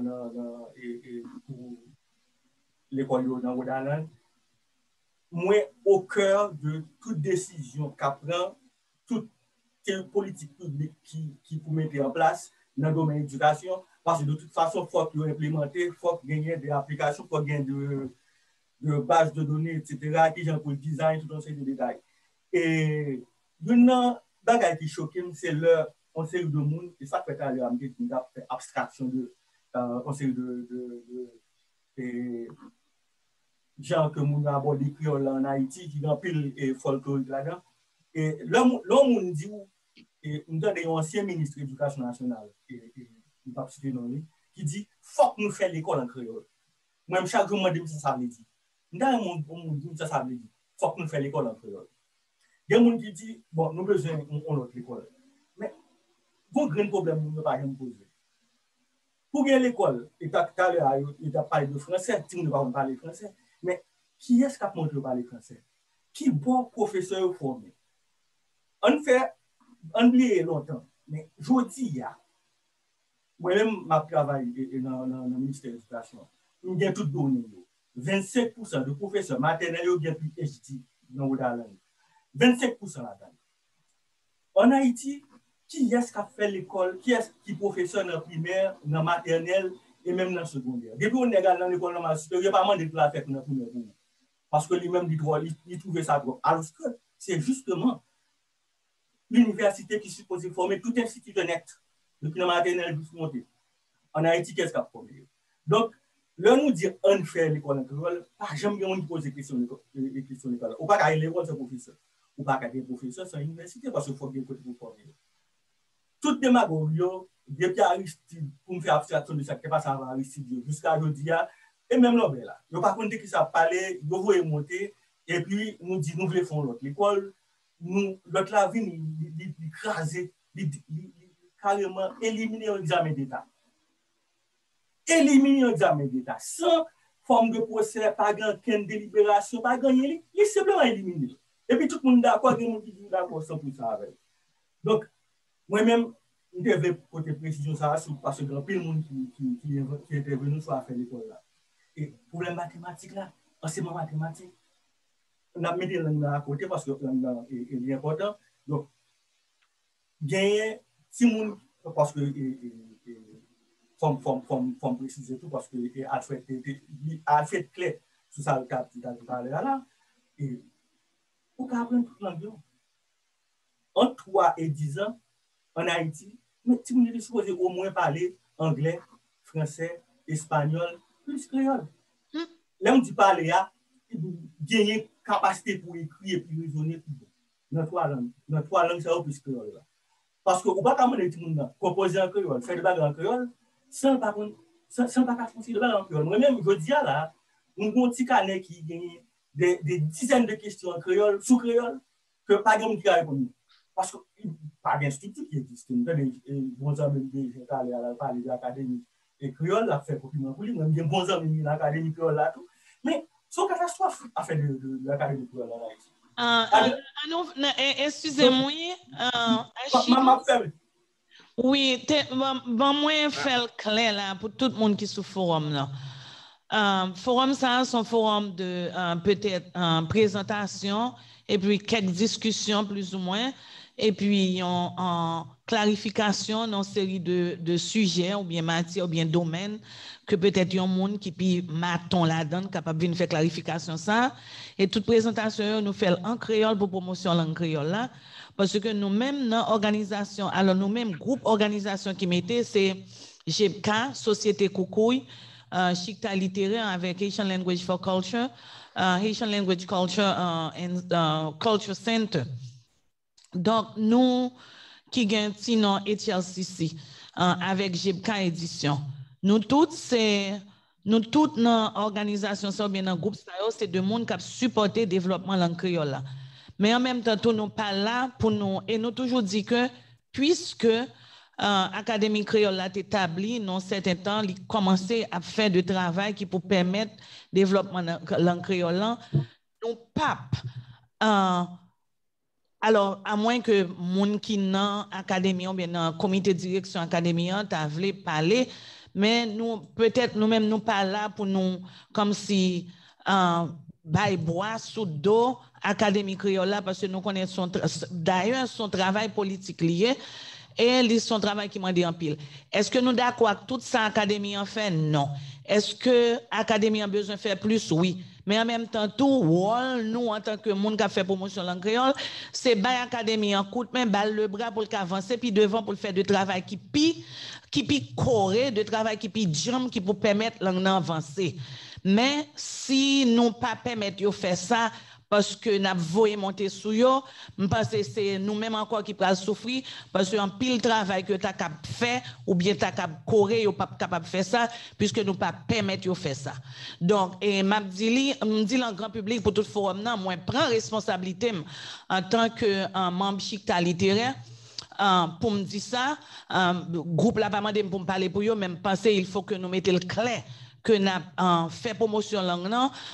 l'école dans Rhode Island. Moi, au cœur de toute décision qu'apprend toute politique publique qui peut mettre en place dans le domaine de l'éducation, parce que de toute façon, il faut qu'il implémenter, il faut gagner des applications, il faut gagner de bases de données, etc., qui j'ai pour le design, tout un série de détails. Et une bagage qui choque, c'est leur conseil de monde, et ça fait à l'heure, on a fait abstraction de conseil de gens que nous avons abordé créole en Haïti, qui ont pile et folklorique là-dedans. Et l'homme dit, et nous avons un ancien ministre de l'Éducation nationale, qui dit, faut que nous fassions l'école en créole. Moi, chaque jour, je me dis, ça veut dire. Nous avons ça veut dire, faut que nous fassions l'école en créole. Il y a des gens qui disent, bon, nous avons besoin d'une autre école. Mais, bon, grand problème, nous ne pouvons pas nous poser. Pour gagner l'école, il y a parlé de français, si nous ne pouvons pas parler français, mais qui est-ce qui a montré de parler français? Qui bon professeur formé? On fait, on oublie longtemps, mais je dis, moi-même, je travaille dans le ministère de l'Éducation, il y a tout donné. 25% de professeurs maternels ont bien plus PhD dans Rhode Island. 25% là-dedans. En Haïti, qui est-ce qui a fait l'école? Qui est-ce qui est professeur dans la primaire, dans la maternelle et même dans la secondaire? Depuis qu'on est dans l'école normale supérieure, il n'y a pas demandé de la faire dans la première cours. Parce que lui-même, il trouvait ça drôle. Alors que c'est justement l'université qui est supposée former tout institut net, depuis la maternelle jusqu'à monter. En Haïti, qu'est-ce qu'il a formé? Donc, là, nous dit on fait l'école en créole, pas jamais on pose des questions d'école. Ou pas qu'à l'école, c'est professeur. Ou pas qu'à des professeurs, c'est l'université, parce qu'il faut bien côté pour former. Toute démagogie, depuis Aristide, pour me faire abstraction de ça, qui passe avant Aristide, jusqu'à aujourd'hui, et même là, il n'y a pas compté qui ça parlait, il faut monter, et puis nous dit, nous voulons faire l'autre. L'école, l'autre la vie, il écraser, carrément éliminer l'examen d'État. Éliminer l'examen d'État. Sans forme de procès, pas de délibération, pas gagner, il est simplement éliminé. Et puis tout le monde d'accord, il y a des gens qui sont d'accord sans pour ça avec. Donc, moi-même, je devais porter précision ça parce que il y a de monde qui est venu sur faire l'école là. Et pour les mathématiques là, enseignement mathématique, on a mis des langues à côté parce que c'est important. Donc, gagner, si monde, parce que faut préciser tout parce que Alfred Clé sur ça le cas tout à l'heure là. Et pour apprendre toute langue. En 3 et 10 ans, en Haïti, mais si vous êtes supposé au moins parler anglais, français, espagnol, plus créole. Là, on dit parler, gagner capacité pour écrire et puis raisonner plus bon. Dans 3 langues. Dans 3 langues, c'est au plus créole. Parce que vous ne pouvez pas demander tout le monde composer en créole, faire des bagages en créole, sans pas construire des bagages en créole. Moi-même, je dis là, on a un petit carnet qui gagne des dizaines de questions en créole, sous créole, que pas de monde qui a répondu. Parce que pas d'institut qui existe. Bons amis, j'ai parlé de l'académie et créole, a fait compliment pour lui, même bons amis de l'académie créole là tout. Mais c'est une catastrophe à faire de l'académie créole là. Excusez-moi. Oui, moi faire clair là pour tout le monde qui est sur le forum là. Forum ça, c'est un forum de peut-être présentation et puis quelques discussions plus ou moins. Et puis en clarification dans une série de sujets ou bien matières ou bien domaines que peut-être il y a un monde qui puis maton là-dedans capable de faire clarification ça et toute présentation nous fait en créole pour promotion langue créole là parce que nous-mêmes dans organisation alors nous-mêmes groupe organisation qui mettait c'est GEPCA Société Koukouille Chicta littéraire avec Haitian Language for Culture, Haitian Language Culture and Culture Center. Donc, nous qui gagnons sinon HLCC avec GEBKA Édition, nous toutes dans l'organisation, bien dans le groupe, c'est de monde qui a supporté le développement de la langue créole. Mais en même temps, nous ne sommes pas là pour nous, et nous toujours dit que puisque l'Académie créole a été établie, dans un certain temps, il a commencé à faire du travail qui peut permettre le développement de la langue créole. Nous pas. Alors, à moins que les gens qui sont dans l'académie ou bien dans le comité de direction académique voulu parler, mais nous, peut-être nous-mêmes, nous pas là pour nous, comme si, bail bois sous dos académie créole, parce que nous connaissons d'ailleurs son travail politique lié et son travail qui m'a dit en pile. Est-ce que nous d'accord avec tout ça, académie en fait? Non. Est-ce que l'académie a besoin de faire plus? Oui. Mais en même temps, tout, nous, en tant que monde qui a fait promotion de la langue créole, c'est bail académie en coup de main, balle le bras pour avancer, puis devant pour faire du travail qui coré, de travail qui jam, qui peut permettre la langue d'avancer. Mais si nous pas permettre de faire ça, parce que nous avons monter sous yo, parce que c'est nous-mêmes encore qui pourrons souffrir, parce que un pile travail que tu as fait, ou bien tu as coré, ou pas capable de faire ça, puisque nous pas permettre de faire ça. Donc, et m'a dit en grand public pour tout forum, moi, prends responsabilité en tant que membre Chicta littéraire, pour me dire ça, groupe là pas demandé pour me parler pour eux, même penser il faut que nous mettions le clair que nous fait promotion langue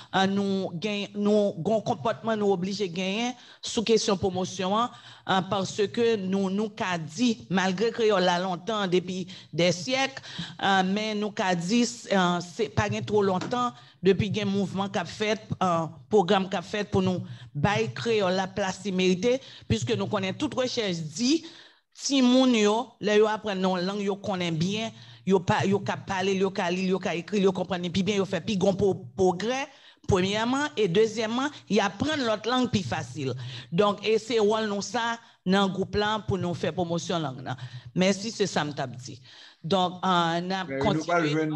nous comportement nous obligé de gagner sous question promotion parce que nous qu'a dit malgré que là longtemps depuis des siècles mais nous qu'a dit c'est pas trop longtemps depuis un mouvement qu'a fait programme qu'a fait pour nous bail créole la place méritée puisque nous connaissons toute recherche dit si moun yo les yo apprennent non langue yo connaît bien yo ka parler yo ka lire yo ka écrire yo comprendre puis bien yo fait plus grand progrès premièrement et deuxièmement y apprendre l'autre langue plus facile donc et c'est rôle nous ça dans groupe là pour nous faire promotion langue là merci c'est ça m't'a dit donc on a continué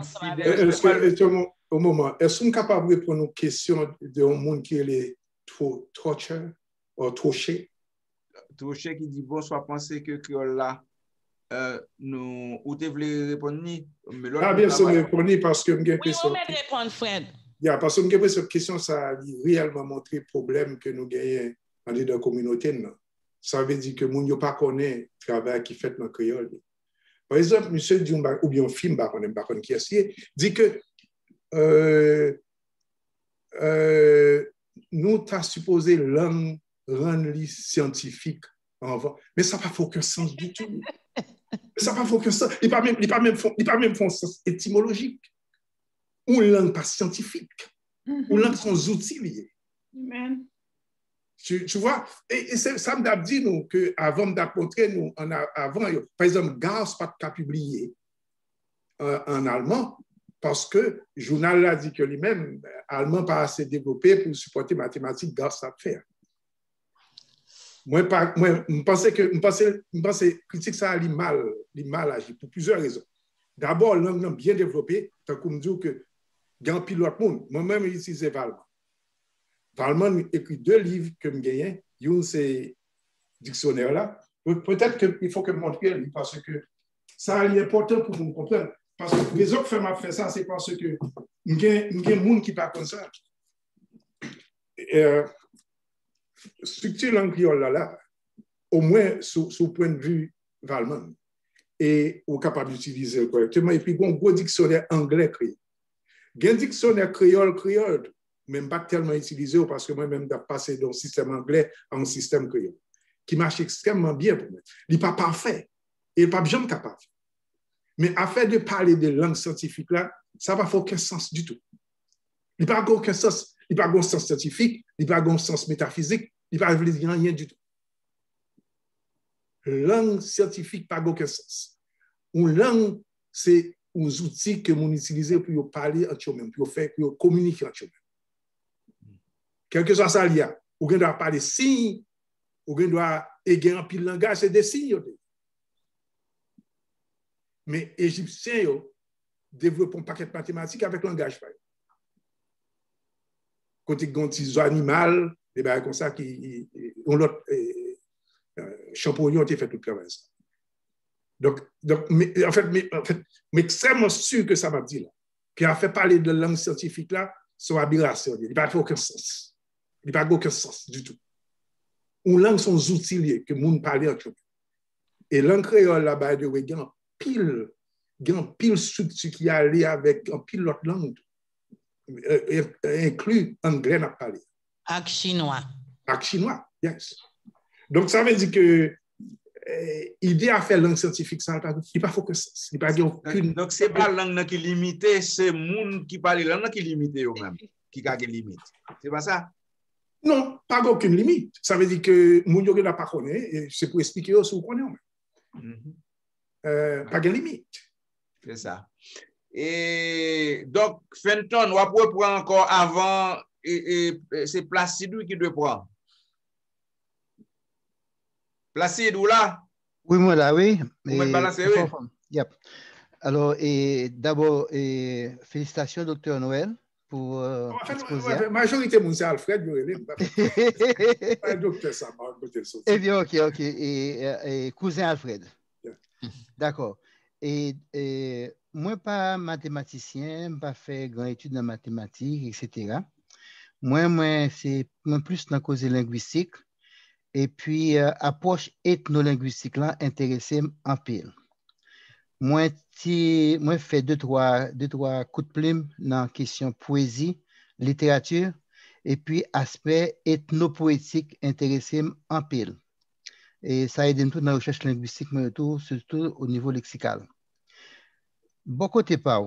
au moment est-ce qu'on est capable de répondre aux questions de un monde qui est torture ou touché Touché qui dit bonsoir, pensez que créole là, nous, ou tu voulez répondre ni? Bien sûr, répondre parce que je me question. Oui, on va répondre, Fred. Parce que je me cette question, ça a réellement montré le problème que nous gagnons dans la communauté. Ça veut dire que nous ne pas connaît le travail qui fait dans le créole. Par exemple, monsieur dit, ou bien un film, qui est dit que nous t'as supposé langue rendre scientifique avant. Mais ça n'a pas aucun sens du tout. Ça n'a pas aucun sens. Il n'y a pas même sens étymologique. Ou langue pas scientifique. Ou langue sans outils liés. Amen. Tu vois? Et ça m'a dit nous qu'avant d'apporter nous, avant, par exemple, Gauss pas de publié en allemand parce que le journal a dit que lui-même, allemand pas assez développé pour supporter mathématiques, Gauss a fait. Moi, je pensais que critique ça a mal agi pour plusieurs raisons. D'abord, langue bien développée, tant qu'on me dit que il y a un pilote monde. Moi-même, j'utilise Valman. Valman écrit 2 livres que je gagne. Un, c'est dictionnaire là. Peut-être qu'il faut que je montre parce que ça est important pour vous comprendre. Parce que les autres femmes ont fait ça, c'est parce que il y a des gens qui ne parlent pas comme ça. Structure langue créole là, au moins sous point de vue Valman, et au capable d'utiliser correctement. Et puis, un gros dictionnaire anglais créé. Un dictionnaire créole, même pas tellement utilisé parce que moi-même, j'ai passé d'un système anglais à un système créole, qui marche extrêmement bien pour moi. Il n'est pas parfait, il n'est pas bien capable. Mais afin de parler de langue scientifique là, ça va faire aucun sens du tout. Il n'y a pas aucun sens. Il n'y a pas de sens scientifique, il n'y a pas de sens métaphysique, il n'y a pas de rien du tout. Langue scientifique n'a pas aucun sens. Une langue, c'est un outil que l'on utilise pour parler entre eux-mêmes, pour communiquer entre eux-mêmes. Quel que soit ça, il y a. Ou bien doit parler signes, ou bien doit égayer un pile langage, c'est des signes. Mais les Égyptiens, développer un paquet de mathématiques avec langage. Côté gontizo animal, des bails comme ça qui ont l'autre champignon ont fait tout le travail. Donc en fait, extrêmement sûr que ça m'a dit là. Puis a fait parler de langue scientifique là, c'est une aberration. Il n'y a pas aucun sens. Il n'y a pas aucun sens du tout. Une langue sont outils que monde parle entre eux. Et langue créole là-bas de il y a un pile structure qui allait avec un pile l'autre langue. Inclus anglais n'a parlé. Avec chinois. Avec chinois, yes. Donc ça veut dire que l'idée à faire langue scientifique, ça il n'y a pas focus. Il n'y a pas aucune. Donc c'est pas la langue qui est limitée, c'est le monde qui parle la langue qui est limitée eux-mêmes, qui a des limites. C'est pas ça? Non, pas aucune limite. Ça veut dire que moun yo n'a pas connaît, c'est pour expliquer aussi qu'on connaît. Pas de limite. C'est ça. Et donc, Fenton, on va prendre encore avant, et c'est Placide qui doit prendre. Placide, ou là? Oui, moi là, oui. Vous me balancez, oui. Yep. Alors, d'abord, félicitations, Dr. Noël, pour l'exposé. La majorité, c'est Alfred, pas docteur ça, Eh bien, ok. Et cousin Alfred. Yeah. D'accord. Et moi, pas mathématicien, pas fait grande étude dans mathématiques, etc. Moi, c'est plus dans la cause linguistique. Et puis, approche ethno-linguistique là, intéressée en pile. Moi, fait deux, trois coups de plume dans la question poésie, littérature, et puis aspect ethno-poétique intéressé en pile. Et ça aide tout dans la recherche linguistique, mais surtout au niveau lexical. Beaucoup de pas.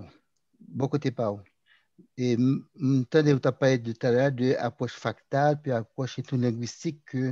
Et m'entendez vous parler de tout à l'heure de approche factale puis approche ethno-linguistique que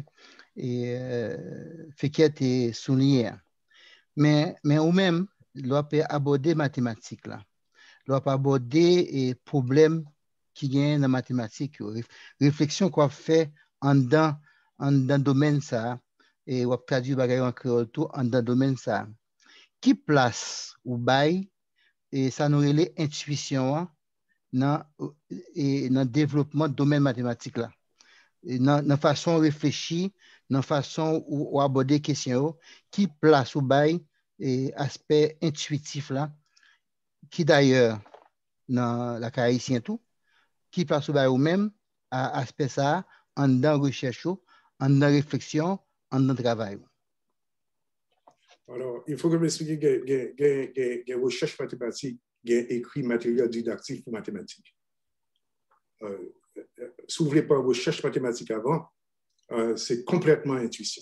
Fekir est souligné. Mais ou même l'on peut aborder mathématiques là. L'on peut aborder les problèmes qui viennent dans mathématiques, réflexion qu'on fait en dans domaine ça et on traduit bagaille en créole tout en dans domaine ça. Qui place ou bail et ça nous relève intuition dans le développement du domaine mathématique là. Dans la façon réfléchir, dans la façon où aborder questions, qui place ou bail et aspect intuitif là, qui d'ailleurs dans la haïtien tout, qui place ou bail ou même à aspect ça en dans recherche, en dans réflexion, en dans travail. Alors, il faut que je m'explique qu'il y a recherche mathématique, il y a écrit matériel didactique pour mathématiques. Si vous voulez pas recherche mathématique avant, c'est complètement intuition.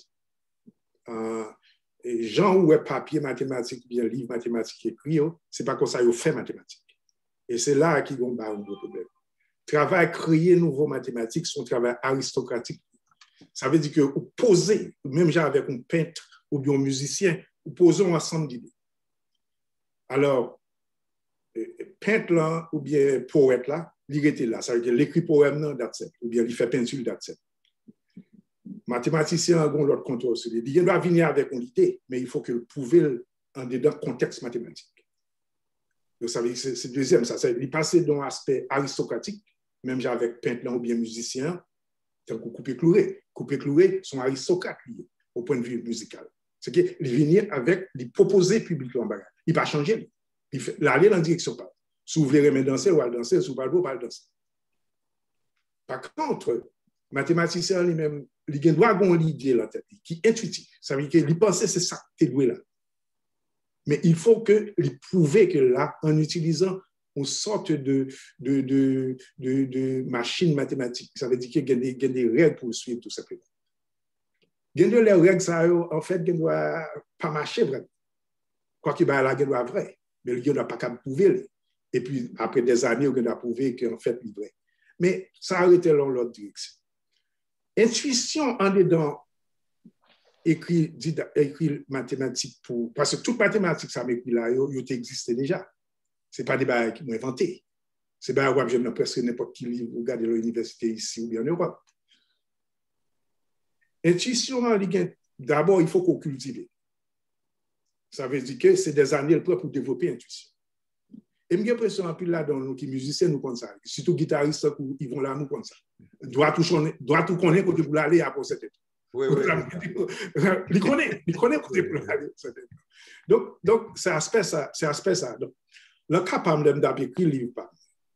Et gens où est papier mathématique, bien livre mathématique écrit, c'est pas comme ça qu'ils fait mathématique. Et c'est là qu'ils ont un gros problème. Travail créer nouveau mathématiques, c'est un travail aristocratique. Ça veut dire que vous posez, même genre avec un peintre ou bien un musicien, vous posez un ensemble d'idées. Alors, peintre là ou bien poète là, il était là. Ça veut dire l'écrit poème là, that's it. Ou bien il fait peinture, that's it. Mathématicien a l'autre contrôle sur l'idée. Il doit venir avec une idée, mais il faut que vous pouvez en dedans contexte mathématique. Donc, ça veut dire que c'est deuxième, ça. Il passe dans l'aspect aristocratique, même avec peintre là ou bien musicien, tant que Coupé-Cloué. Coupé-Cloué sont aristocrates au point de vue musical. C'est qu'il vient avec, il proposer publiquement. Il ne va pas changer. Il aller dans la direction. Si vous voulez me danser, ou à danser, si vous ne voulez pas danser. Par contre, mathématicien lui-même, il doit avoir une idée dans la tête, qui est intuitive. Ça veut dire qu'il pense que c'est ça que tu es là. Mais il faut qu'il prouve que là, en utilisant une sorte de machine mathématique, ça veut dire qu'il y a des règles pour suivre tout simplement. Il y a des règles, ça, en fait, il ne doit pas marcher vraiment. Quoi qu'il y ait là, il doit vrai. Mais il ne doit pas prouver. Et puis, après des années, il doit prouver qu'en fait, il est vrai. Mais ça a été dans l'autre direction. Intuition en dedans, écrit mathématiques pour. Parce que toute mathématique, ça m'écrit là, il existe déjà. Ce n'est pas des bagages qui m'ont inventé. C'est pas que j'aime presque n'importe qui livre, regarder l'université ici ou bien en Europe. Intuition, d'abord, il faut qu'on cultive. Ça veut dire que c'est des années pour développer l'intuition. Et j'ai l'impression un peu là dans nous qui musiciens nous comme ça, surtout guitaristes qui vont là nous comme ça. Doit tout connaître côté pour aller après cette étape. Oui. Il connaît côté pour aller cette étape. Donc c'est aspect ça. Donc le capable d'écrire livre pas.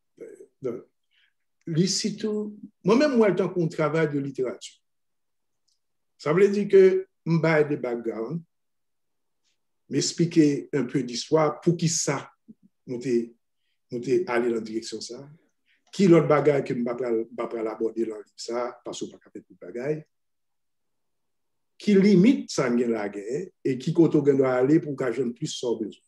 Moi-même, moi, tant qu'on travaille de littérature, ça veut dire que je vais des backgrounds, m'expliquer un peu d'histoire pour qui ça, nous allé dans la direction ça. Qui l'autre bagaille que je ne vais pas l'aborder dans le livre ça, parce que je ne vais pas faire tout bagaille. Qui limite ça la guerre et qui côté doit aller pour que je ne plus sorte besoin.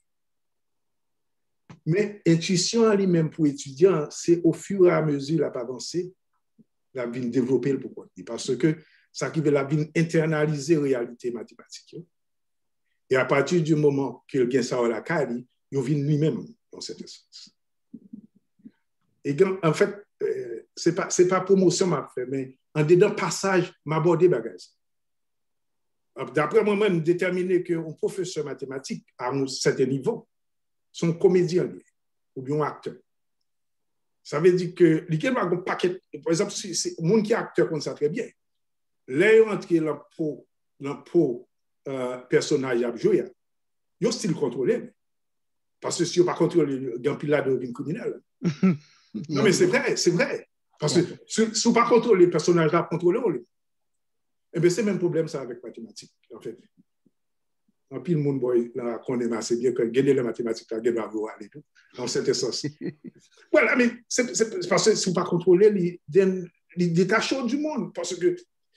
Mais intuition en lui-même pour étudiant, c'est au fur et à mesure la avancée, la vie développer le pourquoi. Parce que ça qui veut la vie internaliser la réalité mathématique. Et à partir du moment que le ça a la carte, il vient lui-même dans cet sens. Et en fait, c'est pas promotion m'a fait, mais en dedans passage m'aborder bagage. D'après moi-même, déterminer qu'un professeur mathématique à un certain niveau, son comédien ou bien un acteur. Ça veut dire que l'équipe a un paquet, par exemple, si c'est monde qui est acteur comme ça très bien. Là, il rentre dans le personnage à jouer, il y a un style contrôlé. Parce que si on ne pas contrôler, il y a un pilote de criminel. Non, mais c'est vrai. Parce que si on ne pas contrôler les personnages là, contrôler, eh bien, c'est le même problème ça avec mathématiques, en fait. En pile, mon boy, là, qu'on aime assez bien, que gagner les mathématiques, là, gagner avoir et tout, dans cet sens. Voilà, mais c'est parce que si on ne pas contrôler, les détachons du monde, parce que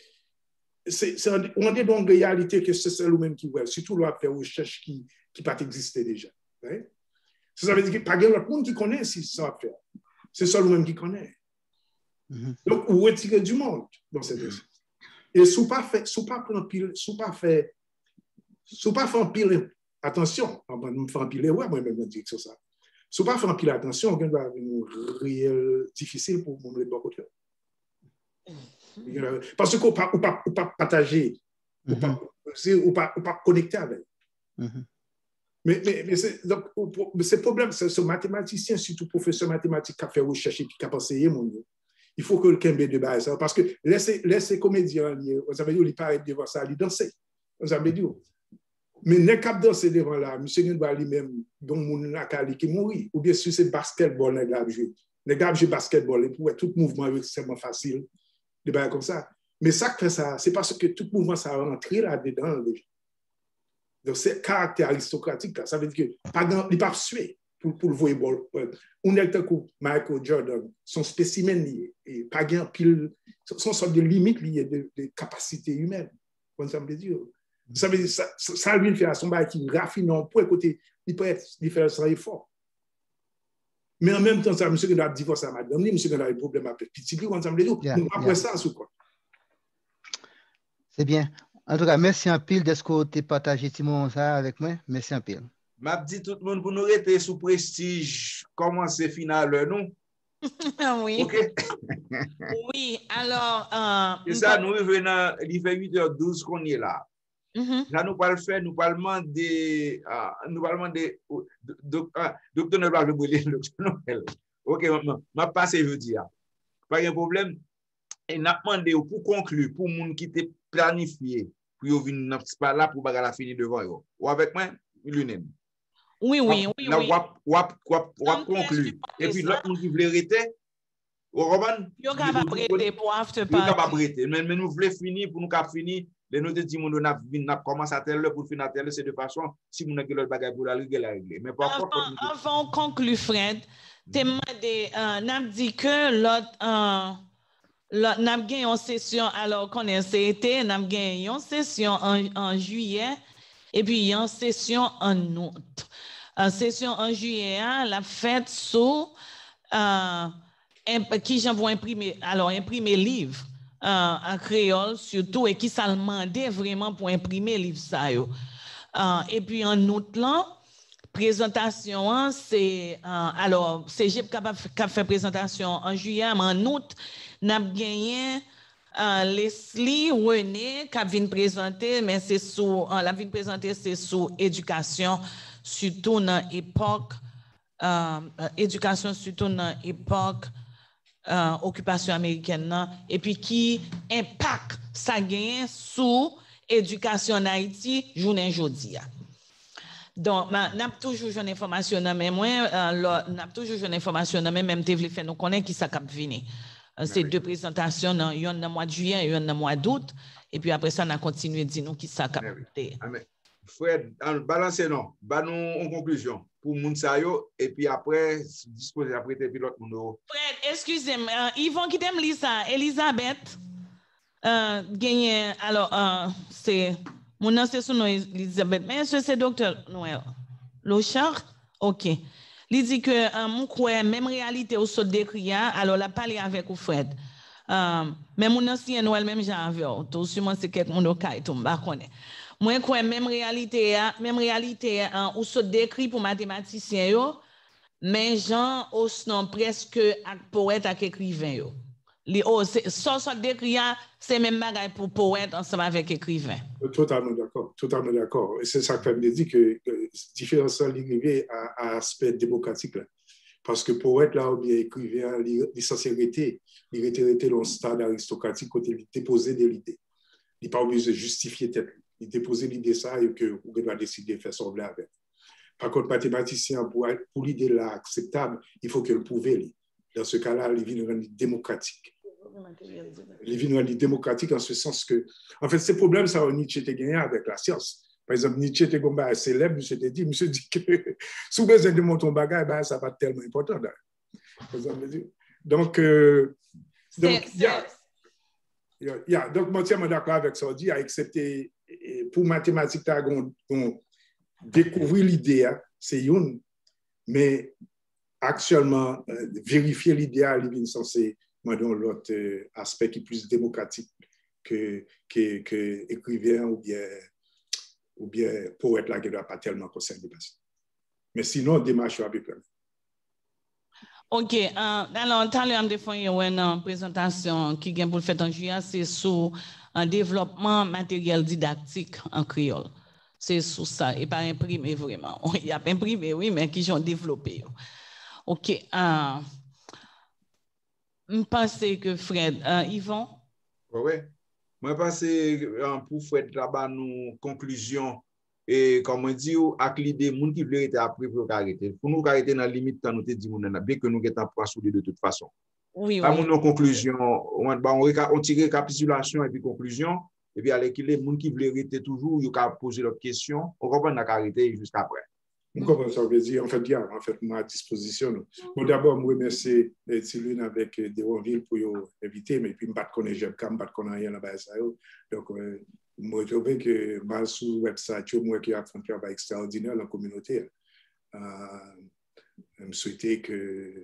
on est dans une réalité que c'est celle même qui voit, surtout là, faire recherche qui peut exister déjà. Right? Ça veut dire qu'il n'y a pas de monde qui connaît si ça va faire. C'est seul même qui connaît. Donc, on retire du monde dans cette sens. Et si on ne pas fait un pile attention, on va faire un pile erreur, moi-même, je dis que c'est ça. Si on ne pas fait un pile attention, on va avoir une réelle difficile pour mon bon côté. Parce qu'on ne peut pas partager, ou pas connecter avec. Mais c'est problème, c'est ce mathématicien, surtout professeur mathématique qui a fait recherche et qui a enseigné mon Dieu. Il faut que quelqu'un de base, parce que laissez comédiens, vous avez dit, ils paraissent devant ça, ils dansent. Vous avez dit, mais n'est pas danser devant là, monsieur doit lui-même, dont mon akali qui mourit, ou bien sûr c'est basketball, n'est pas jouer. N'est pas jouer basketball, et pour tout mouvement est extrêmement facile, de bailler comme ça. Mais ça fait ça, c'est parce que tout mouvement ça va rentrer là-dedans déjà. Donc c'est caractère aristocratique, ça veut dire que il n'est pas sué pour le volleyball. On est comme Michael Jordan, son spécimen lié, et pas gain pile, son sorte de limite liée de capacité humaine. Comme ça me dit. Ça veut dire ça lui fait à son bail qui raffine en point côté, il peut être différent fort. Mais en même temps, ça, monsieur qui a divorcé à madame, monsieur qui a des problèmes avec petit, comme ça me dit, après ça, c'est quoi? C'est bien. En tout cas, merci un pile de ce que tu as partagé Timon ça avec moi. Merci un pile. M'a dit tout le monde pour nous rester sous prestige, comment c'est final, non? Oui. Okay. Oui, alors. C'est ça, nous revenons, il fait 8h12 qu'on est là. Là, nous parlons faire, nous parlons de docteur Noël, ok, ma passe, je veux dire. Pas de problème. Et n'a demandé pour conclure, pour les gens qui étaient planifiés, pour venir pas là pour la finir devant eux. Ou avec moi, Lunen. Oui. Ou conclure. Et puis l'autre qui veut arrêter, Roman. Yo capable arrêter pour after party. Yo capable arrêter, mais nous voulons finir pour nous finir. Les notes de Timon n'a commencé à tel pour finir à tel, c'est de façon si vous n'avez pas de bagage pour la régler. Mais par contre, avant de conclure, Fred, n'a dit que l'autre n'a gagné une session alors qu'on est été, n'a gagné une session en juillet et puis une session en août. Une session en juillet, la fête sous qui j'envoie imprimer livre. En créole surtout et qui ça demandait vraiment pour imprimer le livre ça et puis en août là présentation c'est alors c'est j'ai capable faire présentation en juillet mais en août n'a gagné Leslie René qui vient présenter mais c'est sous la vient présenter c'est sous éducation surtout dans l'époque éducation surtout dans l'époque occupation américaine et puis qui impact ça gagne sur éducation en Haïti journée aujourd'hui. Donc, n'a toujours une information mais moi n'a toujours une information mais même te vle faire nous connaît qui ça cap venir. C'est deux présentations dans le mois de juillet et un mois d'août et puis après ça on a continué dire nous qui ça cap. Fred, balancez non, ba nous en conclusion pour moun sa yo et puis après disposer après tes pilotes moun. Fred, excusez-moi, Yvon qui t'aime lire ça, Elisabeth gagné alors c'est mon nom c'est son nom Elisabeth mais c'est docteur Noël. Lochard? OK. Il dit que mon croit même réalité au saut décrit alors la parler avec ou Fred. Mais mon ancien Noël même j'avais tout sûrement c'est quelque monde au cas tout m'pa connaît. Moi crois même réalité ou saut décrit pour mathématiciens yo mais Jean osnon presque ak poète ak écrivain yo. Ça décrit c'est même bagaille pour poète ensemble avec écrivain. Totalement d'accord. Et c'est ça que je dis que différence liée à aspect démocratique là. Parce que poète là ou bien écrivain, il censé arrêter dans stade aristocratique côté il déposer des idées. Il pas obligé de justifier tête. Il déposer l'idée ça et que vous devez décider de faire sembler avec. Par contre, mathématicien, pour l'idée là acceptable, il faut que le prouve. Dans ce cas-là, il vient rendre démocratique. Il vient rendre démocratique en ce sens que, en fait, ces problèmes, ça, Nietzsche a gagné avec la science. Par exemple, Nietzsche était célèbre, monsieur dit que sous besoin de monter un bagage, ça va être tellement important. Donc, donc, moi, je suis d'accord avec ça, dit, excepté pour mathématiques, découvrir l'idée, c'est une, mais actuellement, vérifier l'idéal, il est censé dans l'autre aspect qui est plus démocratique que écrivain ou bien poète là qui ne doit pas tellement concerner. Mais sinon, démarche à peu près. OK. Alors, tout à l'heure, je vais faire une présentation qui vient pour le faire en juillet, c'est sur un développement matériel didactique en créole. C'est sur ça, et pas imprimé vraiment. Il y a pas imprimé, oui, mais qui ont développé. OK. Je pense que Fred, Yvon? Oui. Moi, je pense pour Fred là-bas, nous conclusion, et comme on dit, avec l'idée, les gens qui veulent être appris pour arrêter. Pour nous arrêter dans la limite, nous te dit, bien que nous sommes pas soudés de toute façon. Oui, à mon conclusion, on tire récapitulation et puis conclusion, et puis avec les gens qui veulent arrêter toujours, ils ont posé leurs questions, on comprend qu'on a arrêté jusqu'à après. Vous comprenez ça veut dire, en fait, moi à disposition. Bon, d'abord, je remercie Tilune avec Deronville pour l'inviter, mais puis je ne connais pas, je ne connais rien là-bas. Donc, je trouve que mal sur le website, moi qui a fait un travail extraordinaire dans la communauté. Je souhaitais que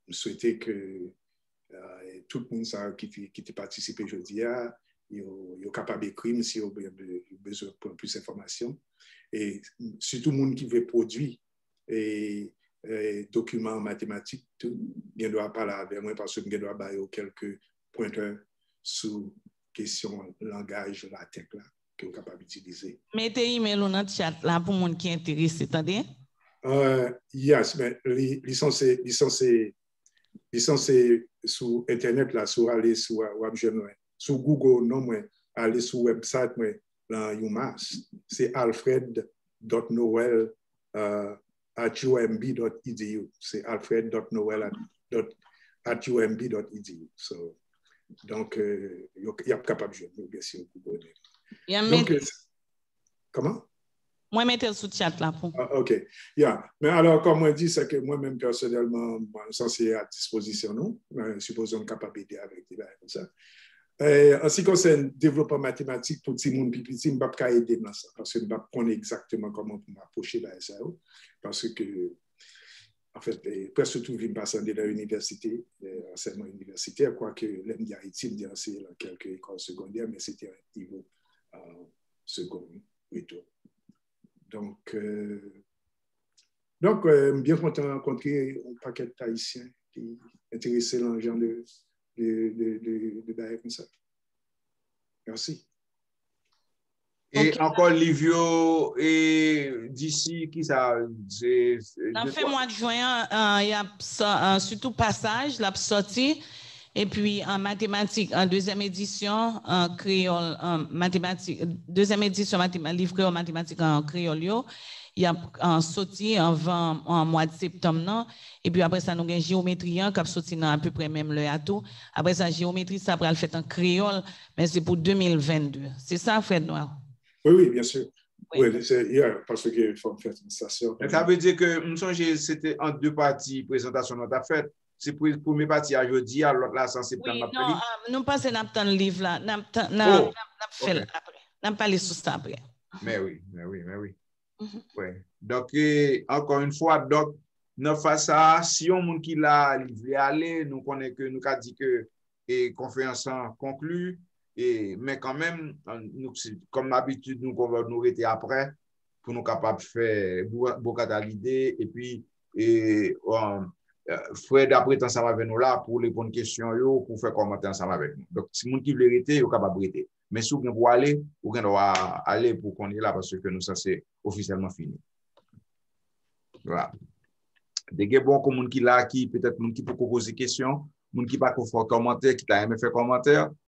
tout le monde qui participe aujourd'hui, il est capable d'écrire si il a besoin de plus d'informations. Et surtout, le monde qui veut produire et documents mathématiques, il doit parler avec moi parce que je dois avoir quelques pointeurs sur question langage latin là que vous êtes capable d'utiliser. Mettez email dans le chat là pour les gens qui sont intéressés, attendez? Yes, mais licencé sur Internet là, sur aller sur sur Google, non, moi, aller sur le website, moi, dans UMass, c'est alfred.noel@umb.edu. C'est alfred.noel@umb.edu. So, donc, il y a capable de jouer, bien sûr, Google. Donc, comment? Moi, mettez sous chat là pour. OK. Yeah. Mais alors, comme on dit, c'est que moi-même, personnellement, je suis censé à disposition, non? Supposons capable d'aider avec des bails comme ça. En ce qui concerne le développement mathématique pour tout le monde, je ne peux pas aider dans ça, parce que je ne sais pas exactement comment m'approcher de ça. Parce que, en fait, presque tout vient passer dans l'université, enseignement universitaire, quoique l'AIT, je dis dans quelques écoles secondaires, mais c'était un niveau second plutôt. Donc, bien content de rencontrer un paquet d'Haïtiens qui sont intéressés dans le genre de bail comme ça. Merci. Et encore Livio et d'ici qui ça dans fin mois de juin il y a surtout passage l'a sorti et puis en mathématiques en deuxième édition en créole en mathématiques deuxième édition livre créole mathématiques en créole il y a sorti en mois de septembre non et puis après ça nous avons géométrie qui a sorti dans à peu près même le tout après ça géométrie ça va le faire en créole mais c'est pour 2022 c'est ça Fred Noël. Oui, bien sûr. Oui, parce qu'il faut faire une station. Ça veut dire que c'était en deux parties présentation de ta fête. C'est pour la première partie à jeudi, à l'autre là, en septembre. Oui, non, nous passons dans le livre là. Nous fait après. Nous parlons sur ça après. Mais oui. Ouais. Donc, encore une fois, donc, nous faisons ça. Si on monde qui l'a livré aller, nous connaissons que nous avons dit que la conférence conclue. Mais quand même, nous, comme d'habitude, nous nous arrêter après pour nous capables de faire beaucoup d'idées. Et puis, Fred, après, ça va venir là pour les bonnes questions, pour faire commenter ensemble avec nous. Donc, si vous qui veut arrêter, vous capable d'arrêter. Mais si vous voulez aller, vous doit aller pour qu'on est là parce que nous, ça c'est officiellement fini. Voilà. Des gens bon comme qui là, qui peut-être qui peut poser des questions, qui pas faire commentaire, qui t'a aimé faire commentaire.